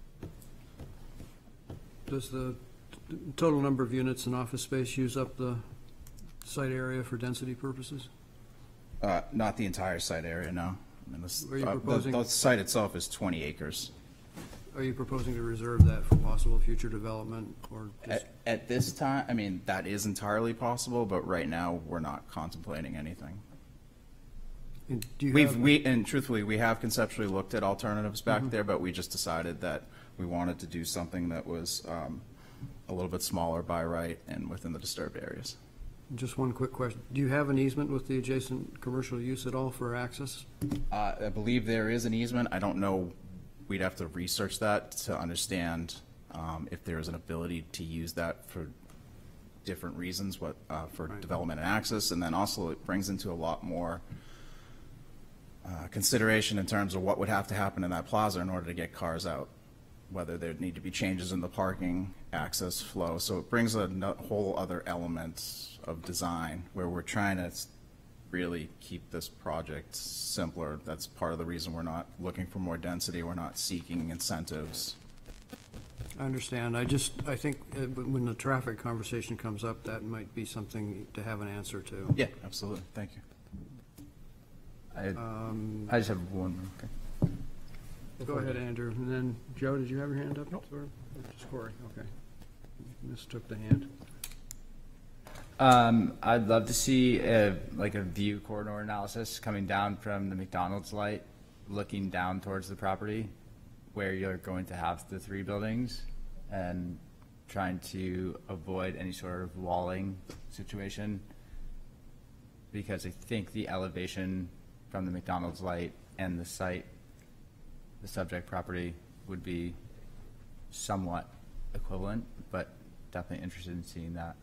A: Does the t- total number of units in office space use up the site area for density purposes?
E: Uh, not the entire site area, no. I mean, this,
A: Are you
E: uh, the,
A: proposing-
E: the site itself is twenty acres.
A: Are you proposing to reserve that for possible future development, or just?
E: At, at this time, I mean, that is entirely possible, but right now, we're not contemplating anything.
A: And do you
E: We've,
A: have-
E: we, and truthfully, we have conceptually looked at alternatives back
A: Mhm.
E: there, but we just decided that we wanted to do something that was um, a little bit smaller by right and within the disturbed areas.
A: Just one quick question. Do you have an easement with the adjacent commercial use at all for access?
E: Uh, I believe there is an easement. I don't know, we'd have to research that to understand um, if there is an ability to use that for different reasons, what, uh, for development and access. And then also it brings into a lot more uh, consideration in terms of what would have to happen in that plaza in order to get cars out, whether there'd need to be changes in the parking, access, flow. So it brings a no- whole other element of design where we're trying to s- really keep this project simpler. That's part of the reason we're not looking for more density. We're not seeking incentives.
A: I understand. I just, I think uh, when the traffic conversation comes up, that might be something to have an answer to.
E: Yeah, absolutely. Thank you.
O: I,
A: Um,
O: I just have one. Okay.
A: Go ahead, Andrew. And then, Joe, did you have your hand up? Nope. Just Corey, okay. Mistook the hand.
O: Um, I'd love to see a, like a view corridor analysis coming down from the McDonald's light, looking down towards the property where you're going to have the three buildings, and trying to avoid any sort of walling situation. Because I think the elevation from the McDonald's light and the site, the subject property, would be somewhat equivalent, but definitely interested in seeing that.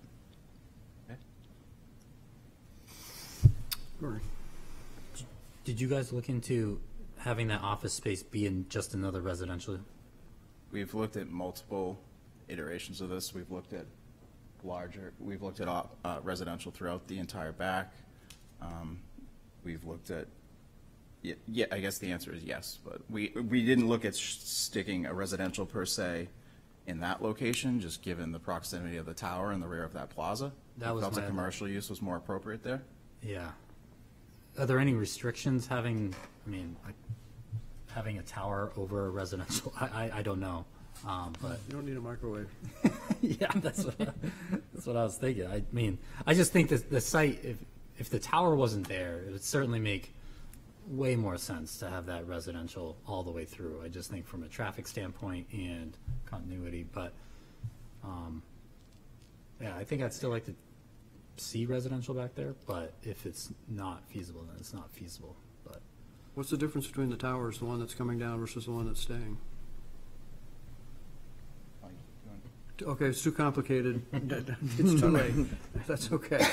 D: Did you guys look into having that office space be in just another residential?
E: We've looked at multiple iterations of this. We've looked at larger, we've looked at uh, residential throughout the entire back. Um, We've looked at, yeah, yeah, I guess the answer is yes, but we, we didn't look at sh- sticking a residential per se in that location, just given the proximity of the tower and the rear of that plaza.
D: That
E: We
D: was
E: felt a
D: my-
E: commercial use was more appropriate there.
D: Yeah. Are there any restrictions having, I mean, like, having a tower over a residential? I, I, I don't know, um, but.
A: You don't need a microwave.
D: Yeah, that's what, that's what I was thinking. I mean, I just think that the site, if, if the tower wasn't there, it would certainly make way more sense to have that residential all the way through. I just think from a traffic standpoint and continuity, but, um, yeah, I think I'd still like to see residential back there, but if it's not feasible, then it's not feasible, but.
A: What's the difference between the towers, the one that's coming down versus the one that's staying? Okay, it's too complicated. It's too late. That's okay.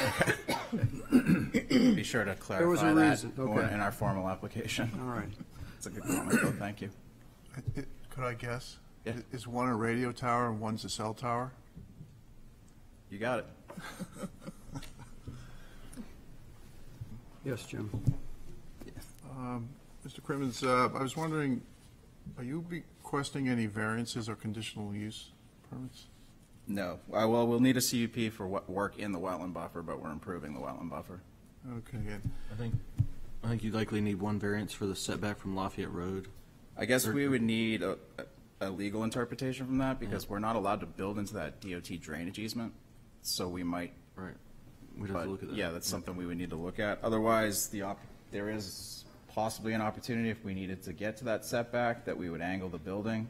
E: Be sure to
A: There was a
E: clarify that
A: reason, okay.
E: in our formal application.
A: All right.
E: It's a good comment, though, thank you.
H: It- Could I guess?
E: Yeah.
H: I- Is one a radio tower and one's a cell tower?
E: You got it.
A: Yes, Jim.
H: Um, Mister Crimmins, uh, I was wondering, are you requesting any variances or conditional use permits?
E: No, Uh, well, we'll need a C U P for what work in the wetland buffer, but we're improving the wetland buffer.
H: Okay, good.
M: I think, I think you'd likely need one variance for the setback from Lafayette Road.
E: I guess
M: Or-
E: we would need a, a legal interpretation from that, because we're not allowed to build into that D O T drainage easement, so we might.
M: Right. We'd have to
E: but,
M: look at that.
E: Yeah, that's something we would need to look at. Otherwise, the, op- there is possibly an opportunity if we needed to get to that setback, that we would angle the building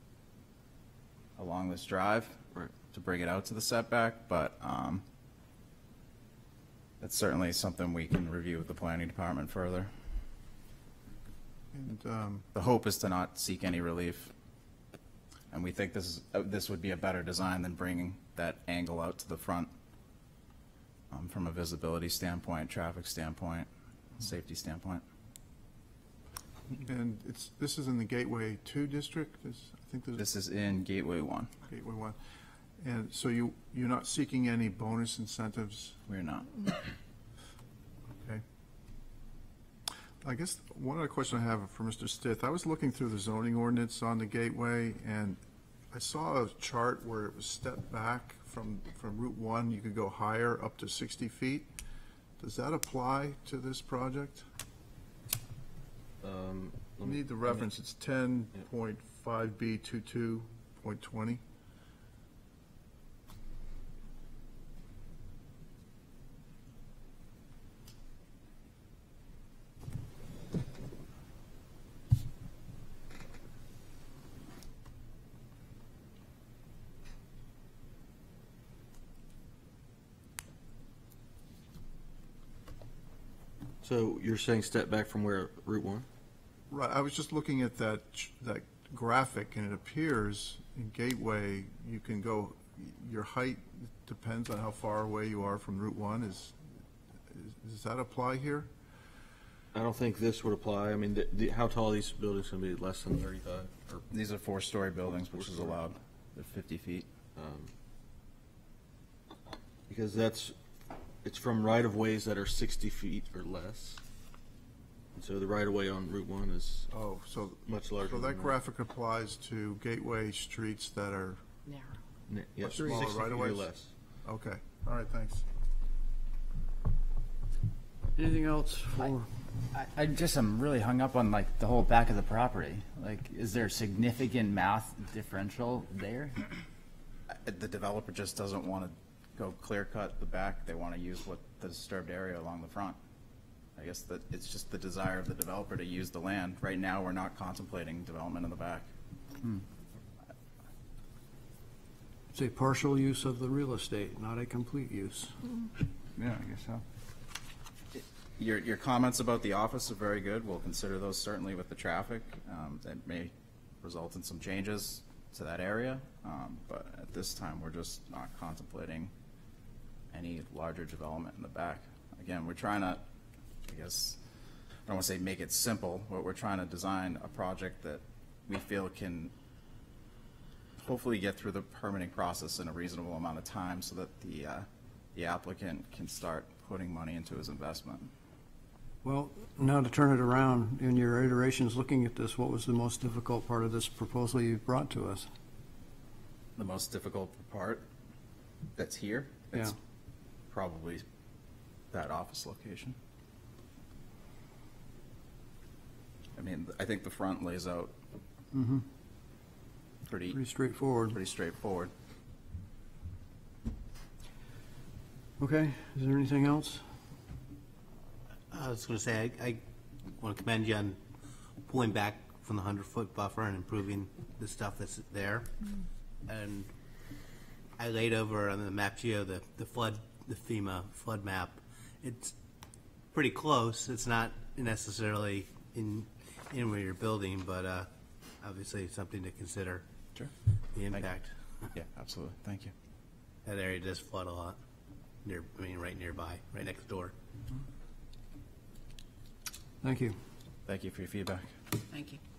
E: along this drive.
M: Right.
E: To bring it out to the setback, but, um, that's certainly something we can review with the planning department further.
H: And um,
E: The hope is to not seek any relief. And we think this is, uh, this would be a better design than bringing that angle out to the front, um, from a visibility standpoint, traffic standpoint, safety standpoint.
H: and it's, this is in the Gateway Two district? Is- I think there's
E: This is in Gateway One.
H: Gateway One. And so you, you're not seeking any bonus incentives?
E: We're not.
H: Okay. I guess one other question I have for Mister Stith, I was looking through the zoning ordinance on the Gateway, and I saw a chart where it was stepped back from, from Route One, you could go higher, up to sixty feet. Does that apply to this project?
M: Um,
H: You
M: let me-
H: need the reference, it's ten point five B twenty-two point twenty.
M: So you're saying step back from where, Route One?
H: Right, I was just looking at that, ch- that graphic, and it appears in Gateway, you can go, your height depends on how far away you are from Route One, is, is- does that apply here?
M: I don't think this would apply. I mean, the, the, how tall are these buildings gonna be? Less than thirty-five? Or,
E: These are four-story buildings, which is
M: Four-story.
E: allowed. They're fifty feet.
M: um, because that's, it's from right-of-ways that are sixty feet or less. And so the right-of-way on Route One is
H: Oh, so,
M: much larger
H: so
M: than
H: that
M: that.
H: graphic applies to Gateway streets that are,
C: Narrow.
M: N- yeah,
H: Much smaller
M: sixty feet or
H: right-of-ways?
M: less.
H: okay, all right, thanks.
A: Anything else for,
O: I, I just am really hung up on like the whole back of the property. Like, is there significant math differential there?
E: Uh, The developer just doesn't want to go clear-cut the back. They want to use what the disturbed area along the front. I guess that it's just the desire of the developer to use the land. Right now, we're not contemplating development in the back.
A: it's a partial use of the real estate, not a complete use?
O: Yeah, I guess so.
E: Your, your comments about the office are very good. We'll consider those certainly with the traffic. Um, That may result in some changes to that area, um, but at this time, we're just not contemplating any larger development in the back. Again, we're trying to, I guess, I don't want to say make it simple, but we're trying to design a project that we feel can hopefully get through the permitting process in a reasonable amount of time so that the, uh, the applicant can start putting money into his investment.
A: Well, now to turn it around, in your iterations looking at this, what was the most difficult part of this proposal you brought to us?
E: The most difficult part that's here, it's
A: Yeah.
E: probably that office location. I mean, I think the front lays out
A: Mm-hmm.
E: pretty,
A: Pretty straightforward.
E: pretty straightforward.
A: Okay, is there anything else?
G: I was going to say, I, I want to commend you on pulling back from the hundred-foot buffer and improving the stuff that's there. And I laid over on the map geo, the, the flood, the FEMA flood map. It's pretty close. It's not necessarily in, in where you're building, but uh, obviously something to consider.
E: Sure.
G: The impact.
E: Yeah, absolutely. Thank you.
G: That area does flood a lot, near, I mean, right nearby, right next door.
A: Thank you.
E: Thank you for your feedback.
B: Thank you.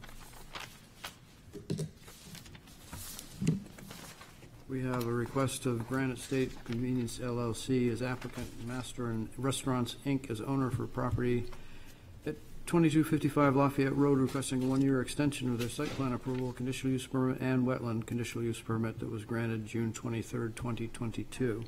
A: We have a request of Granite State Convenience L L C as applicant, Master and Restaurants, Incorporated as owner for property at twenty-two fifty-five Lafayette Road, requesting a one-year extension of their site plan approval, conditional use permit, and wetland conditional use permit that was granted June twenty-third, twenty twenty-two.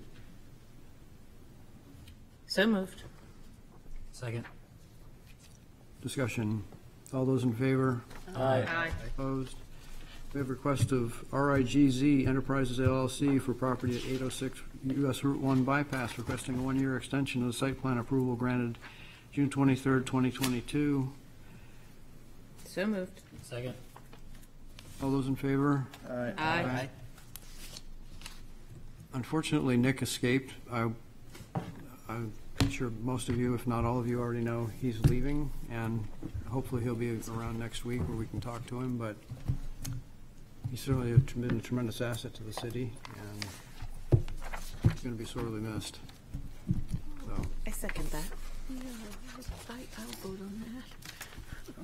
C: So moved.
D: Second.
A: Discussion. All those in favor?
C: Aye. Aye.
A: Opposed? We have a request of R I G Z Enterprises L L C for property at eight oh six U S Route one bypass, requesting a one-year extension of the site plan approval granted June twenty-third, twenty twenty-two.
C: So moved.
D: Second.
A: All those in favor?
C: Aye. Aye.
A: Unfortunately, Nick escaped. I, I'm sure most of you, if not all of you, already know he's leaving, and hopefully he'll be around next week where we can talk to him, but he's certainly been a tremendous asset to the city, and he's going to be sorely missed. So,
C: I second that.
T: Yeah, I, I'll vote on that.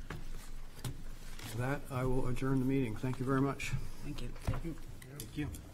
A: with that, I will adjourn the meeting. Thank you very much.
B: Thank you.
A: Thank you.